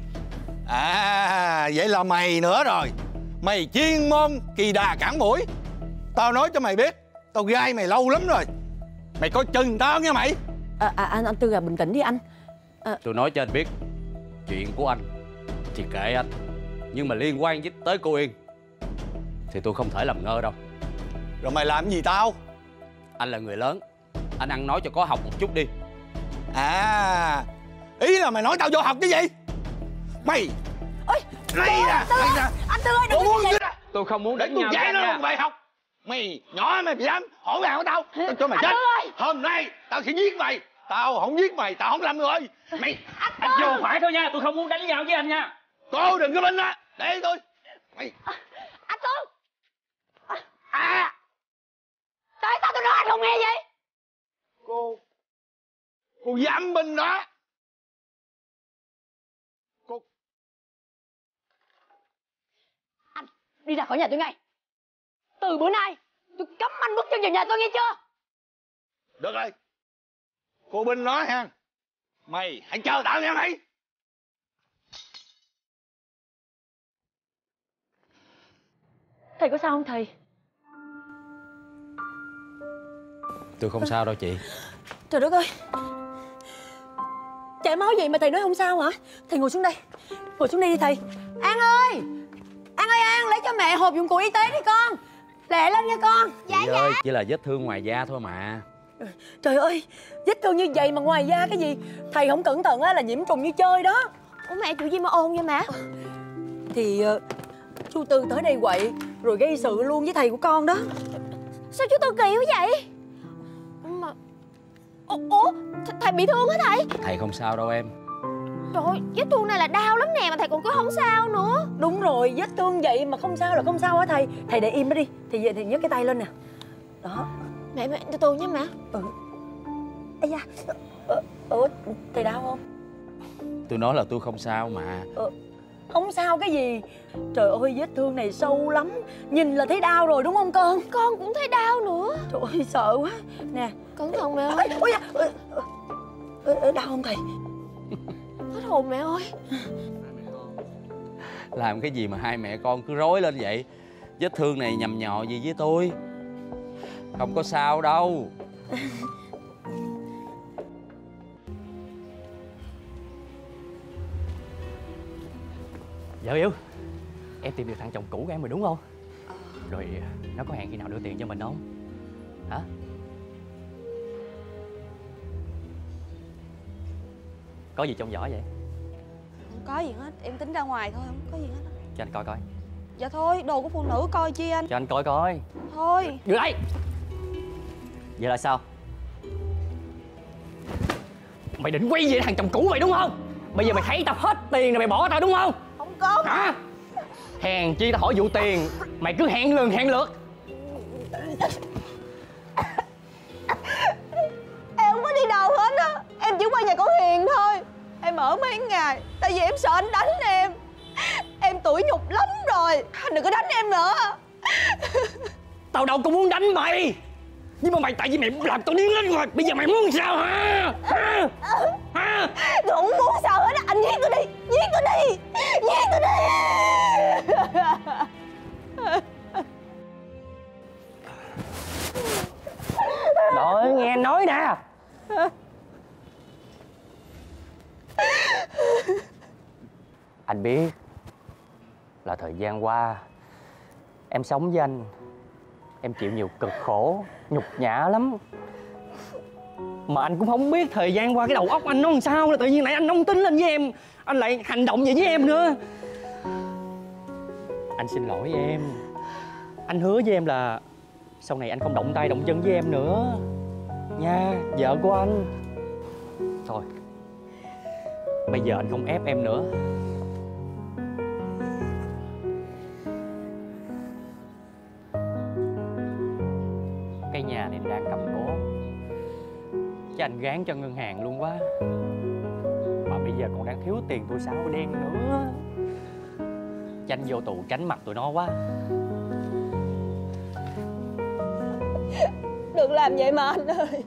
À, vậy là mày nữa rồi. Mày chuyên môn kỳ đà cản mũi. Tao nói cho mày biết, tao gai mày lâu lắm rồi. Mày coi chừng tao nha mày. À, à, anh, anh Tư à, bình tĩnh đi anh. À, Tôi nói cho anh biết, chuyện của anh thì kệ anh, nhưng mà liên quan với tới cô Yên thì tôi không thể làm ngơ đâu. Rồi mày làm gì tao? Anh là người lớn, anh ăn nói cho có học một chút đi. À, ý là mày nói tao vô học cái gì? Mày ôi, này nè, này nè. anh Tư ơi, đừng có như vậy. Tôi không muốn đánh tôi nhau dạy với anh nó nha. bài học. Mày nhỏ mày bị dám hỗn hàng của tao, tao cho mày chết. Hôm nay tao sẽ giết mày. Tao không giết mày, tao không làm người. Mày Anh vô phải thôi nha, tôi không muốn đánh nhau với anh nha. cô đừng có bên á, để tôi. Mày Anh Tư. à, Tại sao tôi nói anh không nghe vậy? cô cô dám binh đó. Cô Anh đi ra khỏi nhà tôi ngay. Từ bữa nay tôi cấm anh bước chân vào nhà tôi nghe chưa? được rồi, cô binh nói ha. Mày hãy chờ tao nha mày. Thầy có sao không thầy? Tôi không sao đâu chị. Trời đất ơi, chảy máu vậy mà thầy nói không sao hả? Thầy ngồi xuống đây, ngồi xuống đây đi thầy. An ơi, An ơi An, lấy cho mẹ hộp dụng cụ y tế đi con. Lẹ lên nha con. Dạ chị ơi, chỉ là vết thương ngoài da thôi mà. Trời ơi, vết thương như vậy mà ngoài da cái gì? Thầy không cẩn thận á là nhiễm trùng như chơi đó. Ủa mẹ, chuyện gì mà ồn vậy mẹ? Thì uh, chú Tư tới đây quậy rồi gây sự luôn với thầy của con đó. Sao chú Tư kỳ quá vậy? Mà... Ủa, ủa thầy bị thương hả thầy? Thầy không sao đâu em. Trời ơi, vết thương này là đau lắm nè mà thầy còn cứ không sao nữa. Đúng rồi, vết thương vậy mà không sao là không sao hả thầy? Thầy để im đó đi. Thì về thì nhấc cái tay lên nè. Đó. Mẹ, mẹ từ từ nha mẹ. Ừ. Ây da. Ờ, ờ, thầy đau không? Tôi nói là tôi không sao mà. Ờ, không sao cái gì. Trời ơi, vết thương này sâu lắm. Nhìn là thấy đau rồi đúng không con? Con cũng thấy đau nữa. Trời ơi, sợ quá. Nè. Cẩn thận mẹ ơi. Ôi da. Ờ, ờ, ờ, đau không thầy? Hết hồn mẹ ơi. Làm cái gì mà hai mẹ con cứ rối lên vậy? Vết thương này nhầm nhò gì với tôi? Không có sao đâu. Vợ yêu, em tìm được thằng chồng cũ của em rồi đúng không? Rồi nó có hẹn khi nào đưa tiền cho mình không? Hả? Có gì trong giỏ vậy? Không có gì hết, em tính ra ngoài thôi, không có gì hết. Cho anh coi coi. Dạ thôi, đồ của phụ nữ coi chi anh. Cho anh coi coi. Thôi. Đưa đây. Vậy là sao? Mày định quay về thằng chồng cũ mày đúng không? Bây giờ mày thấy tao hết tiền rồi mày bỏ tao đúng không? Không có. Hả? Hèn chi tao hỏi vụ tiền mày cứ hẹn lần hẹn lượt. Em không có đi đâu hết á. Em chỉ qua nhà con Hiền thôi. Em ở mấy ngày tại vì em sợ anh đánh em. Em tủi nhục lắm rồi. Anh đừng có đánh em nữa. Tao đâu có muốn đánh mày. Nhưng mà mày tại vì mày làm tao điên lên rồi. Bây giờ mày muốn sao hả? Hả? Hả? Tôi không muốn sao hết á. Anh giết tôi đi. Giết tôi đi. Giết tôi đi. Đợi nghe nói nè. Anh biết là thời gian qua em sống với anh, em chịu nhiều cực khổ, nhục nhã lắm. Mà anh cũng không biết thời gian qua cái đầu óc anh nó làm sao là tự nhiên lại anh nóng tính lên với em. Anh lại hành động vậy với em nữa. Anh xin lỗi em. Anh hứa với em là sau này anh không động tay động chân với em nữa nha, vợ của anh. Thôi, bây giờ anh không ép em nữa. Cái nhà này đang cầm cố, chứ anh gán cho ngân hàng luôn quá. Mà bây giờ còn đang thiếu tiền tụi Sáu đen nữa. Chứ anh vô tù tránh mặt tụi nó quá. Đừng làm vậy mà anh ơi.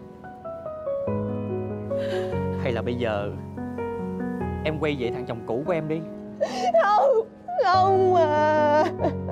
Hay là bây giờ em quay về thằng chồng cũ của em đi. Không, không mà.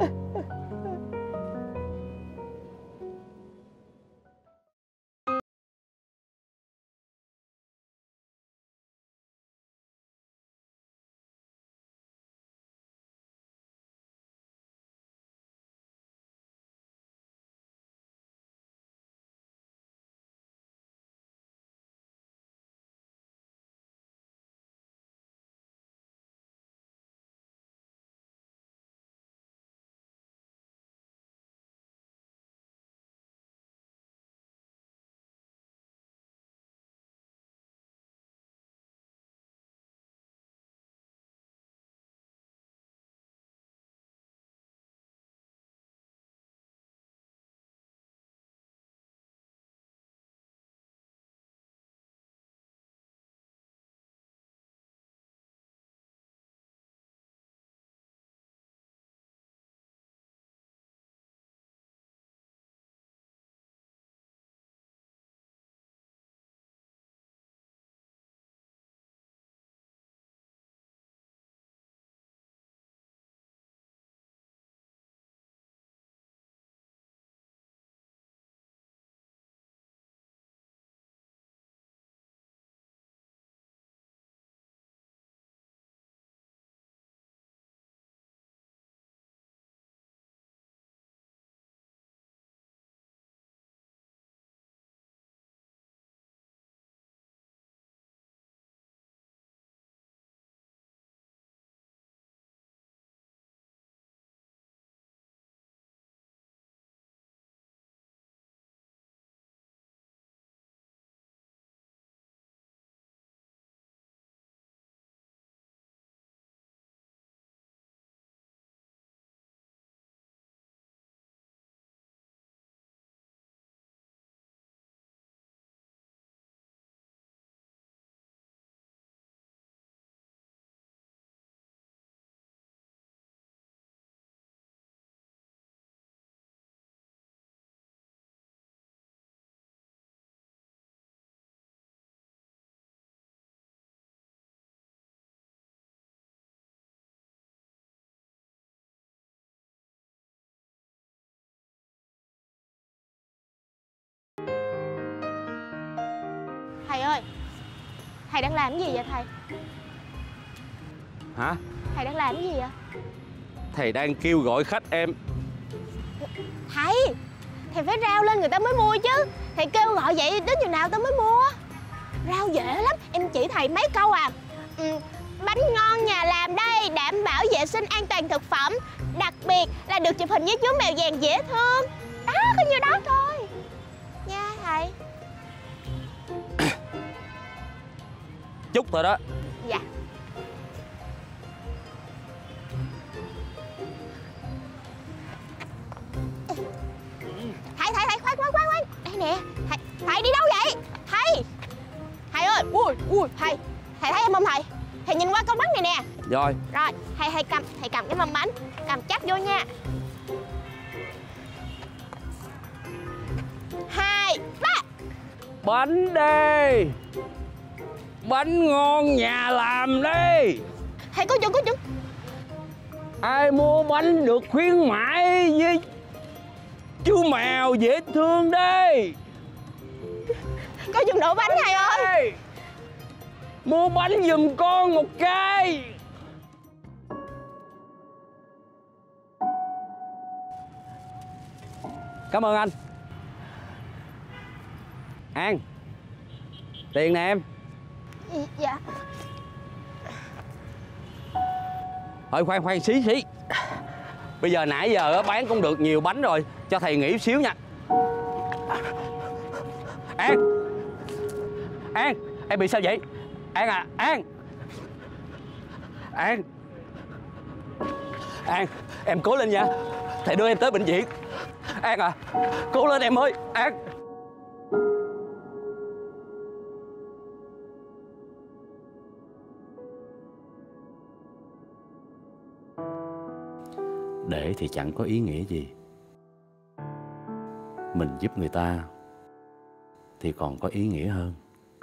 Thầy ơi, thầy đang làm cái gì vậy thầy? Hả? Thầy đang làm cái gì vậy? Thầy đang kêu gọi khách em. Thầy, thầy phải rao lên người ta mới mua chứ. Thầy kêu gọi vậy đến chừng nào ta mới mua? Rao dễ lắm, em chỉ thầy mấy câu à. ừ, Bánh ngon nhà làm đây, đảm bảo vệ sinh an toàn thực phẩm. Đặc biệt là được chụp hình với chú mèo vàng dễ thương. Đó, có nhiêu đó thôi nha thầy. Chút thôi đó. Dạ. Thầy, thầy, thầy, khoan, khoan, khoan, khoan. Đây nè, thầy, thầy đi đâu vậy? Thầy, thầy ơi, ui, ui, thầy, thầy thấy em không thầy? Thầy nhìn qua con mắt này nè. Rồi. Rồi, thầy, thầy cầm, thầy cầm cái mâm bánh, cầm chắc vô nha. Hai, ba. Bánh đây. Bánh ngon nhà làm đi. Thầy có chừng, có chừng. Ai mua bánh được khuyến mãi với chú mèo dễ thương đây. Có chừng đổ bánh thầy ơi. Mua bánh giùm con một cái. Cảm ơn anh. An, Tiền nè em. Dạ. Thôi khoan khoan xí xí. Bây giờ nãy giờ bán cũng được nhiều bánh rồi, cho thầy nghỉ xíu nha. An, An, em bị sao vậy? An à, An, An, An, em cố lên nha. Thầy đưa em tới bệnh viện. An à, cố lên em ơi, An. Để thì chẳng có ý nghĩa gì. Mình giúp người ta thì còn có ý nghĩa hơn.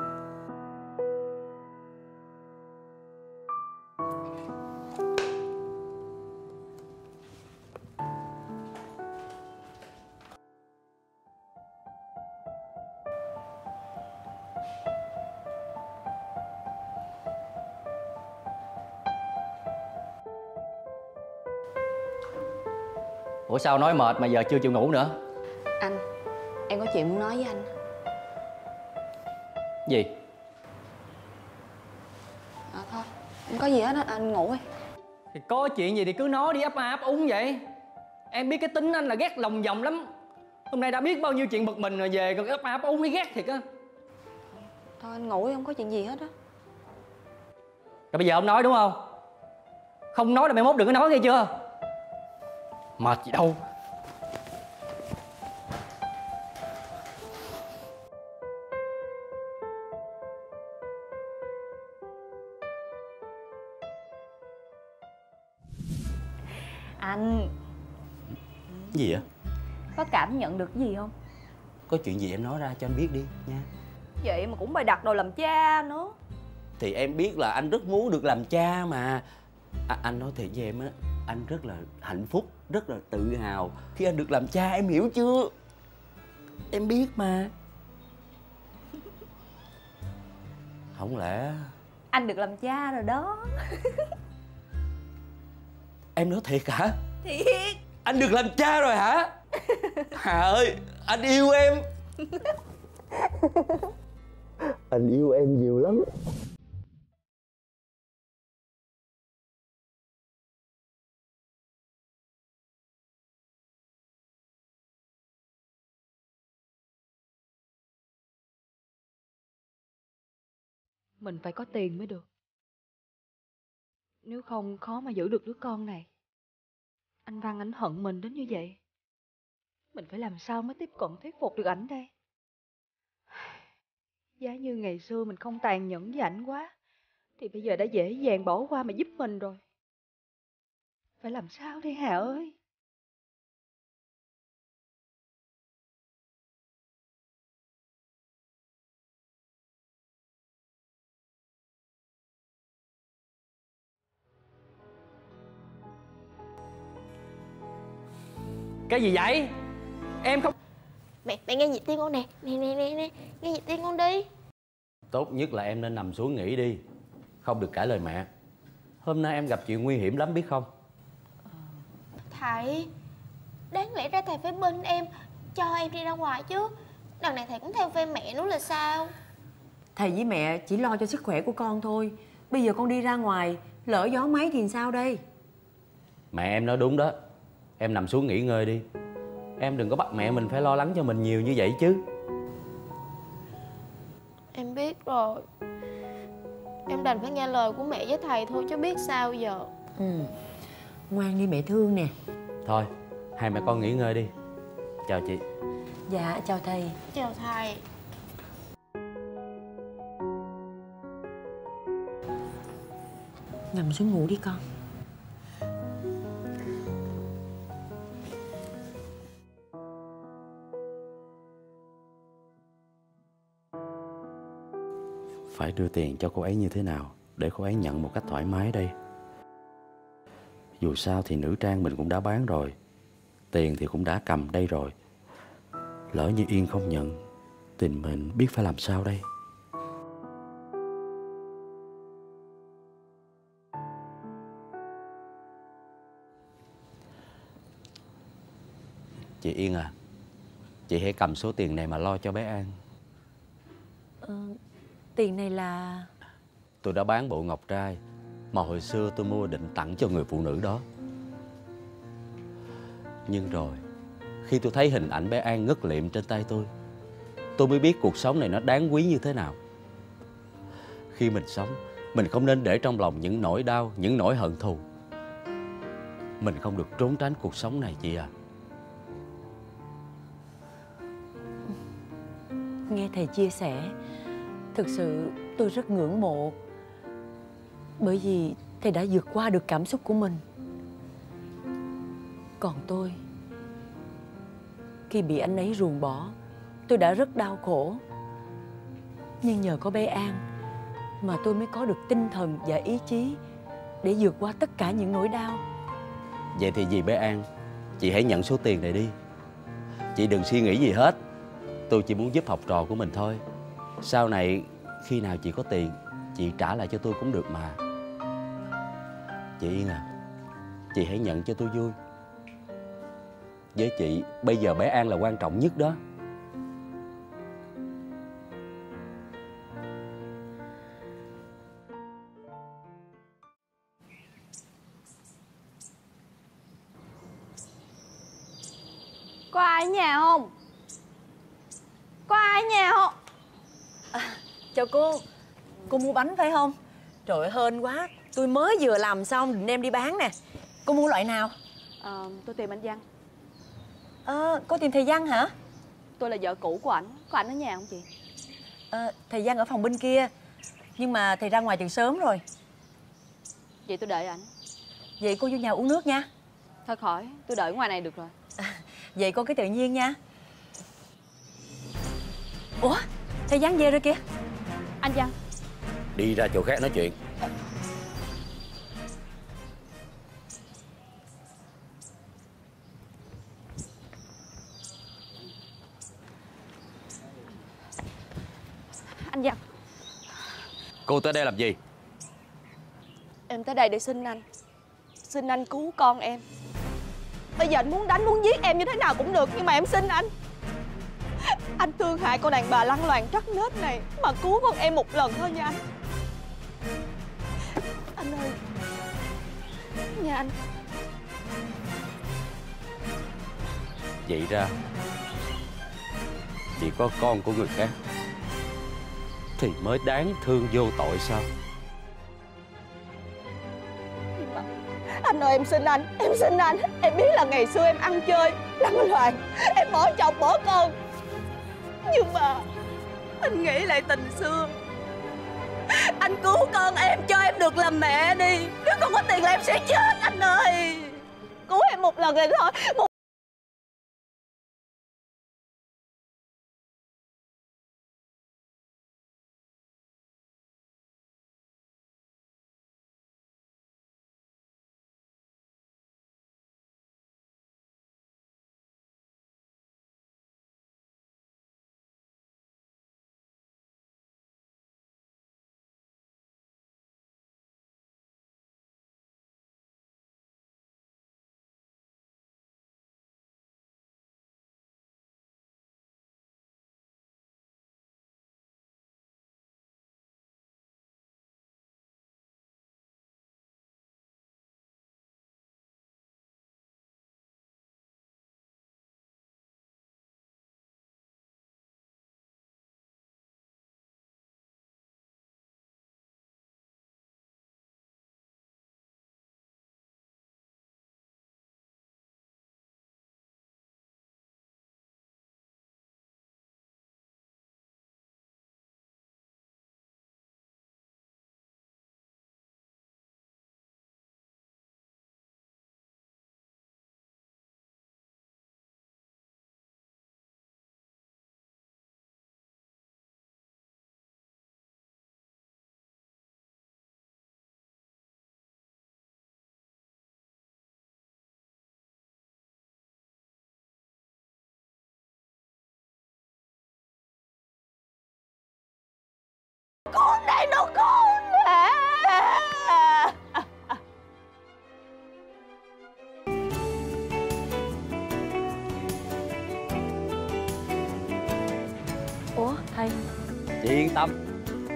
Ủa sao nói mệt mà giờ chưa chịu ngủ nữa? Anh, em có chuyện muốn nói với anh. Gì? À thôi, không có gì hết á, anh ngủ đi. Thì có chuyện gì thì cứ nói đi, ấp a ấp úng vậy. Em biết cái tính anh là ghét lòng vòng lắm. Hôm nay đã biết bao nhiêu chuyện bực mình rồi về còn ấp a ấp úng mới ghét thiệt á. Thôi anh ngủ đi, không có chuyện gì hết á. Rồi bây giờ không nói đúng không? Không nói là mai mốt đừng có nói nghe chưa? Mệt gì đâu. Anh Gì vậy? có cảm nhận được gì không? Có chuyện gì em nói ra cho anh biết đi nha. Vậy mà cũng bày đặt đồ làm cha nữa. Thì em biết là anh rất muốn được làm cha mà. À, anh nói thiệt với em á, anh rất là hạnh phúc, rất là tự hào khi anh được làm cha, em hiểu chưa? Em biết mà. Không lẽ Anh được làm cha rồi đó. em nói thiệt hả? Thiệt. Anh được làm cha rồi hả? Hà ơi, anh yêu em. Anh yêu em nhiều lắm. Mình phải có tiền mới được. Nếu không khó mà giữ được đứa con này. Anh Văn ảnh hận mình đến như vậy. Mình phải làm sao mới tiếp cận thuyết phục được ảnh đây? Giá như ngày xưa mình không tàn nhẫn với ảnh quá thì bây giờ đã dễ dàng bỏ qua mà giúp mình rồi. Phải làm sao đây Hà ơi? Cái gì vậy? Em không... Mẹ, mẹ nghe nhịp tim con nè. Nè, nè, nè, nè. Nghe nhịp tim con đi. Tốt nhất là em nên nằm xuống nghỉ đi. Không được cãi lời mẹ. Hôm nay em gặp chuyện nguy hiểm lắm biết không? Thầy, đáng lẽ ra thầy phải bên em, cho em đi ra ngoài chứ. Đằng này thầy cũng theo phe mẹ nữa là sao? Thầy với mẹ chỉ lo cho sức khỏe của con thôi. Bây giờ con đi ra ngoài, lỡ gió máy thì sao đây? Mẹ em nói đúng đó. Em nằm xuống nghỉ ngơi đi. Em đừng có bắt mẹ mình phải lo lắng cho mình nhiều như vậy chứ. Em biết rồi. Em đành phải nghe lời của mẹ với thầy thôi chứ biết sao giờ. Ừ, ngoan đi mẹ thương nè. Thôi, hai mẹ con nghỉ ngơi đi. Chào chị. Dạ, chào thầy. Chào thầy. Nằm xuống ngủ đi con. Phải đưa tiền cho cô ấy như thế nào để cô ấy nhận một cách thoải mái đây? Dù sao thì nữ trang mình cũng đã bán rồi, tiền thì cũng đã cầm đây rồi. Lỡ như Yên không nhận thì mình biết phải làm sao đây? Chị Yên à, chị hãy cầm số tiền này mà lo cho bé An. Ờ, Tiền này là... Tôi đã bán bộ ngọc trai mà hồi xưa tôi mua định tặng cho người phụ nữ đó. Nhưng rồi khi tôi thấy hình ảnh bé An ngất liệm trên tay tôi, tôi mới biết cuộc sống này nó đáng quý như thế nào. Khi mình sống, mình không nên để trong lòng những nỗi đau, những nỗi hận thù. Mình không được trốn tránh cuộc sống này chị à. Nghe thầy chia sẻ, thực sự tôi rất ngưỡng mộ. Bởi vì thầy đã vượt qua được cảm xúc của mình. Còn tôi, khi bị anh ấy ruồng bỏ, tôi đã rất đau khổ. Nhưng nhờ có bé An mà tôi mới có được tinh thần và ý chí để vượt qua tất cả những nỗi đau. Vậy thì vì bé An, chị hãy nhận số tiền này đi. Chị đừng suy nghĩ gì hết. Tôi chỉ muốn giúp học trò của mình thôi. Sau này khi nào chị có tiền, chị trả lại cho tôi cũng được mà. Chị Yên à, chị hãy nhận cho tôi vui. Với chị, bây giờ bé An là quan trọng nhất đó. Có ai ở nhà không? Có ai ở nhà không? À, chào cô. Cô mua bánh phải không? Trời ơi, hên quá. Tôi mới vừa làm xong định đem đi bán nè. Cô mua loại nào? À, tôi tìm anh Văn. Ờ, à, cô tìm thầy Văn hả? Tôi là vợ cũ của ảnh. Có ảnh ở nhà không chị? À, thầy Văn ở phòng bên kia. Nhưng mà thầy ra ngoài từ sớm rồi. Vậy tôi đợi ảnh. Vậy cô vô nhà uống nước nha. Thôi khỏi, tôi đợi ngoài này được rồi. À, vậy cô cứ tự nhiên nha. Ủa, thầy Văn về rồi kìa. Anh Văn, đi ra chỗ khác nói chuyện. Anh Văn. Cô tới đây làm gì? Em tới đây để xin anh. Xin anh cứu con em. Bây giờ anh muốn đánh, muốn giết em như thế nào cũng được. Nhưng mà em xin anh. Anh thương hại con đàn bà lăng loàn trắc nết này mà cứu con em một lần thôi nha anh. Anh ơi. Nha anh. Vậy ra chỉ có con của người khác thì mới đáng thương vô tội sao? Anh ơi, em xin anh, em xin anh. Em biết là ngày xưa em ăn chơi lăng loàn, em bỏ chồng bỏ con. Nhưng mà anh nghĩ lại tình xưa. Anh cứu con em, cho em được làm mẹ đi. Nếu không có tiền là em sẽ chết anh ơi. Cứu em một lần này thôi. Một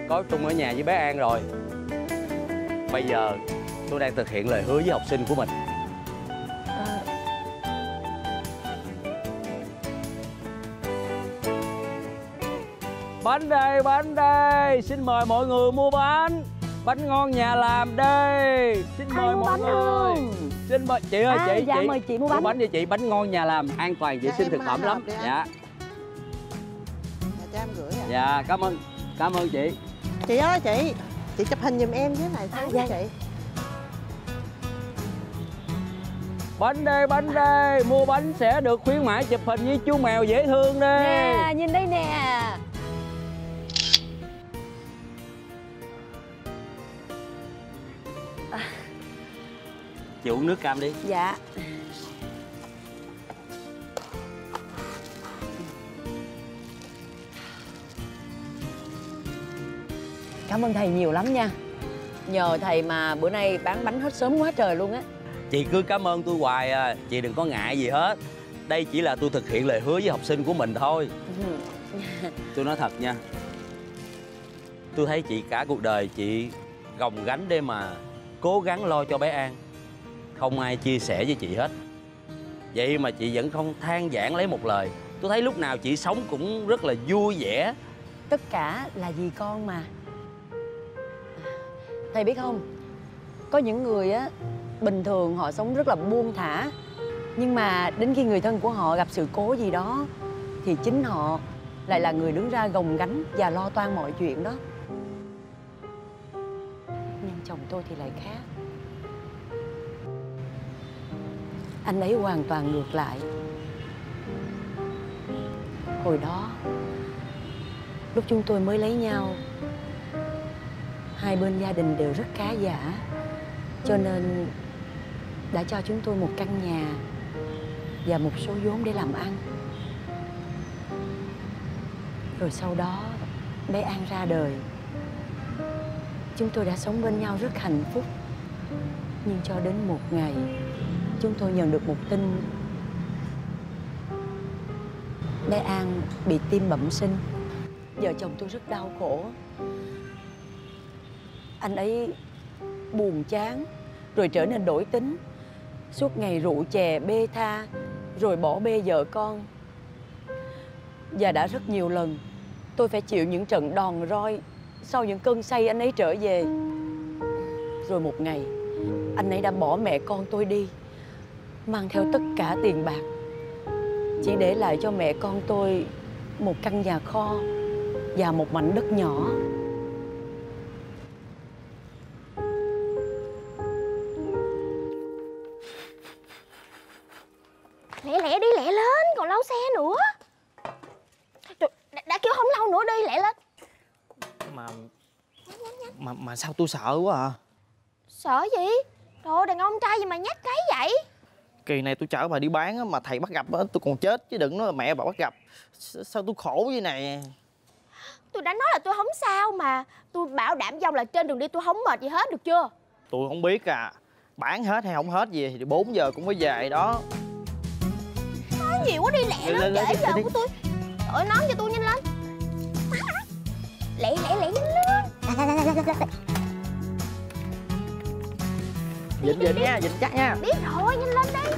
có Trung ở nhà với bé An rồi. Bây giờ tôi đang thực hiện lời hứa với học sinh của mình. À... Bánh đây, bánh đây, xin mời mọi người mua bánh. Bánh ngon nhà làm đây. Xin mời Ăn mọi bánh người không? Xin mời chị ơi. À, chị dạ, chị mời chị mua bánh. Mua bánh cho chị, bánh ngon nhà làm, an toàn vệ sinh thực phẩm lắm. Dạ. Dạ, cho em gửi à. Dạ, cảm ơn. Cảm ơn chị. Chị ơi chị, chị chụp hình giùm em với này thôi. Dạ. Chị. Bánh đây, bánh đây, mua bánh sẽ được khuyến mãi chụp hình với chú mèo dễ thương đây. Nè, nhìn đây nè. À. Chị uống nước cam đi. Dạ. Cảm ơn thầy nhiều lắm nha. Nhờ thầy mà bữa nay bán bánh hết sớm quá trời luôn á. Chị cứ cảm ơn tôi hoài à, chị đừng có ngại gì hết. Đây chỉ là tôi thực hiện lời hứa với học sinh của mình thôi. Tôi nói thật nha, tôi thấy chị cả cuộc đời chị gồng gánh để mà cố gắng lo cho bé An. Không ai chia sẻ với chị hết. Vậy mà chị vẫn không than vãn lấy một lời. Tôi thấy lúc nào chị sống cũng rất là vui vẻ. Tất cả là vì con mà. Thầy biết không, có những người á, bình thường họ sống rất là buông thả, nhưng mà đến khi người thân của họ gặp sự cố gì đó thì chính họ lại là người đứng ra gồng gánh và lo toan mọi chuyện đó. Nhưng chồng tôi thì lại khác. Anh ấy hoàn toàn ngược lại. Hồi đó, lúc chúng tôi mới lấy nhau, hai bên gia đình đều rất khá giả, cho nên đã cho chúng tôi một căn nhà và một số vốn để làm ăn. Rồi sau đó bé An ra đời. Chúng tôi đã sống bên nhau rất hạnh phúc. Nhưng cho đến một ngày, chúng tôi nhận được một tin bé An bị tim bẩm sinh. Vợ chồng tôi rất đau khổ. Anh ấy buồn chán, rồi trở nên đổi tính, suốt ngày rượu chè bê tha, rồi bỏ bê vợ con. Và đã rất nhiều lần tôi phải chịu những trận đòn roi sau những cơn say anh ấy trở về. Rồi một ngày, anh ấy đã bỏ mẹ con tôi đi, mang theo tất cả tiền bạc, chỉ để lại cho mẹ con tôi một căn nhà kho và một mảnh đất nhỏ. Lẹ lẹ đi, lẹ lên, còn lâu xe nữa. Trời, đã, đã kêu không lâu nữa, đi lẹ lên. Mà Mà mà sao tôi sợ quá à. Sợ gì? Trời ơi, đàn ông trai gì mà nhát cái vậy? Kỳ này tôi chở bà đi bán á, mà thầy bắt gặp á, tôi còn chết chứ đừng nói là mẹ bà bắt gặp. Sao tôi khổ vậy này? Tôi đã nói là tôi không sao mà. Tôi bảo đảm với ông là trên đường đi tôi không mệt gì hết, được chưa? Tôi không biết à, bán hết hay không hết gì thì bốn giờ cũng phải về đó. Nói nhiều quá, đi lẹ lên, trễ giờ của tôi. Trời ơi, nón cho tôi nhanh lên. Lẹ lẹ lẹ nhanh lên. Dịnh dịnh nha, dịnh chắc nha. Biết rồi, nhanh lên đi.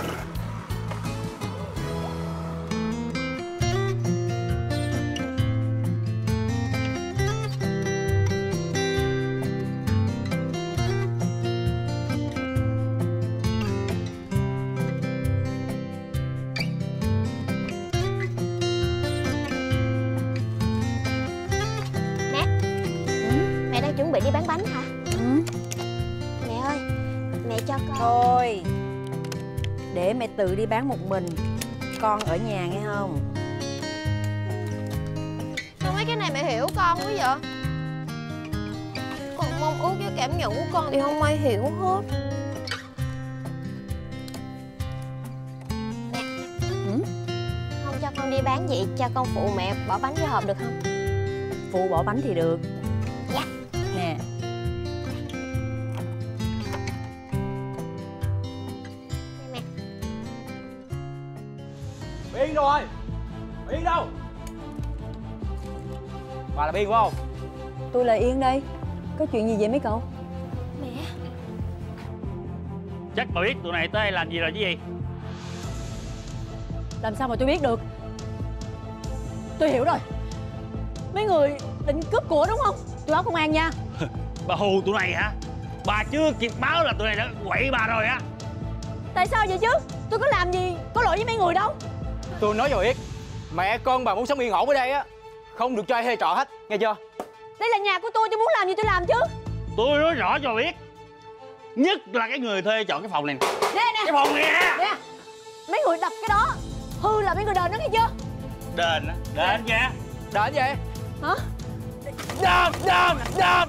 Nè, ừ? Mẹ đang chuẩn bị đi bán bánh hả? Ừ. Mẹ ơi, mẹ cho con. Thôi, để mẹ tự đi bán một mình, con ở nhà nghe không? Sao mấy cái này mẹ hiểu con quá vậy? Con mong ước với cảm nhận của con thì không ai hiểu hết. Nè, ừ? không cho con đi bán vậy, cho con phụ mẹ bỏ bánh vô hộp được không? Phụ bỏ bánh thì được. Dạ. Nè. Biên đâu rồi? Biên đâu? Bà là Biên phải không? tôi là Yên đây. Có chuyện gì vậy mấy cậu? Mẹ. Chắc bà biết tụi này tới đây làm gì rồi chứ gì? Làm sao mà tôi biết được? Tôi hiểu rồi. Mấy người định cướp của đúng không? Tôi báo công an nha. Bà hù tụi này hả? Bà chưa kịp báo là tụi này đã quậy bà rồi á. Tại sao vậy chứ? Tôi có làm gì có lỗi với mấy người đâu. Tôi nói rồi Yết, mẹ con bà muốn sống yên ổn ở đây á, không được cho ai thuê trọ hết, nghe chưa? Đây là nhà của tôi, tôi muốn làm gì tôi làm chứ. Tôi nói rõ cho biết, nhất là cái người thuê chọn cái phòng này. Nè nè, cái phòng này ha. Nè, mấy người đập cái đó hư là mấy người đền đó nghe chưa? Đền á? Đền kìa. Đền gì? Hả? Đền, đền, đền.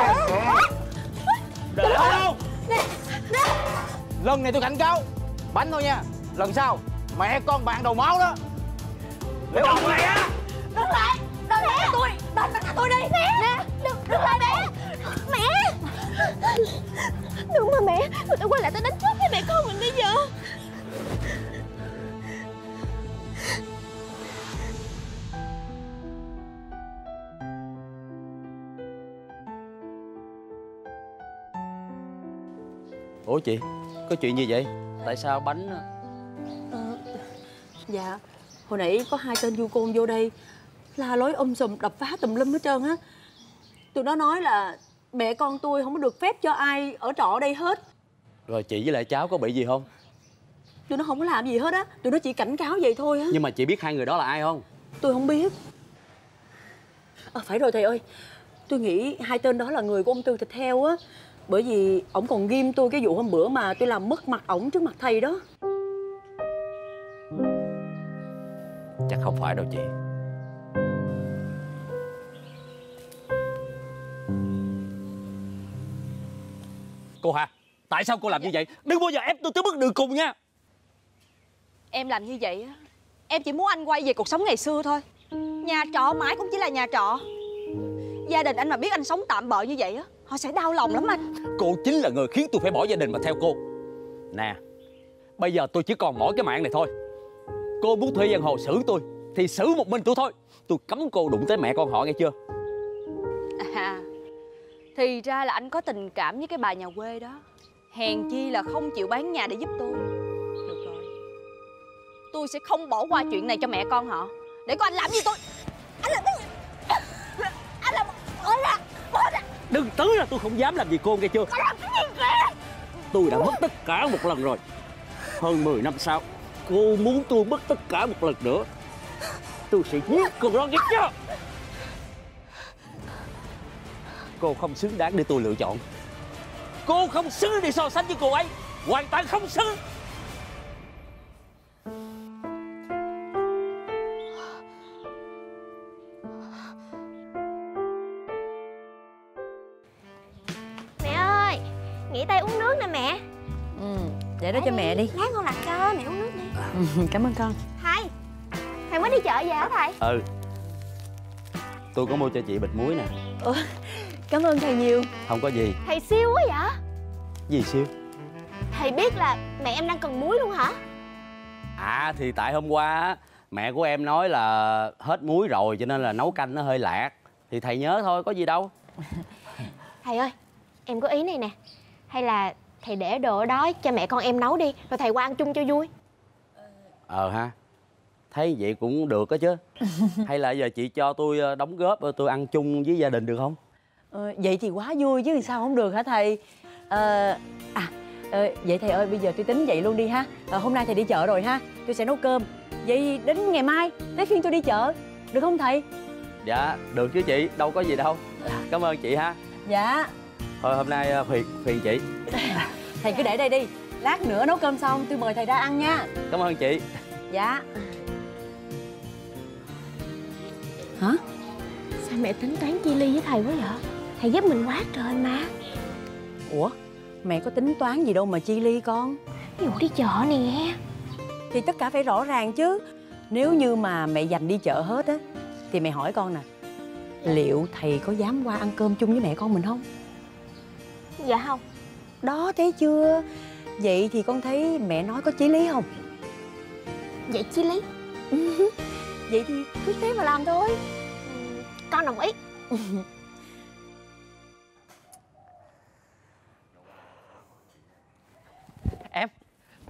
Đền đâu? Nè, nè. Lần này tôi cảnh cáo, bánh thôi nha. Lần sau mẹ con bạn đầu máu đó. Cái phòng này á. Đừng lại, đừng lại tôi, đừng đánh tôi đi. Nè, nè, đừng, đừng lại mẹ. Mẹ. Đừng mà mẹ, người ta quay lại ta đánh chết cái mẹ con mình bây giờ. Ủa chị, có chuyện gì vậy? Tại sao bánh... Ờ, dạ, hồi nãy có hai tên du côn vô đây la lối um sùm đập phá tùm lum hết trơn á. Tụi nó nói là mẹ con tôi không có được phép cho ai ở trọ ở đây hết. Rồi chị với lại cháu có bị gì không? Tụi nó không có làm gì hết á, tụi nó chỉ cảnh cáo vậy thôi á. Nhưng mà chị biết hai người đó là ai không? Tôi không biết. À, phải rồi thầy ơi, tôi nghĩ hai tên đó là người của ông Tư thịt heo á. Bởi vì ổng còn ghim tôi cái vụ hôm bữa mà tôi làm mất mặt ổng trước mặt thầy đó. Chắc không phải đâu chị. Cô Hà, tại sao cô làm như vậy? Đừng bao giờ ép tôi tới bước đường cùng nha. Em làm như vậy á, em chỉ muốn anh quay về cuộc sống ngày xưa thôi. Nhà trọ mãi cũng chỉ là nhà trọ. Gia đình anh mà biết anh sống tạm bợ như vậy á, họ sẽ đau lòng lắm anh. Cô chính là người khiến tôi phải bỏ gia đình mà theo cô. Nè, bây giờ tôi chỉ còn mỗi cái mạng này thôi. Cô muốn thuê giang hồ xử tôi thì xử một mình tôi thôi. Tôi cấm cô đụng tới mẹ con họ, nghe chưa? À, thì ra là anh có tình cảm với cái bà nhà quê đó. Hèn chi là không chịu bán nhà để giúp tôi. Được rồi, tôi sẽ không bỏ qua chuyện này cho mẹ con họ. Để có anh làm gì tôi. Anh làm cái gì? Anh làm... Bỏ ra, bỏ ra. Đừng tới là tôi không dám làm gì cô, nghe chưa? Anh làm cái gì kìa? Tôi đã mất tất cả một lần rồi. Hơn mười năm sau, cô muốn tôi mất tất cả một lần nữa, tôi sẽ giết cô đó, nghe chưa? Cô không xứng đáng để tôi lựa chọn. Cô không xứng để so sánh với cô ấy. Hoàn toàn không xứng. Mẹ ơi, nghỉ tay uống nước nè mẹ. Ừ, để đó cho mẹ đi. Lát con đặt cho mẹ uống nước đi. Ừ, cảm ơn con. Thầy, thầy mới đi chợ về hả thầy? Ừ, tôi có mua cho chị bịch muối nè. Ủa, cảm ơn thầy nhiều. Không có gì. Thầy siêu quá vậy. Gì siêu? Thầy biết là mẹ em đang cần muối luôn hả? À thì tại hôm qua á, mẹ của em nói là hết muối rồi cho nên là nấu canh nó hơi lạc. Thì thầy nhớ thôi, có gì đâu. Thầy ơi, em có ý này nè. Hay là thầy để đồ ở đó cho mẹ con em nấu đi, rồi thầy qua ăn chung cho vui. Ờ ha, thấy vậy cũng được đó chứ. Hay là giờ chị cho tôi đóng góp, tôi ăn chung với gia đình được không? Ờ, vậy thì quá vui chứ sao không được hả thầy? Ờ, à, ờ, vậy thầy ơi, bây giờ tôi tính vậy luôn đi ha. Ờ, hôm nay thầy đi chợ rồi ha, tôi sẽ nấu cơm. Vậy đến ngày mai tới phiên tôi đi chợ, được không thầy? Dạ, được chứ chị, đâu có gì đâu. Cảm ơn chị ha. Dạ. Thôi hôm nay phiền phiền chị. Thầy cứ để đây đi, lát nữa nấu cơm xong tôi mời thầy ra ăn nha. Cảm ơn chị. Dạ. Hả? Sao mẹ tính toán chia ly với thầy quá vậy? Thầy giúp mình quá trời mà. Ủa, mẹ có tính toán gì đâu mà chia ly con? Ví dụ đi chợ nè. Thì tất cả phải rõ ràng chứ. Nếu như mà mẹ dành đi chợ hết á, thì mẹ hỏi con nè, liệu thầy có dám qua ăn cơm chung với mẹ con mình không? Dạ không. Đó, thấy chưa? Vậy thì con thấy mẹ nói có chí lý không? Vậy chí lý. Vậy thì cứ thế mà làm thôi. Con đồng ý.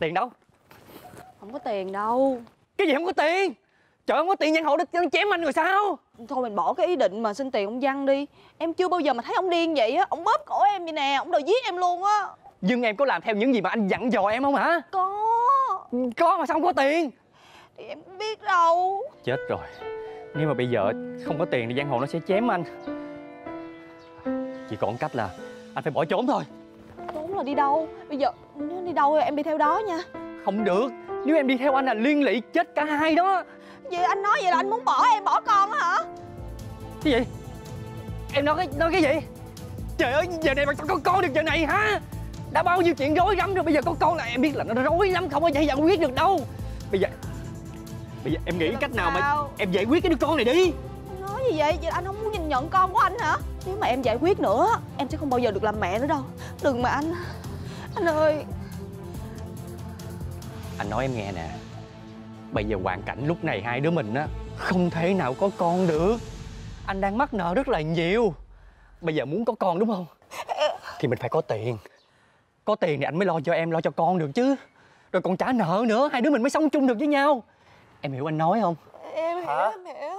Tiền đâu? Không có tiền đâu. Cái gì không có tiền? Trời ơi, không có tiền giang hồ nó chém anh rồi sao? Thôi mình bỏ cái ý định mà xin tiền ông Văn đi. Em chưa bao giờ mà thấy ông điên vậy á. Ông bóp cổ em vậy nè, ông đòi giết em luôn á. Nhưng em có làm theo những gì mà anh dặn dò em không hả? Có. Có mà sao không có tiền? Thì em không biết đâu. Chết rồi. Nếu mà bây giờ không có tiền thì giang hồ nó sẽ chém anh. Chỉ còn cách là anh phải bỏ trốn thôi. Trốn là đi đâu? Bây giờ nếu đi đâu em đi theo đó nha. Không được. Nếu em đi theo anh là liên lụy chết cả hai đó. Vậy anh nói vậy là anh muốn bỏ em, bỏ con á hả? Cái gì? Em nói cái nói cái gì? Trời ơi, giờ này mà sao có con được giờ này hả? Đã bao nhiêu chuyện rối rắm rồi, bây giờ có con là em biết là nó rối lắm, không có dễ giải quyết được đâu. Bây giờ Bây giờ em nghĩ cách nào mà em giải quyết cái đứa con này đi. Anh nói gì vậy? Vậy anh không muốn nhìn nhận con của anh hả? Nếu mà em giải quyết nữa, em sẽ không bao giờ được làm mẹ nữa đâu. Đừng mà anh. Anh ơi. Anh nói em nghe nè. Bây giờ hoàn cảnh lúc này hai đứa mình á không thể nào có con được. Anh đang mắc nợ rất là nhiều. Bây giờ muốn có con đúng không? Thì mình phải có tiền. Có tiền thì anh mới lo cho em, lo cho con được chứ. Rồi còn trả nợ nữa, hai đứa mình mới sống chung được với nhau. Em hiểu anh nói không? Em hiểu, hả? Em hiểu.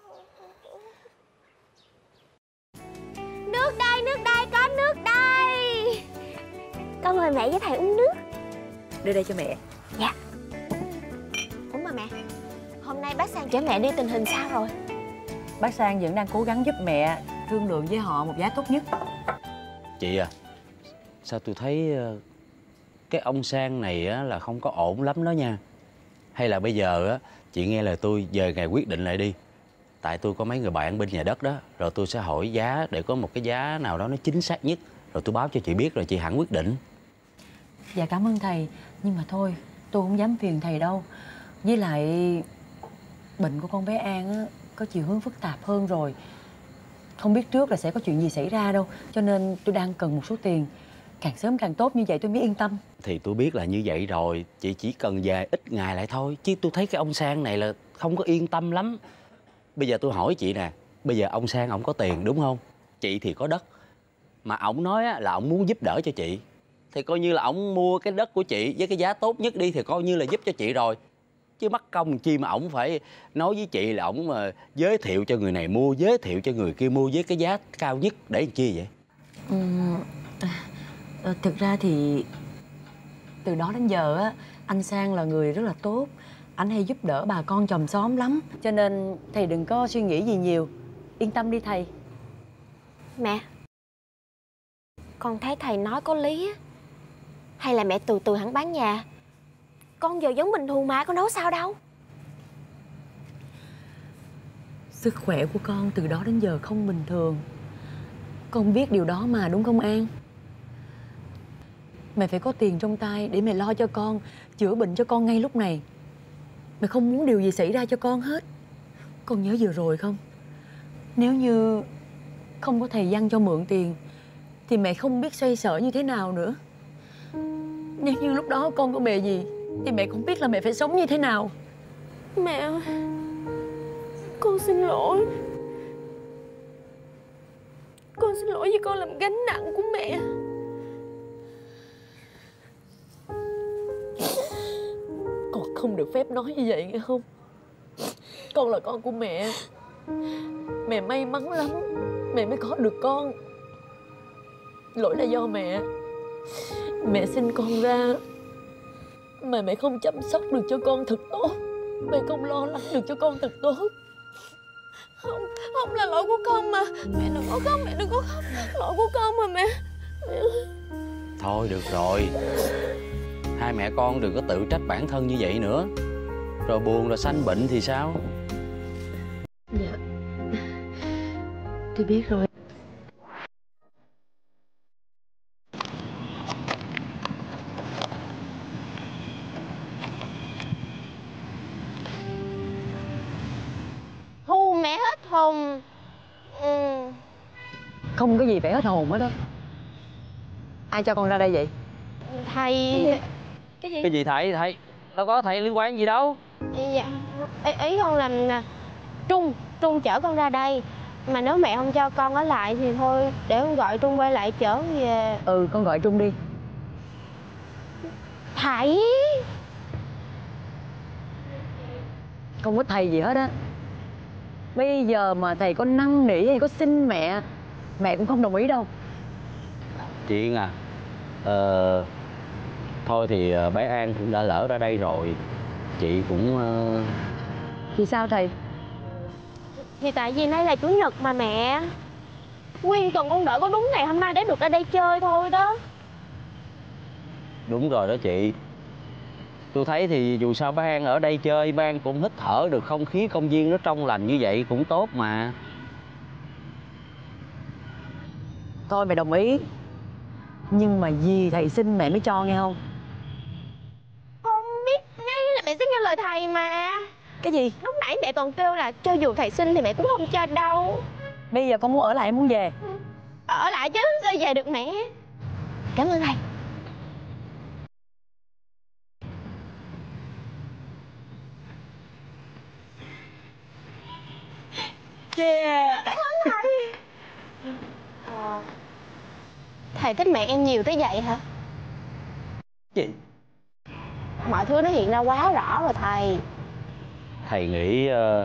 Nước đây, nước đây, có nước đây. Con mời mẹ với thầy uống nước. Đưa đây cho mẹ. Dạ. Ủa mà mẹ, hôm nay bác Sang chở mẹ đi tình hình sao rồi? Bác Sang vẫn đang cố gắng giúp mẹ, thương lượng với họ một giá tốt nhất. Chị à, sao tôi thấy cái ông Sang này á là không có ổn lắm đó nha. Hay là bây giờ á chị nghe lời tôi, về ngày quyết định lại đi. Tại tôi có mấy người bạn bên nhà đất đó, rồi tôi sẽ hỏi giá để có một cái giá nào đó nó chính xác nhất, rồi tôi báo cho chị biết rồi chị hẳn quyết định. Dạ cảm ơn thầy, nhưng mà thôi tôi không dám phiền thầy đâu. Với lại bệnh của con bé An á có chiều hướng phức tạp hơn rồi, không biết trước là sẽ có chuyện gì xảy ra đâu, cho nên tôi đang cần một số tiền. Càng sớm càng tốt, như vậy tôi mới yên tâm. Thì tôi biết là như vậy rồi, chị chỉ cần vài ít ngày lại thôi. Chứ tôi thấy cái ông Sang này là không có yên tâm lắm. Bây giờ tôi hỏi chị nè, bây giờ ông Sang ổng có tiền đúng không? Chị thì có đất. Mà ổng nói là ổng muốn giúp đỡ cho chị, thì coi như là ổng mua cái đất của chị với cái giá tốt nhất đi, thì coi như là giúp cho chị rồi. Chứ mắc công chi mà ổng phải nói với chị là ổng mà giới thiệu cho người này mua, giới thiệu cho người kia mua với cái giá cao nhất để làm chi vậy? Ừ, à, thực ra thì từ đó đến giờ á, anh Sang là người rất là tốt. Anh hay giúp đỡ bà con chòm xóm lắm. Cho nên thầy đừng có suy nghĩ gì nhiều. Yên tâm đi thầy. Mẹ, con thấy thầy nói có lý á. Hay là mẹ từ từ hẳn bán nhà. Con giờ giống bình thường mà, con đâu có sao đâu. Sức khỏe của con từ đó đến giờ không bình thường. Con biết điều đó mà đúng không An? Mẹ phải có tiền trong tay để mẹ lo cho con, chữa bệnh cho con ngay lúc này. Mẹ không muốn điều gì xảy ra cho con hết. Con nhớ vừa rồi không? Nếu như không có thầy Văn cho mượn tiền thì mẹ không biết xoay sở như thế nào nữa. Nếu như lúc đó con có bề gì thì mẹ không biết là mẹ phải sống như thế nào. Mẹ ơi, con xin lỗi. Con xin lỗi vì con làm gánh nặng của mẹ. Con không được phép nói như vậy nghe không? Con là con của mẹ. Mẹ may mắn lắm mẹ mới có được con. Lỗi là do mẹ. Mẹ sinh con ra mà mẹ không chăm sóc được cho con thật tốt. Mẹ không lo lắng được cho con thật tốt. Không, không là lỗi của con mà. Mẹ đừng có khóc, mẹ đừng có khóc. Lỗi của con mà mẹ. Mẹ ơi. Thôi được rồi, hai mẹ con đừng có tự trách bản thân như vậy nữa. Rồi buồn rồi sanh bệnh thì sao? Dạ, tôi biết rồi. Thu mẹ hết hồn. Ừ. Không có gì phải hết hồn hết đó. Ai cho con ra đây vậy? Thầy. Cái gì? Cái gì thầy? Thầy đâu có thầy liên quan gì đâu. Dạ, ý, ý con là Trung, Trung chở con ra đây. Mà nếu mẹ không cho con ở lại thì thôi, để con gọi Trung quay lại chở về. Ừ, con gọi Trung đi. Thầy. Không có thầy gì hết á. Bây giờ mà thầy có năn nỉ hay có xin mẹ, mẹ cũng không đồng ý đâu. Chị Yên à, ờ, thôi thì bé An cũng đã lỡ ra đây rồi, chị cũng uh... Vì sao thầy? Thì tại vì nay là chủ nhật mà mẹ. Nguyên tuần con đợi có đúng ngày hôm nay để được ra đây chơi thôi đó. Đúng rồi đó chị. Tôi thấy thì dù sao bé An ở đây chơi, bé An cũng hít thở được không khí công viên nó trong lành như vậy cũng tốt mà. Thôi mẹ đồng ý. Nhưng mà gì thầy xin mẹ mới cho nghe không? Không biết ngay là mẹ sẽ nghe lời thầy mà. Cái gì? Lúc nãy mẹ còn kêu là cho dù thầy xin thì mẹ cũng không cho đâu. Bây giờ con muốn ở lại hay muốn về? Ở lại chứ, sao về được mẹ. Cảm ơn thầy. Yeah. Cảm ơn thầy. À, thầy thích mẹ em nhiều tới vậy hả? Gì? Mọi thứ nó hiện ra quá rõ rồi thầy. Thầy nghĩ uh,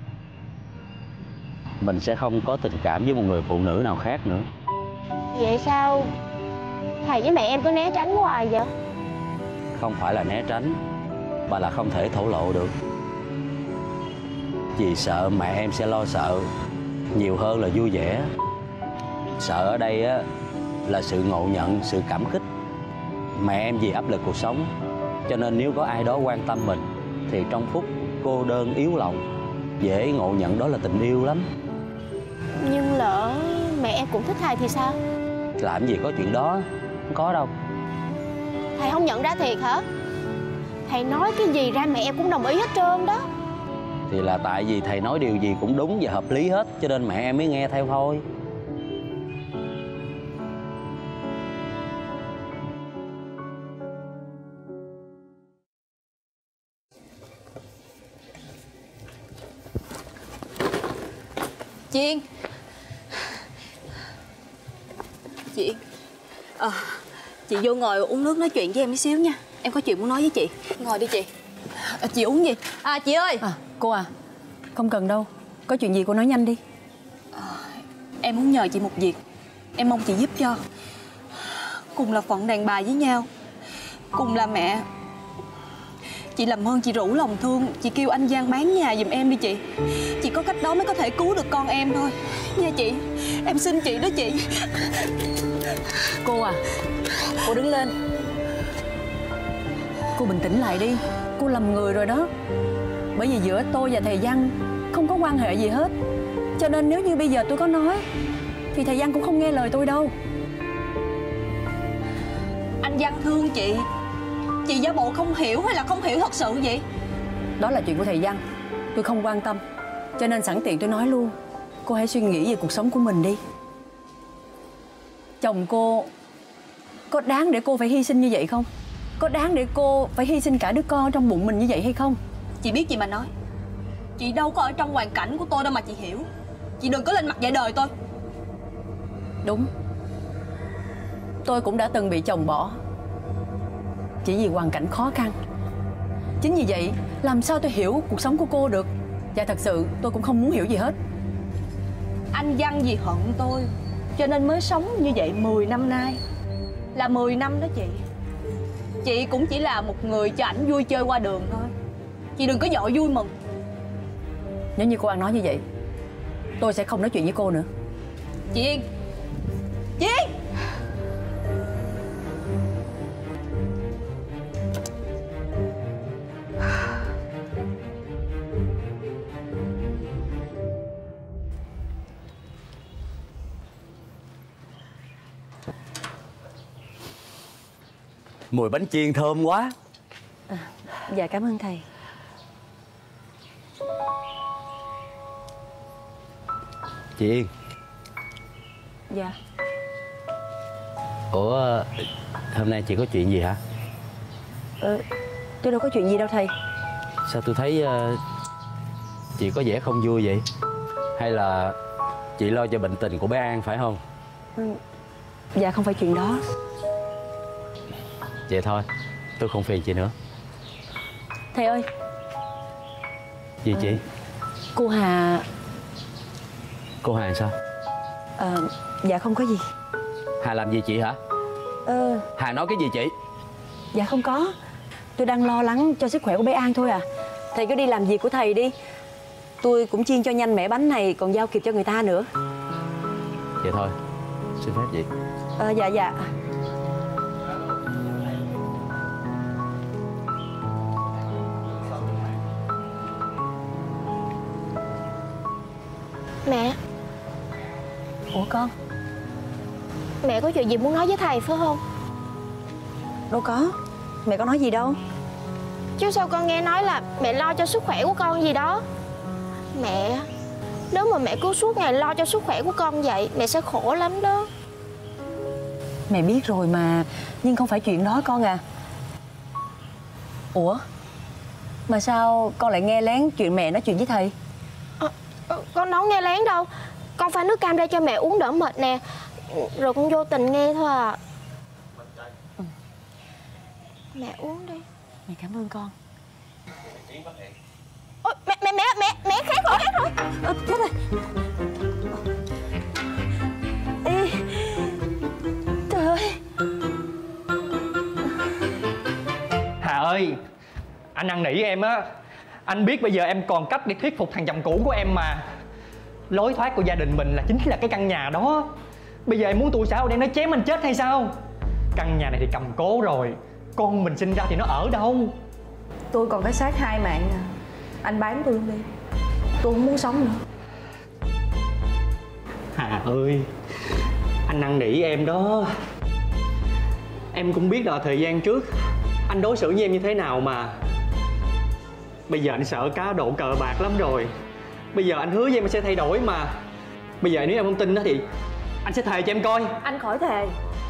mình sẽ không có tình cảm với một người phụ nữ nào khác nữa. Vậy sao thầy với mẹ em cứ né tránh hoài vậy? Không phải là né tránh, mà là không thể thổ lộ được. Vì sợ mẹ em sẽ lo sợ nhiều hơn là vui vẻ. Sợ ở đây á là sự ngộ nhận, sự cảm kích. Mẹ em vì áp lực cuộc sống, cho nên nếu có ai đó quan tâm mình thì trong phút cô đơn yếu lòng, dễ ngộ nhận đó là tình yêu lắm. Nhưng lỡ mẹ em cũng thích thầy thì sao? Làm gì có chuyện đó, không có đâu. Thầy không nhận ra thiệt hả? Thầy nói cái gì ra mẹ em cũng đồng ý hết trơn đó. Thì là tại vì thầy nói điều gì cũng đúng và hợp lý hết, cho nên mẹ em mới nghe theo thôi. Chị Yên. Chị Yên à, chị vô ngồi uống nước nói chuyện với em một xíu nha. Em có chuyện muốn nói với chị. Ngồi đi chị. À, chị uống gì? À chị ơi. À, cô à, không cần đâu. Có chuyện gì cô nói nhanh đi. À, em muốn nhờ chị một việc. Em mong chị giúp cho. Cùng là phận đàn bà với nhau, cùng là mẹ, chị làm ơn chị rủ lòng thương, chị kêu anh Giang bán nhà giùm em đi chị. Chỉ có cách đó mới có thể cứu được con em thôi. Nha chị, em xin chị đó chị. Cô à, cô đứng lên. Cô bình tĩnh lại đi. Cô lầm người rồi đó. Bởi vì giữa tôi và thầy Văn không có quan hệ gì hết. Cho nên nếu như bây giờ tôi có nói thì thầy Văn cũng không nghe lời tôi đâu. Anh Văn thương chị. Chị giả bộ không hiểu hay là không hiểu thật sự vậy? Đó là chuyện của thầy Văn, tôi không quan tâm. Cho nên sẵn tiện tôi nói luôn. Cô hãy suy nghĩ về cuộc sống của mình đi. Chồng cô có đáng để cô phải hy sinh như vậy không? Có đáng để cô phải hy sinh cả đứa con trong bụng mình như vậy hay không? Chị biết gì mà nói. Chị đâu có ở trong hoàn cảnh của tôi đâu mà chị hiểu. Chị đừng có lên mặt dạy đời tôi. Đúng, tôi cũng đã từng bị chồng bỏ chỉ vì hoàn cảnh khó khăn. Chính vì vậy làm sao tôi hiểu cuộc sống của cô được. Và thật sự tôi cũng không muốn hiểu gì hết. Anh Văn vì hận tôi cho nên mới sống như vậy mười năm nay. Là mười năm đó chị. Chị cũng chỉ là một người cho ảnh vui chơi qua đường thôi. Chị đừng có dội vui mừng. Nếu như cô ăn nói như vậy, tôi sẽ không nói chuyện với cô nữa. Chị Yên. Chị Yên. Mùi bánh chiên thơm quá. À, dạ cảm ơn thầy. Chị Yên. Dạ. Ủa, hôm nay chị có chuyện gì hả? Ờ, tôi đâu có chuyện gì đâu thầy. Sao tôi thấy uh, chị có vẻ không vui vậy? Hay là chị lo cho bệnh tình của bé An phải không? Ừ, dạ không phải chuyện đó. Vậy thôi, Tôi không phiền chị nữa. Thầy ơi. Gì chị? Cô Hà. Cô Hà sao? À, dạ không có gì. Hà làm gì chị hả? Ờ. Hà nói cái gì chị? Dạ không có. Tôi đang lo lắng cho sức khỏe của bé An thôi à. Thầy cứ đi làm việc của thầy đi. Tôi cũng chiên cho nhanh mẻ bánh này, còn giao kịp cho người ta nữa. Vậy thôi, xin phép chị. Ờ, dạ dạ. Mẹ. Ủa con? Mẹ có chuyện gì muốn nói với thầy phải không? Đâu có. Mẹ có nói gì đâu. Chứ sao con nghe nói là mẹ lo cho sức khỏe của con gì đó. Mẹ, nếu mà mẹ cứ suốt ngày lo cho sức khỏe của con vậy, mẹ sẽ khổ lắm đó. Mẹ biết rồi mà, nhưng không phải chuyện đó con à. Ủa? Mà sao con lại nghe lén chuyện mẹ nói chuyện với thầy? À, con đâu nghe lén đâu. Con pha nước cam ra cho mẹ uống đỡ mệt nè. Rồi con vô tình nghe thôi à. Ừ. Mẹ uống đi. Mẹ cảm ơn con. Ôi, mẹ, mẹ, mẹ, mẹ, mẹ khát rồi, khát rồi. Ờ, chết rồi. Ê, trời ơi. Hà ơi, anh năn nỉ em á. Anh biết bây giờ em còn cách để thuyết phục thằng chồng cũ của em mà. Lối thoát của gia đình mình là chính là cái căn nhà đó. Bây giờ em muốn tôi sao, đem nó chém anh chết hay sao? Căn nhà này thì cầm cố rồi, con mình sinh ra thì nó ở đâu? Tôi còn cái xác hai mạng à. Anh bán tôi luôn đi. Tôi không muốn sống nữa. Hà ơi, anh năn nỉ em đó. Em cũng biết là thời gian trước anh đối xử với em như thế nào mà. Bây giờ anh sợ cá độ cờ bạc lắm rồi. Bây giờ anh hứa với em sẽ thay đổi mà. Bây giờ nếu em không tin đó thì anh sẽ thề cho em coi. Anh khỏi thề.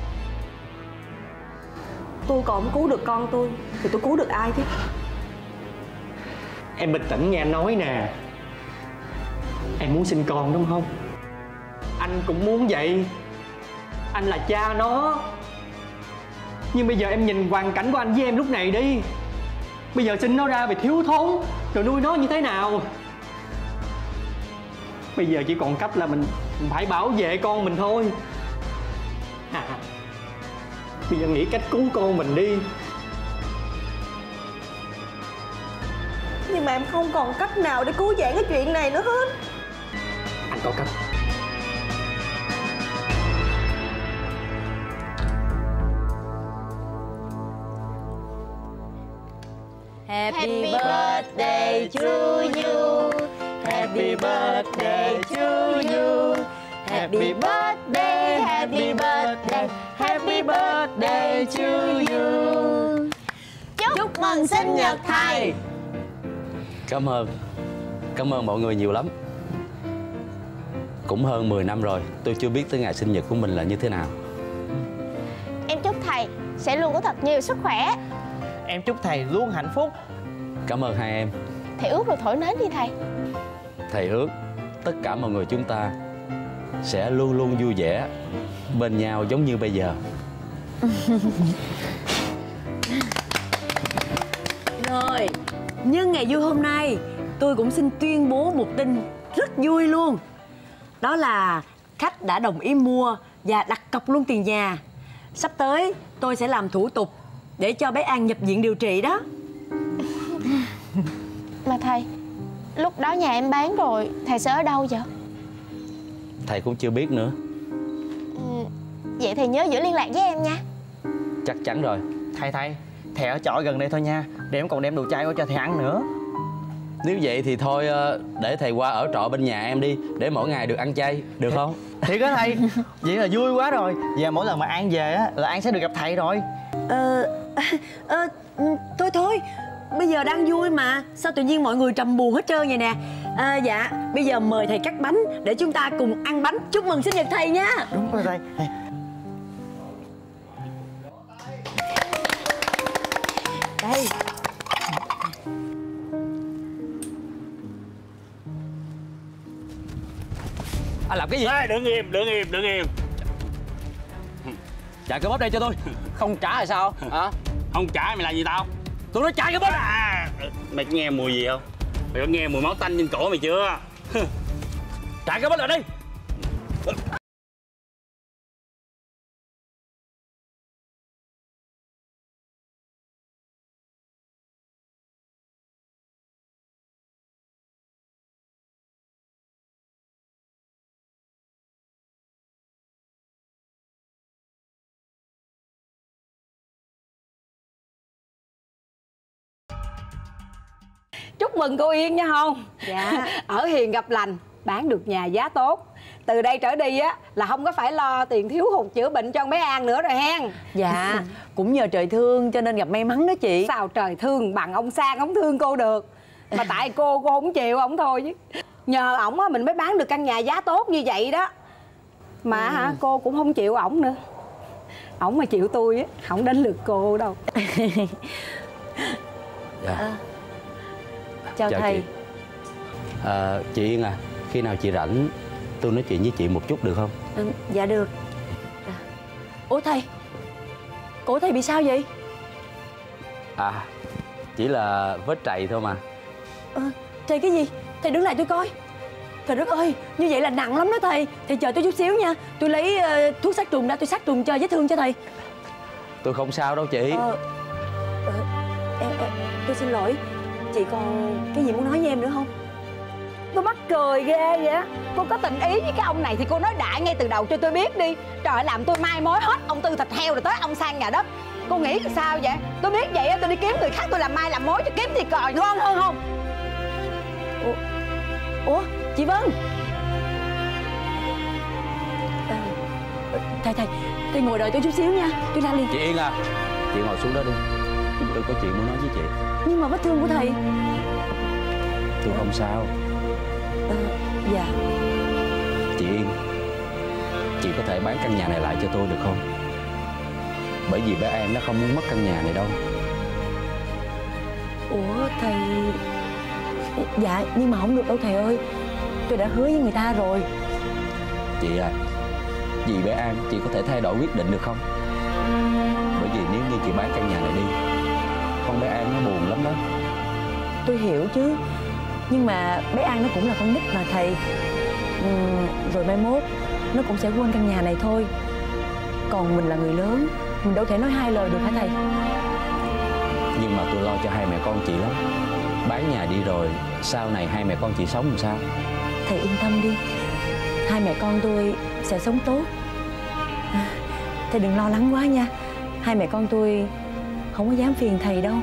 Tôi còn không cứu được con tôi thì tôi cứu được ai chứ? Em bình tĩnh nghe anh nói nè. Em muốn sinh con đúng không? Anh cũng muốn vậy. Anh là cha nó. Nhưng bây giờ em nhìn hoàn cảnh của anh với em lúc này đi. Bây giờ sinh nó ra vì thiếu thốn, rồi nuôi nó như thế nào? Bây giờ chỉ còn cách là mình, mình phải bảo vệ con mình thôi. À, bây giờ nghĩ cách cứu con mình đi. Nhưng mà em không còn cách nào để cứu vãn cái chuyện này nữa hết. Anh có cách. Happy birthday to you. Happy birthday to you. Happy birthday, happy birthday, happy birthday to you. Chúc mừng sinh nhật thầy. Cảm ơn. Cảm ơn mọi người nhiều lắm. Cũng hơn mười năm rồi, tôi chưa biết tới ngày sinh nhật của mình là như thế nào. Em chúc thầy sẽ luôn có thật nhiều sức khỏe. Em chúc thầy luôn hạnh phúc. Cảm ơn hai em. Thầy ước rồi thổi nến đi thầy. Thầy ước tất cả mọi người chúng ta sẽ luôn luôn vui vẻ bên nhau giống như bây giờ. Rồi, nhân ngày vui hôm nay, tôi cũng xin tuyên bố một tin rất vui luôn. Đó là khách đã đồng ý mua và đặt cọc luôn tiền nhà. Sắp tới tôi sẽ làm thủ tục để cho bé An nhập viện điều trị đó. Mà thầy, lúc đó nhà em bán rồi, thầy sẽ ở đâu vậy? Thầy cũng chưa biết nữa. Ừ, vậy thầy nhớ giữ liên lạc với em nha. Chắc chắn rồi. Thầy thầy, thầy ở trọ gần đây thôi nha. Để em còn đem đồ chay qua cho thầy ăn nữa. Nếu vậy thì thôi để thầy qua ở trọ bên nhà em đi, để mỗi ngày được ăn chay, được không? Thiệt á thầy, vậy là vui quá rồi. Và mỗi lần mà An về á là An sẽ được gặp thầy rồi. Ờ, ờ, thôi thôi, bây giờ đang vui mà. Sao tự nhiên mọi người trầm buồn hết trơn vậy nè. À, dạ, bây giờ mời thầy cắt bánh để chúng ta cùng ăn bánh chúc mừng sinh nhật thầy nha. Đúng rồi thầy. Đây. Anh làm cái gì? À, đứng im, đứng im, đứng im. Trả cơ bắp đây cho tôi. Không trả là sao? Hả? Không trả mày là gì tao? Tôi nói trả cái bớt. À, mày có nghe mùi gì không? Mày có nghe mùi máu tanh trên cổ mày chưa? Trả cái bớt lại đi. Chúc mừng cô Yên nha Hồng. Dạ. Ở hiền gặp lành, bán được nhà giá tốt. Từ đây trở đi á là không có phải lo tiền thiếu hụt chữa bệnh cho con bé An nữa rồi hen. Dạ, cũng nhờ trời thương cho nên gặp may mắn đó chị. Sao trời thương bằng ông Sang ông thương cô được. Mà tại cô cô không chịu ổng thôi chứ. Nhờ ổng á mình mới bán được căn nhà giá tốt như vậy đó. Mà ừ. hả cô cũng không chịu ổng nữa. Ổng mà chịu tôi á không đến lượt cô đâu. Dạ. À, chào, chào thầy. Chị. À, chị Yên à, khi nào chị rảnh tôi nói chuyện với chị một chút được không? Ừ, dạ được. À. Ủa thầy, cổ thầy bị sao vậy? À, chỉ là vết trầy thôi mà. À, trầy cái gì? Thầy đứng lại tôi coi. Trời đất ơi, như vậy là nặng lắm đó thầy. Thầy chờ tôi chút xíu nha. Tôi lấy uh, thuốc sát trùng ra, tôi sát trùng cho vết thương cho thầy. Tôi không sao đâu chị. Ờ, ờ, em, em, tôi xin lỗi. Chị còn cái gì muốn nói với em nữa không? Tôi mắc cười ghê vậy á. Cô có tình ý với cái ông này thì cô nói đại ngay từ đầu cho tôi biết đi. Trời, làm tôi mai mối hết ông Tư thịt heo rồi tới ông Sang nhà đất. Cô nghĩ sao vậy? Tôi biết vậy tôi đi kiếm người khác tôi làm mai làm mối cho kiếm thì còi ngon hơn không? Ủa, Ủa chị Vân. À, thầy thầy thầy ngồi đợi tôi chút xíu nha, tôi ra liền. Chị Yên à, chị ngồi xuống đó đi. Tôi có chuyện muốn nói với chị. Nhưng mà vết thương của thầy. Tôi không sao. À, dạ. Chị Yên, chị có thể bán căn nhà này lại cho tôi được không? Bởi vì bé An nó không muốn mất căn nhà này đâu. Ủa thầy... Dạ nhưng mà không được đâu thầy ơi. Tôi đã hứa với người ta rồi. Chị à, vì bé An chị có thể thay đổi quyết định được không? Bởi vì nếu như chị bán căn nhà này đi, con bé An nó buồn lắm đó. Tôi hiểu chứ. Nhưng mà bé An nó cũng là con nít mà thầy. ừ, Rồi mai mốt nó cũng sẽ quên căn nhà này thôi. Còn mình là người lớn, mình đâu thể nói hai lời được hả thầy? Nhưng mà tôi lo cho hai mẹ con chị lắm. Bán nhà đi rồi sau này hai mẹ con chị sống làm sao? Thầy yên tâm đi, hai mẹ con tôi sẽ sống tốt. à, Thầy đừng lo lắng quá nha. Hai mẹ con tôi không có dám phiền thầy đâu.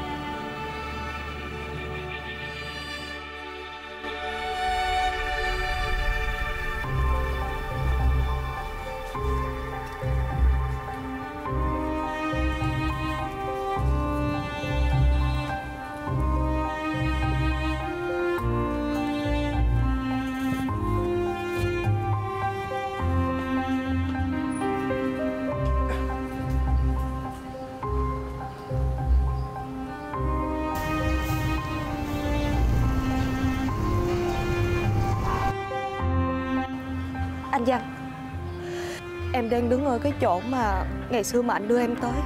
Anh Văn, em đang đứng ở cái chỗ mà ngày xưa mà anh đưa em tới.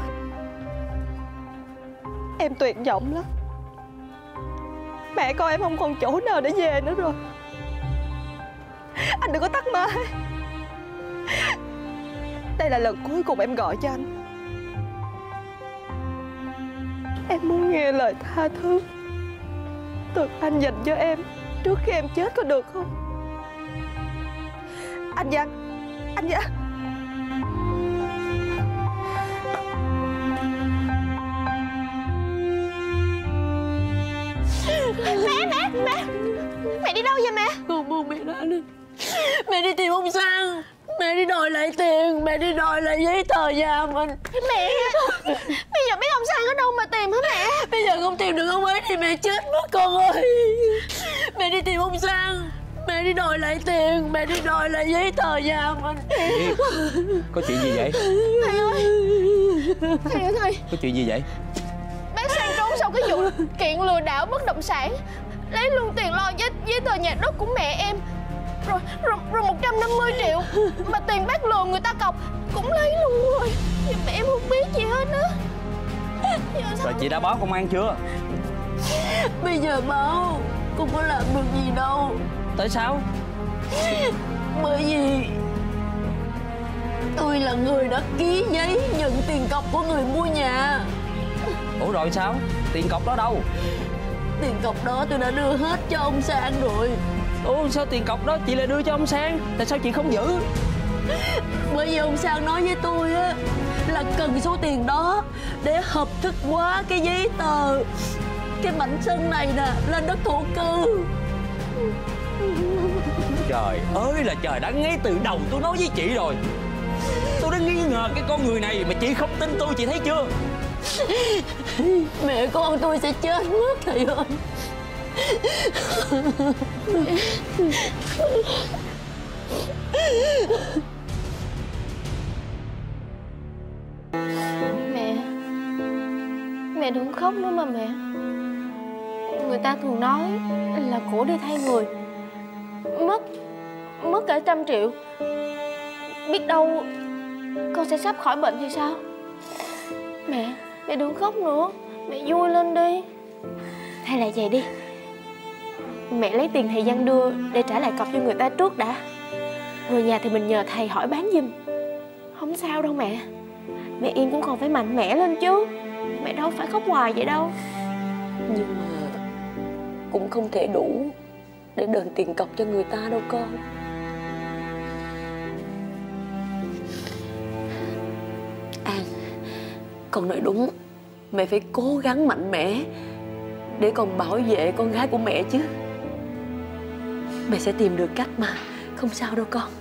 Em tuyệt vọng lắm. Mẹ con em không còn chỗ nào để về nữa rồi. Anh đừng có tắt máy. Đây là lần cuối cùng em gọi cho anh. Em muốn nghe lời tha thứ từ anh dành cho em trước khi em chết, có được không? Anh Văn, anh Văn. Mẹ, mẹ, mẹ. Mẹ đi đâu vậy mẹ? Con buông mẹ ra đi. Mẹ đi tìm ông Sang. Mẹ đi đòi lại tiền. Mẹ đi đòi lại giấy tờ nhà mình. Mẹ, bây giờ biết ông Sang ở đâu mà tìm hả mẹ? Bây giờ không tìm được ông ấy thì mẹ chết mất con ơi. Mẹ đi tìm ông Sang. Mẹ đi đòi lại tiền. Mẹ đi đòi lại giấy tờ nhà mình. Yên, có chuyện gì vậy? Thầy ơi. Thầy ơi thầy. Có chuyện gì vậy? Bác Sang trốn sau cái vụ kiện lừa đảo bất động sản, lấy luôn tiền lo giấy, giấy tờ nhà đất của mẹ em. Rồi, rồi, rồi một trăm năm mươi triệu mà tiền bác lừa người ta cọc cũng lấy luôn rồi. Nhưng mà em không biết gì hết á. Rồi chị đã báo công an chưa? Bây giờ báo cũng có làm được gì đâu. Tại sao? Bởi vì tôi là người đã ký giấy nhận tiền cọc của người mua nhà. Ủa rồi sao? Tiền cọc đó đâu? Tiền cọc đó tôi đã đưa hết cho ông Sang rồi. Ủa sao tiền cọc đó chị lại đưa cho ông Sang? Tại sao chị không giữ? Bởi vì ông Sang nói với tôi á là cần số tiền đó để hợp thức hóa cái giấy tờ cái mảnh sân này nè lên đất thổ cư. Trời ơi là trời, đã ngay từ đầu tôi nói với chị rồi. Tôi đã nghi ngờ cái con người này mà chị không tin tôi, chị thấy chưa? Mẹ con tôi sẽ chết mất thầy ơi. Mẹ, mẹ đừng khóc nữa mà mẹ. Người ta thường nói là cổ đi thay người, mất mất cả trăm triệu. Biết đâu con sẽ sắp khỏi bệnh thì sao? Mẹ, mẹ đừng khóc nữa, mẹ vui lên đi. Hay là vậy đi, mẹ lấy tiền thầy Văn đưa để trả lại cọc cho người ta trước đã, rồi nhà thì mình nhờ thầy hỏi bán giùm. Không sao đâu mẹ. Mẹ Yên cũng còn phải mạnh mẽ lên chứ. Mẹ đâu phải khóc hoài vậy đâu. Nhưng mà cũng không thể đủ để đền tiền cọc cho người ta đâu con. An, con nói đúng. Mẹ phải cố gắng mạnh mẽ để còn bảo vệ con gái của mẹ chứ. Mẹ sẽ tìm được cách mà. Không sao đâu con.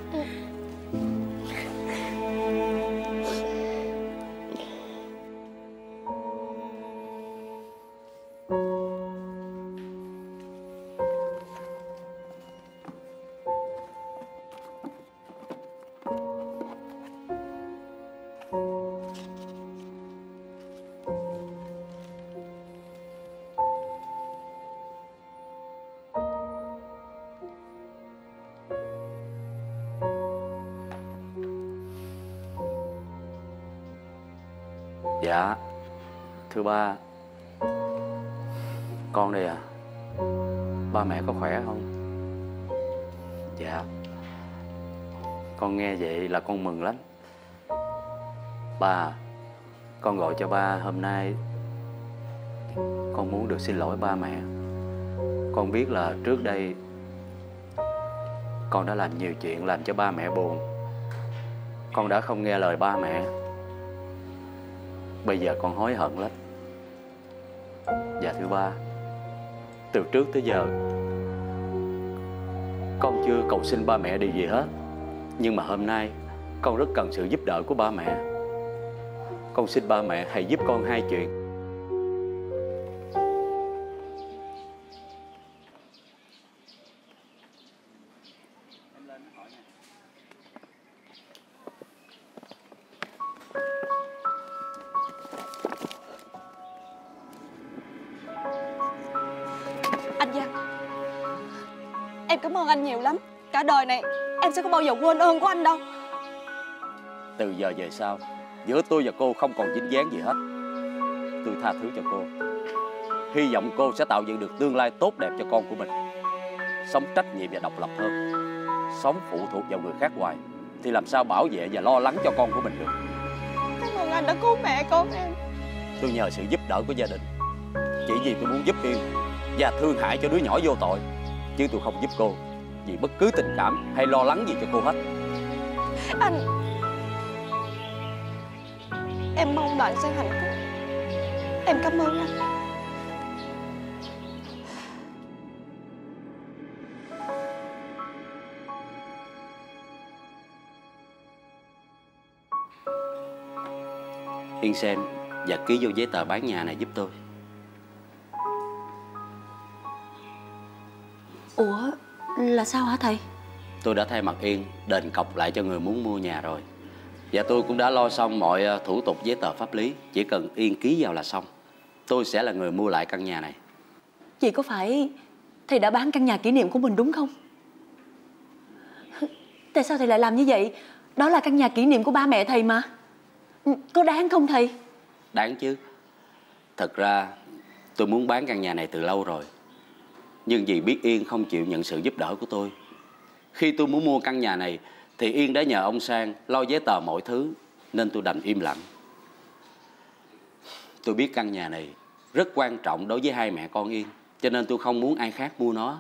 Dạ, thưa ba, con đây à. Ba mẹ có khỏe không? Dạ, con nghe vậy là con mừng lắm. Ba, con gọi cho ba hôm nay con muốn được xin lỗi ba mẹ. Con biết là trước đây con đã làm nhiều chuyện làm cho ba mẹ buồn. Con đã không nghe lời ba mẹ. Bây giờ con hối hận lắm. Dạ thưa ba, từ trước tới giờ con chưa cầu xin ba mẹ điều gì hết. Nhưng mà hôm nay con rất cần sự giúp đỡ của ba mẹ. Con xin ba mẹ hãy giúp con hai chuyện. Anh Văn, em cảm ơn anh nhiều lắm. Cả đời này em sẽ không bao giờ quên ơn của anh đâu. Từ giờ về sau, giữa tôi và cô không còn dính dáng gì hết. Tôi tha thứ cho cô. Hy vọng cô sẽ tạo dựng được tương lai tốt đẹp cho con của mình. Sống trách nhiệm và độc lập hơn. Sống phụ thuộc vào người khác hoài thì làm sao bảo vệ và lo lắng cho con của mình được. Cảm ơn anh đã cứu mẹ con em. Tôi nhờ sự giúp đỡ của gia đình chỉ vì tôi muốn giúp Yên và thương hại cho đứa nhỏ vô tội, chứ tôi không giúp cô vì bất cứ tình cảm hay lo lắng gì cho cô hết. Anh, em mong bạn sẽ hạnh phúc. Em cảm ơn anh. Yên xem và ký vô giấy tờ bán nhà này giúp tôi. Ủa, là sao hả thầy? Tôi đã thay mặt Yên đền cọc lại cho người muốn mua nhà rồi. Và tôi cũng đã lo xong mọi thủ tục giấy tờ pháp lý. Chỉ cần Yên ký vào là xong. Tôi sẽ là người mua lại căn nhà này. Chị có phải thầy đã bán căn nhà kỷ niệm của mình đúng không? Tại sao thầy lại làm như vậy? Đó là căn nhà kỷ niệm của ba mẹ thầy mà. Có đáng không thầy? Đáng chứ. Thật ra tôi muốn bán căn nhà này từ lâu rồi. Nhưng vì biết Yên không chịu nhận sự giúp đỡ của tôi. Khi tôi muốn mua căn nhà này thì Yên đã nhờ ông Sang lo giấy tờ mọi thứ, nên tôi đành im lặng. Tôi biết căn nhà này rất quan trọng đối với hai mẹ con Yên, cho nên tôi không muốn ai khác mua nó.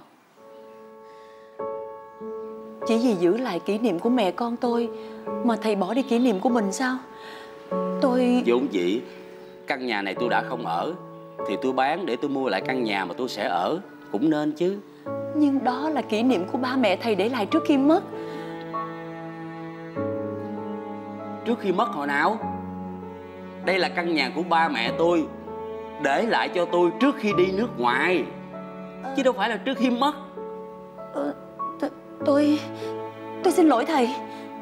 Chỉ vì giữ lại kỷ niệm của mẹ con tôi mà thầy bỏ đi kỷ niệm của mình sao? Tôi... Vốn dĩ căn nhà này tôi đã không ở, thì tôi bán để tôi mua lại căn nhà mà tôi sẽ ở, cũng nên chứ. Nhưng đó là kỷ niệm của ba mẹ thầy để lại trước khi mất. Trước khi mất hồi nào? Đây là căn nhà của ba mẹ tôi để lại cho tôi trước khi đi nước ngoài, chứ đâu phải là trước khi mất. Ờ, tôi... tôi xin lỗi thầy.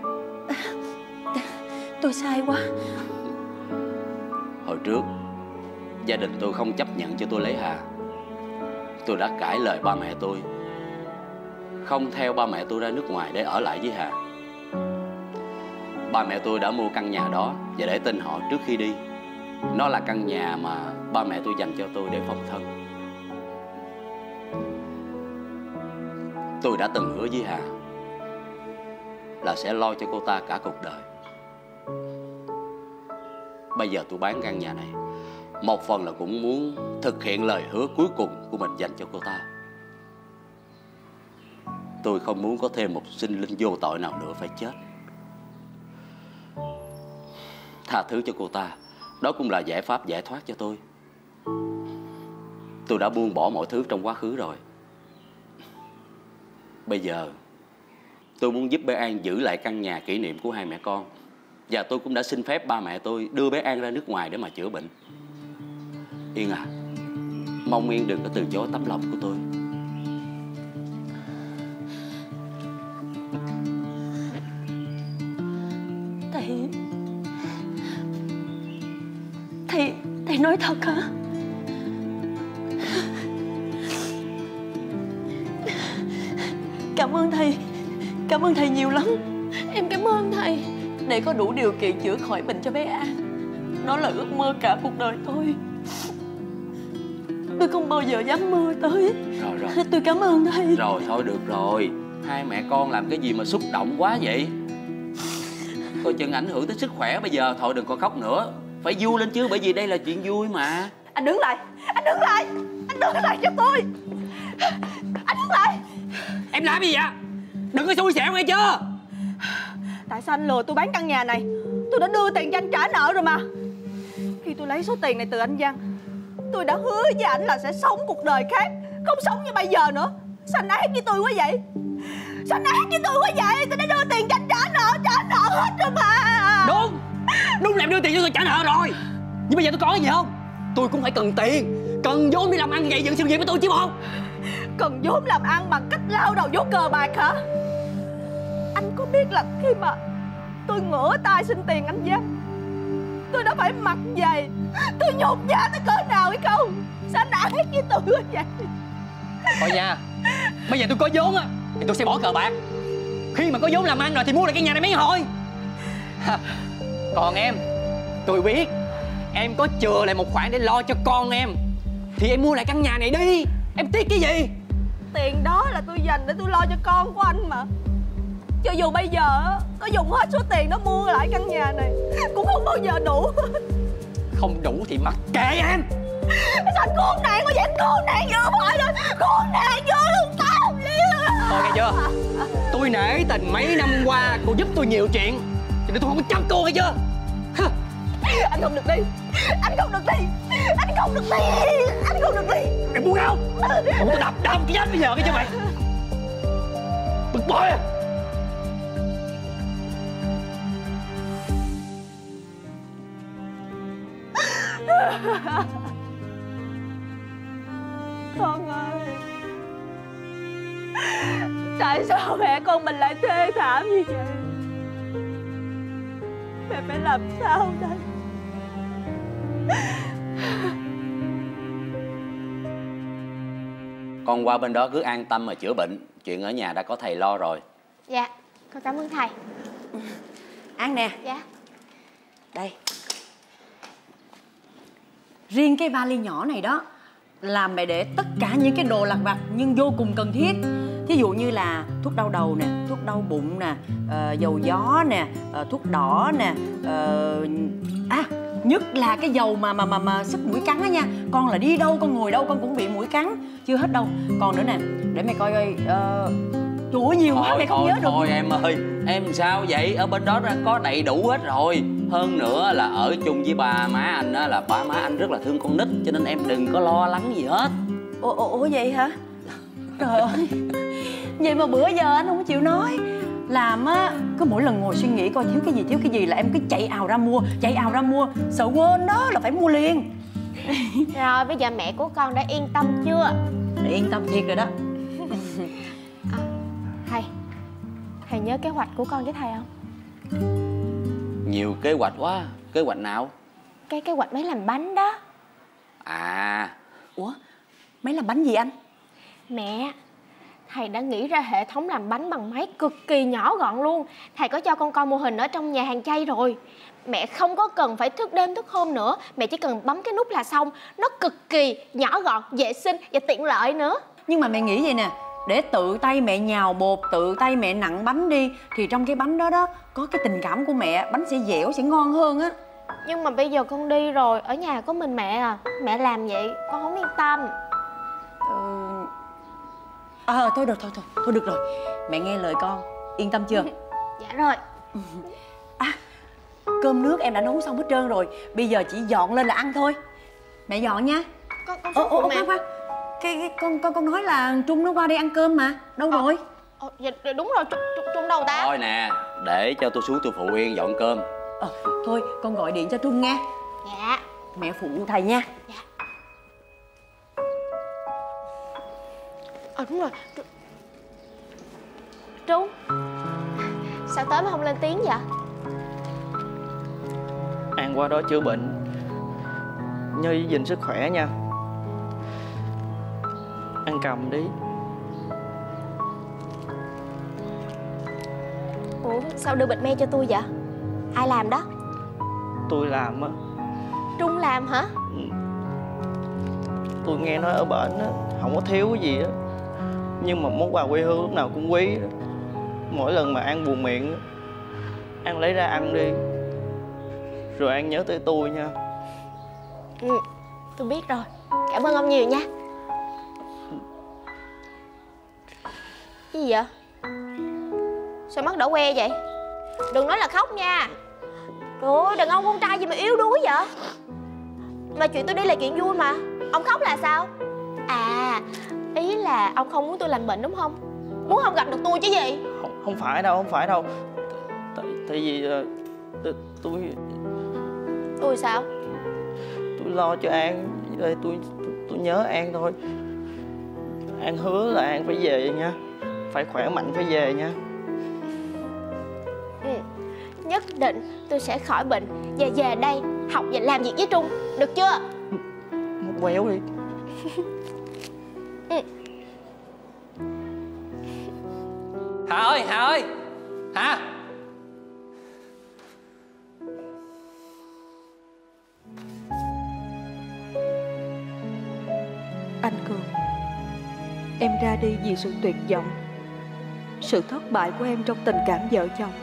Tôi sai quá. Hồi trước gia đình tôi không chấp nhận cho tôi lấy Hà. Tôi đã cãi lời ba mẹ tôi, không theo ba mẹ tôi ra nước ngoài để ở lại với Hà. Ba mẹ tôi đã mua căn nhà đó và để tên họ trước khi đi. Nó là căn nhà mà ba mẹ tôi dành cho tôi để phòng thân. Tôi đã từng hứa với Hà là sẽ lo cho cô ta cả cuộc đời. Bây giờ tôi bán căn nhà này, một phần là cũng muốn thực hiện lời hứa cuối cùng của mình dành cho cô ta. Tôi không muốn có thêm một sinh linh vô tội nào nữa phải chết. Tha thứ cho cô ta, đó cũng là giải pháp giải thoát cho tôi. Tôi đã buông bỏ mọi thứ trong quá khứ rồi. Bây giờ tôi muốn giúp bé An giữ lại căn nhà kỷ niệm của hai mẹ con. Và tôi cũng đã xin phép ba mẹ tôi đưa bé An ra nước ngoài để mà chữa bệnh. Yên à, mong Yên đừng có từ chối tấm lòng của tôi. Thầy... Thầy... Thầy nói thật hả? Cảm ơn thầy. Cảm ơn thầy nhiều lắm. Em cảm ơn thầy. Để có đủ điều kiện chữa khỏi bệnh cho bé An, nó là ước mơ cả cuộc đời tôi. Tôi không bao giờ dám mơ tới. Rồi rồi, tôi cảm ơn thầy. Rồi thôi được rồi. Hai mẹ con làm cái gì mà xúc động quá vậy? Coi chừng ảnh hưởng tới sức khỏe bây giờ. Thôi đừng có khóc nữa, phải vui lên chứ, bởi vì đây là chuyện vui mà. Anh đứng lại, anh đứng lại, anh đứng lại cho tôi. Anh đứng lại. Em làm gì vậy? Đừng có xui xẻo nghe chưa? Tại sao anh lừa tôi bán căn nhà này? Tôi đã đưa tiền cho anh trả nợ rồi mà. Khi tôi lấy số tiền này từ anh Văn, tôi đã hứa với anh là sẽ sống cuộc đời khác, không sống như bây giờ nữa. Sao anh ác với tôi quá vậy? Sao anh ác với tôi quá vậy? Tôi đã đưa tiền cho anh trả nợ, trả nợ hết rồi mà. Đúng, đúng là em đưa tiền cho tôi trả nợ rồi. Nhưng bây giờ tôi có cái gì không? Tôi cũng phải cần tiền, cần vốn để làm ăn gây dựng sự nghiệp với tôi chứ không? Cần vốn làm ăn bằng cách lao đầu vô cờ bạc hả? Anh có biết là khi mà tôi ngửa tay xin tiền anh Văn, tôi đã phải mặc giày, tôi nhục nhã tới cỡ nào hay không? Sao anh ác với tôi quá vậy? Thôi nha, bây giờ tôi có vốn á thì tôi sẽ bỏ cờ bạc. Khi mà có vốn làm ăn rồi thì mua lại căn nhà này mấy hồi. Còn em, tôi biết em có chừa lại một khoản để lo cho con em, thì em mua lại căn nhà này đi. Em tiếc cái gì? Tiền đó là tôi dành để tôi lo cho con của anh mà. Cho dù bây giờ có dùng hết số tiền đó mua lại căn nhà này cũng không bao giờ đủ. Không đủ thì mặc kệ em. Sao anh khốn nạn quá vậy? Khốn nạn vừa phải rồi. Khốn nạn vô luôn tao liền. Thôi nghe chưa? Tôi nể tình mấy năm qua cô giúp tôi nhiều chuyện, cho nên tôi không có chấp cô nghe chưa? Anh không được đi. Anh không được đi. Anh không được đi. Anh không được đi. Em buông không? Không tôi đập đâm cái chết bây giờ nghe chưa mày? Bực bội à? Con ơi, tại sao mẹ con mình lại thê thảm như vậy? Mẹ phải làm sao đây? Con qua bên đó cứ an tâm mà chữa bệnh. Chuyện ở nhà đã có thầy lo rồi. Dạ, con cảm ơn thầy. An nè. Dạ. Đây. Riêng cái vali nhỏ này đó là mẹ để tất cả những cái đồ lặt vặt nhưng vô cùng cần thiết. Thí dụ như là thuốc đau đầu nè, thuốc đau bụng nè, uh, dầu gió nè, uh, thuốc đỏ nè, uh, à nhất là cái dầu mà mà mà mà sức mũi cắn á nha. Con là đi đâu, con ngồi đâu con cũng bị mũi cắn. Chưa hết đâu, còn nữa nè, để mẹ coi coi. Uh, Trời ơi, nhiều quá mẹ không thôi, nhớ được. Thôi em ơi, em sao vậy? Ở bên đó ra có đầy đủ hết rồi. Hơn nữa là ở chung với ba má anh á, là ba má anh rất là thương con nít, cho nên em đừng có lo lắng gì hết. Ủa, ủa, ủa vậy hả? Trời ơi, vậy mà bữa giờ anh không có chịu nói. Làm á, cứ mỗi lần ngồi suy nghĩ coi thiếu cái gì thiếu cái gì là em cứ chạy ào ra mua, chạy ào ra mua, sợ quên đó là phải mua liền. Rồi bây giờ mẹ của con đã yên tâm chưa? Để yên tâm thiệt rồi đó. À, thầy, thầy nhớ kế hoạch của con với thầy không? Nhiều kế hoạch quá. Kế hoạch nào? Cái kế hoạch máy làm bánh đó. À. Ủa, máy làm bánh gì anh? Mẹ, thầy đã nghĩ ra hệ thống làm bánh bằng máy cực kỳ nhỏ gọn luôn. Thầy có cho con coi mô hình ở trong nhà hàng chay rồi. Mẹ không có cần phải thức đêm thức hôm nữa. Mẹ chỉ cần bấm cái nút là xong. Nó cực kỳ nhỏ gọn, dễ sinh và tiện lợi nữa. Nhưng mà mẹ nghĩ vậy nè, để tự tay mẹ nhào bột, tự tay mẹ nặn bánh đi, thì trong cái bánh đó đó có cái tình cảm của mẹ, bánh sẽ dẻo, sẽ ngon hơn á. Nhưng mà bây giờ con đi rồi, ở nhà có mình mẹ à. Mẹ làm vậy con không yên tâm. Ừ... À thôi được, thôi thôi, thôi được rồi. Mẹ nghe lời con, yên tâm chưa? Dạ rồi. À, cơm nước em đã nấu xong hết trơn rồi. Bây giờ chỉ dọn lên là ăn thôi. Mẹ dọn nha. Con con Ồ, ồ, mẹ. khoan, khoan. Cái, cái con con con nói là Trung nó qua đây ăn cơm mà. Đâu rồi? Ờ, dạ, đúng rồi, Trung, Trung, Trung đâu ta? Thôi nè, để cho tôi xuống tôi phụ Yên dọn cơm. Ờ, thôi con gọi điện cho Trung nha. Dạ. Mẹ phụ thầy nha. Dạ. Ờ đúng rồi. Trung, sao tới mà không lên tiếng vậy? An qua đó chữa bệnh, nhớ giữ gìn sức khỏe nha. An cầm đi. Ủa sao đưa bịch me cho tôi vậy? Ai làm đó? Tôi làm á. Trung làm hả? Tôi nghe nói ở bển á không có thiếu cái gì á, nhưng mà món quà quê hương lúc nào cũng quý đó. Mỗi lần mà An buồn miệng á, An lấy ra ăn đi, rồi An nhớ tới tôi nha. Ừ, tôi biết rồi. Cảm ơn ông nhiều nha. Cái gì vậy? Sao mắt đỏ que vậy? Đừng nói là khóc nha. Trời ơi, đàn ông con trai gì mà yếu đuối vậy? Mà chuyện tôi đi là chuyện vui mà. Ông khóc là sao? À, ý là ông không muốn tôi lành bệnh đúng không? Muốn không gặp được tôi chứ gì? Không, không phải đâu, không phải đâu. Tại, tại vì tôi, tôi Tôi sao? Tôi lo cho An, tôi, tôi, tôi nhớ An thôi. An hứa là An phải về nha. Phải khỏe mạnh phải về nha. Ừ, nhất định tôi sẽ khỏi bệnh và về đây học và làm việc với Trung. Được chưa? Một quéo đi. Ừ. Hà ơi, Hà ơi, Hà. Anh Cường, em ra đi vì sự tuyệt vọng, sự thất bại của em trong tình cảm vợ chồng.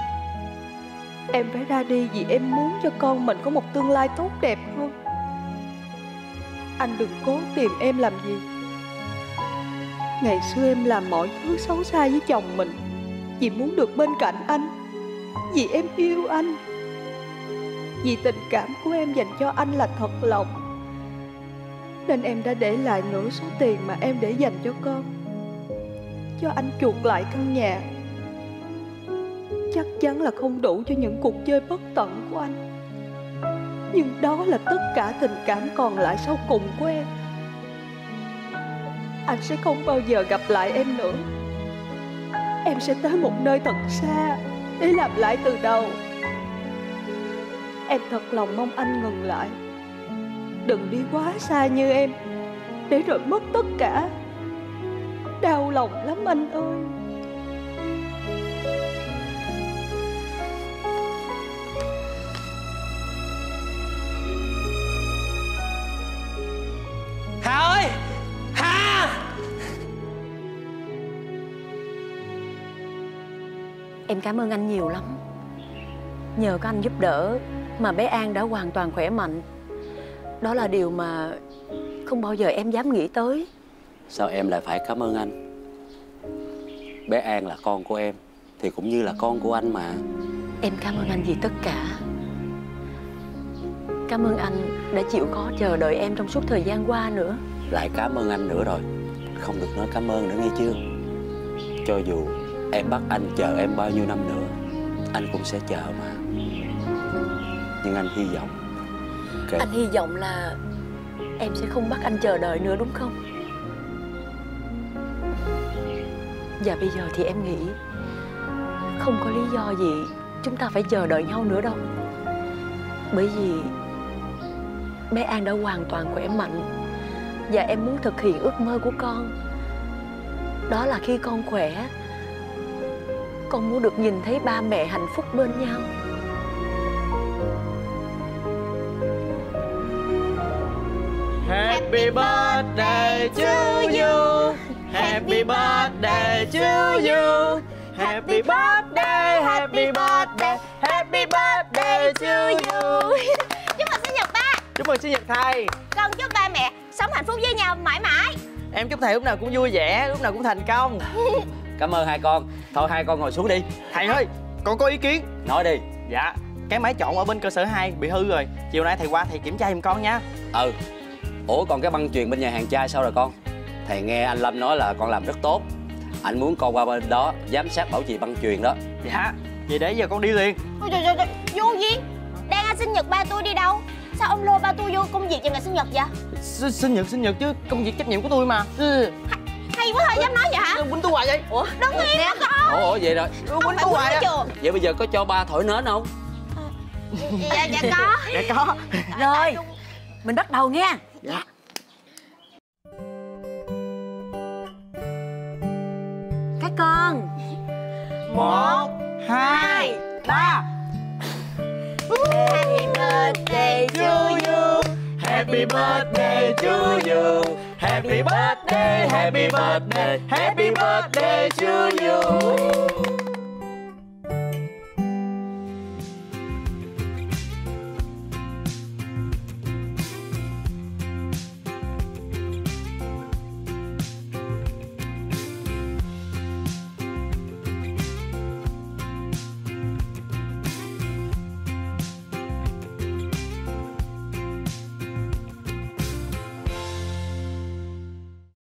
Em phải ra đi vì em muốn cho con mình có một tương lai tốt đẹp hơn. Anh đừng cố tìm em làm gì. Ngày xưa em làm mọi thứ xấu xa với chồng mình vì muốn được bên cạnh anh, vì em yêu anh, vì tình cảm của em dành cho anh là thật lòng, nên em đã để lại nửa số tiền mà em để dành cho con, cho anh chuộc lại căn nhà. Chắc chắn là không đủ cho những cuộc chơi bất tận của anh, nhưng đó là tất cả tình cảm còn lại sau cùng của em. Anh sẽ không bao giờ gặp lại em nữa. Em sẽ tới một nơi thật xa để làm lại từ đầu. Em thật lòng mong anh ngừng lại. Đừng đi quá xa như em, để rồi mất tất cả. Đau lòng lắm anh ơi. Em cảm ơn anh nhiều lắm. Nhờ có anh giúp đỡ mà bé An đã hoàn toàn khỏe mạnh. Đó là điều mà không bao giờ em dám nghĩ tới. Sao em lại phải cảm ơn anh? Bé An là con của em thì cũng như là con của anh mà. Em cảm ơn anh vì tất cả. Cảm ơn anh đã chịu khó chờ đợi em trong suốt thời gian qua nữa. Lại cảm ơn anh nữa rồi. Không được nói cảm ơn nữa nghe chưa? Cho dù em bắt anh chờ em bao nhiêu năm nữa, anh cũng sẽ chờ mà. Nhưng anh hy vọng okay. Anh hy vọng là em sẽ không bắt anh chờ đợi nữa đúng không? Và bây giờ thì em nghĩ không có lý do gì chúng ta phải chờ đợi nhau nữa đâu. Bởi vì bé An đã hoàn toàn khỏe mạnh. Và em muốn thực hiện ước mơ của con. Đó là khi con khỏe, con muốn được nhìn thấy ba mẹ hạnh phúc bên nhau. Happy birthday to you. Happy birthday to you. Happy birthday, happy birthday, happy birthday to you. Chúc mừng sinh nhật ba. Chúc mừng sinh nhật thầy. Con chúc ba mẹ sống hạnh phúc với nhau mãi mãi. Em chúc thầy lúc nào cũng vui vẻ, lúc nào cũng thành công. Cảm ơn hai con. Thôi hai con ngồi xuống đi. Thầy ơi, con có ý kiến. Nói đi. Dạ, cái máy chọn ở bên cơ sở hai bị hư rồi. Chiều nay thầy qua thầy kiểm tra giùm con nha. Ừ. Ủa còn cái băng chuyền bên nhà hàng trai sao rồi con? Thầy nghe anh Lâm nói là con làm rất tốt. Anh muốn con qua bên đó giám sát bảo trì băng chuyền đó. Dạ, vậy để giờ con đi liền. Ôi trời, trời, trời, vô duyên. Đang ăn sinh nhật ba tôi đi đâu? Sao ông lôi ba tôi vô công việc vào ngày sinh nhật vậy? S sinh nhật sinh nhật chứ công việc trách nhiệm của tôi mà. Ừ. Hay quá thôi, dám nói vậy hả? Quýnh tôi hoài vậy. Ủa? Đứng im đó con. Ủa vậy rồi. Quýnh tôi hoài á. Vậy bây giờ có cho ba thổi nến không? Dạ, dạ có. Dạ có. Rồi, mình bắt đầu nha. Dạ. Các con. Một, hai, ba. Happy birthday to you. Happy birthday to you. Happy birthday, happy birthday, happy birthday to you.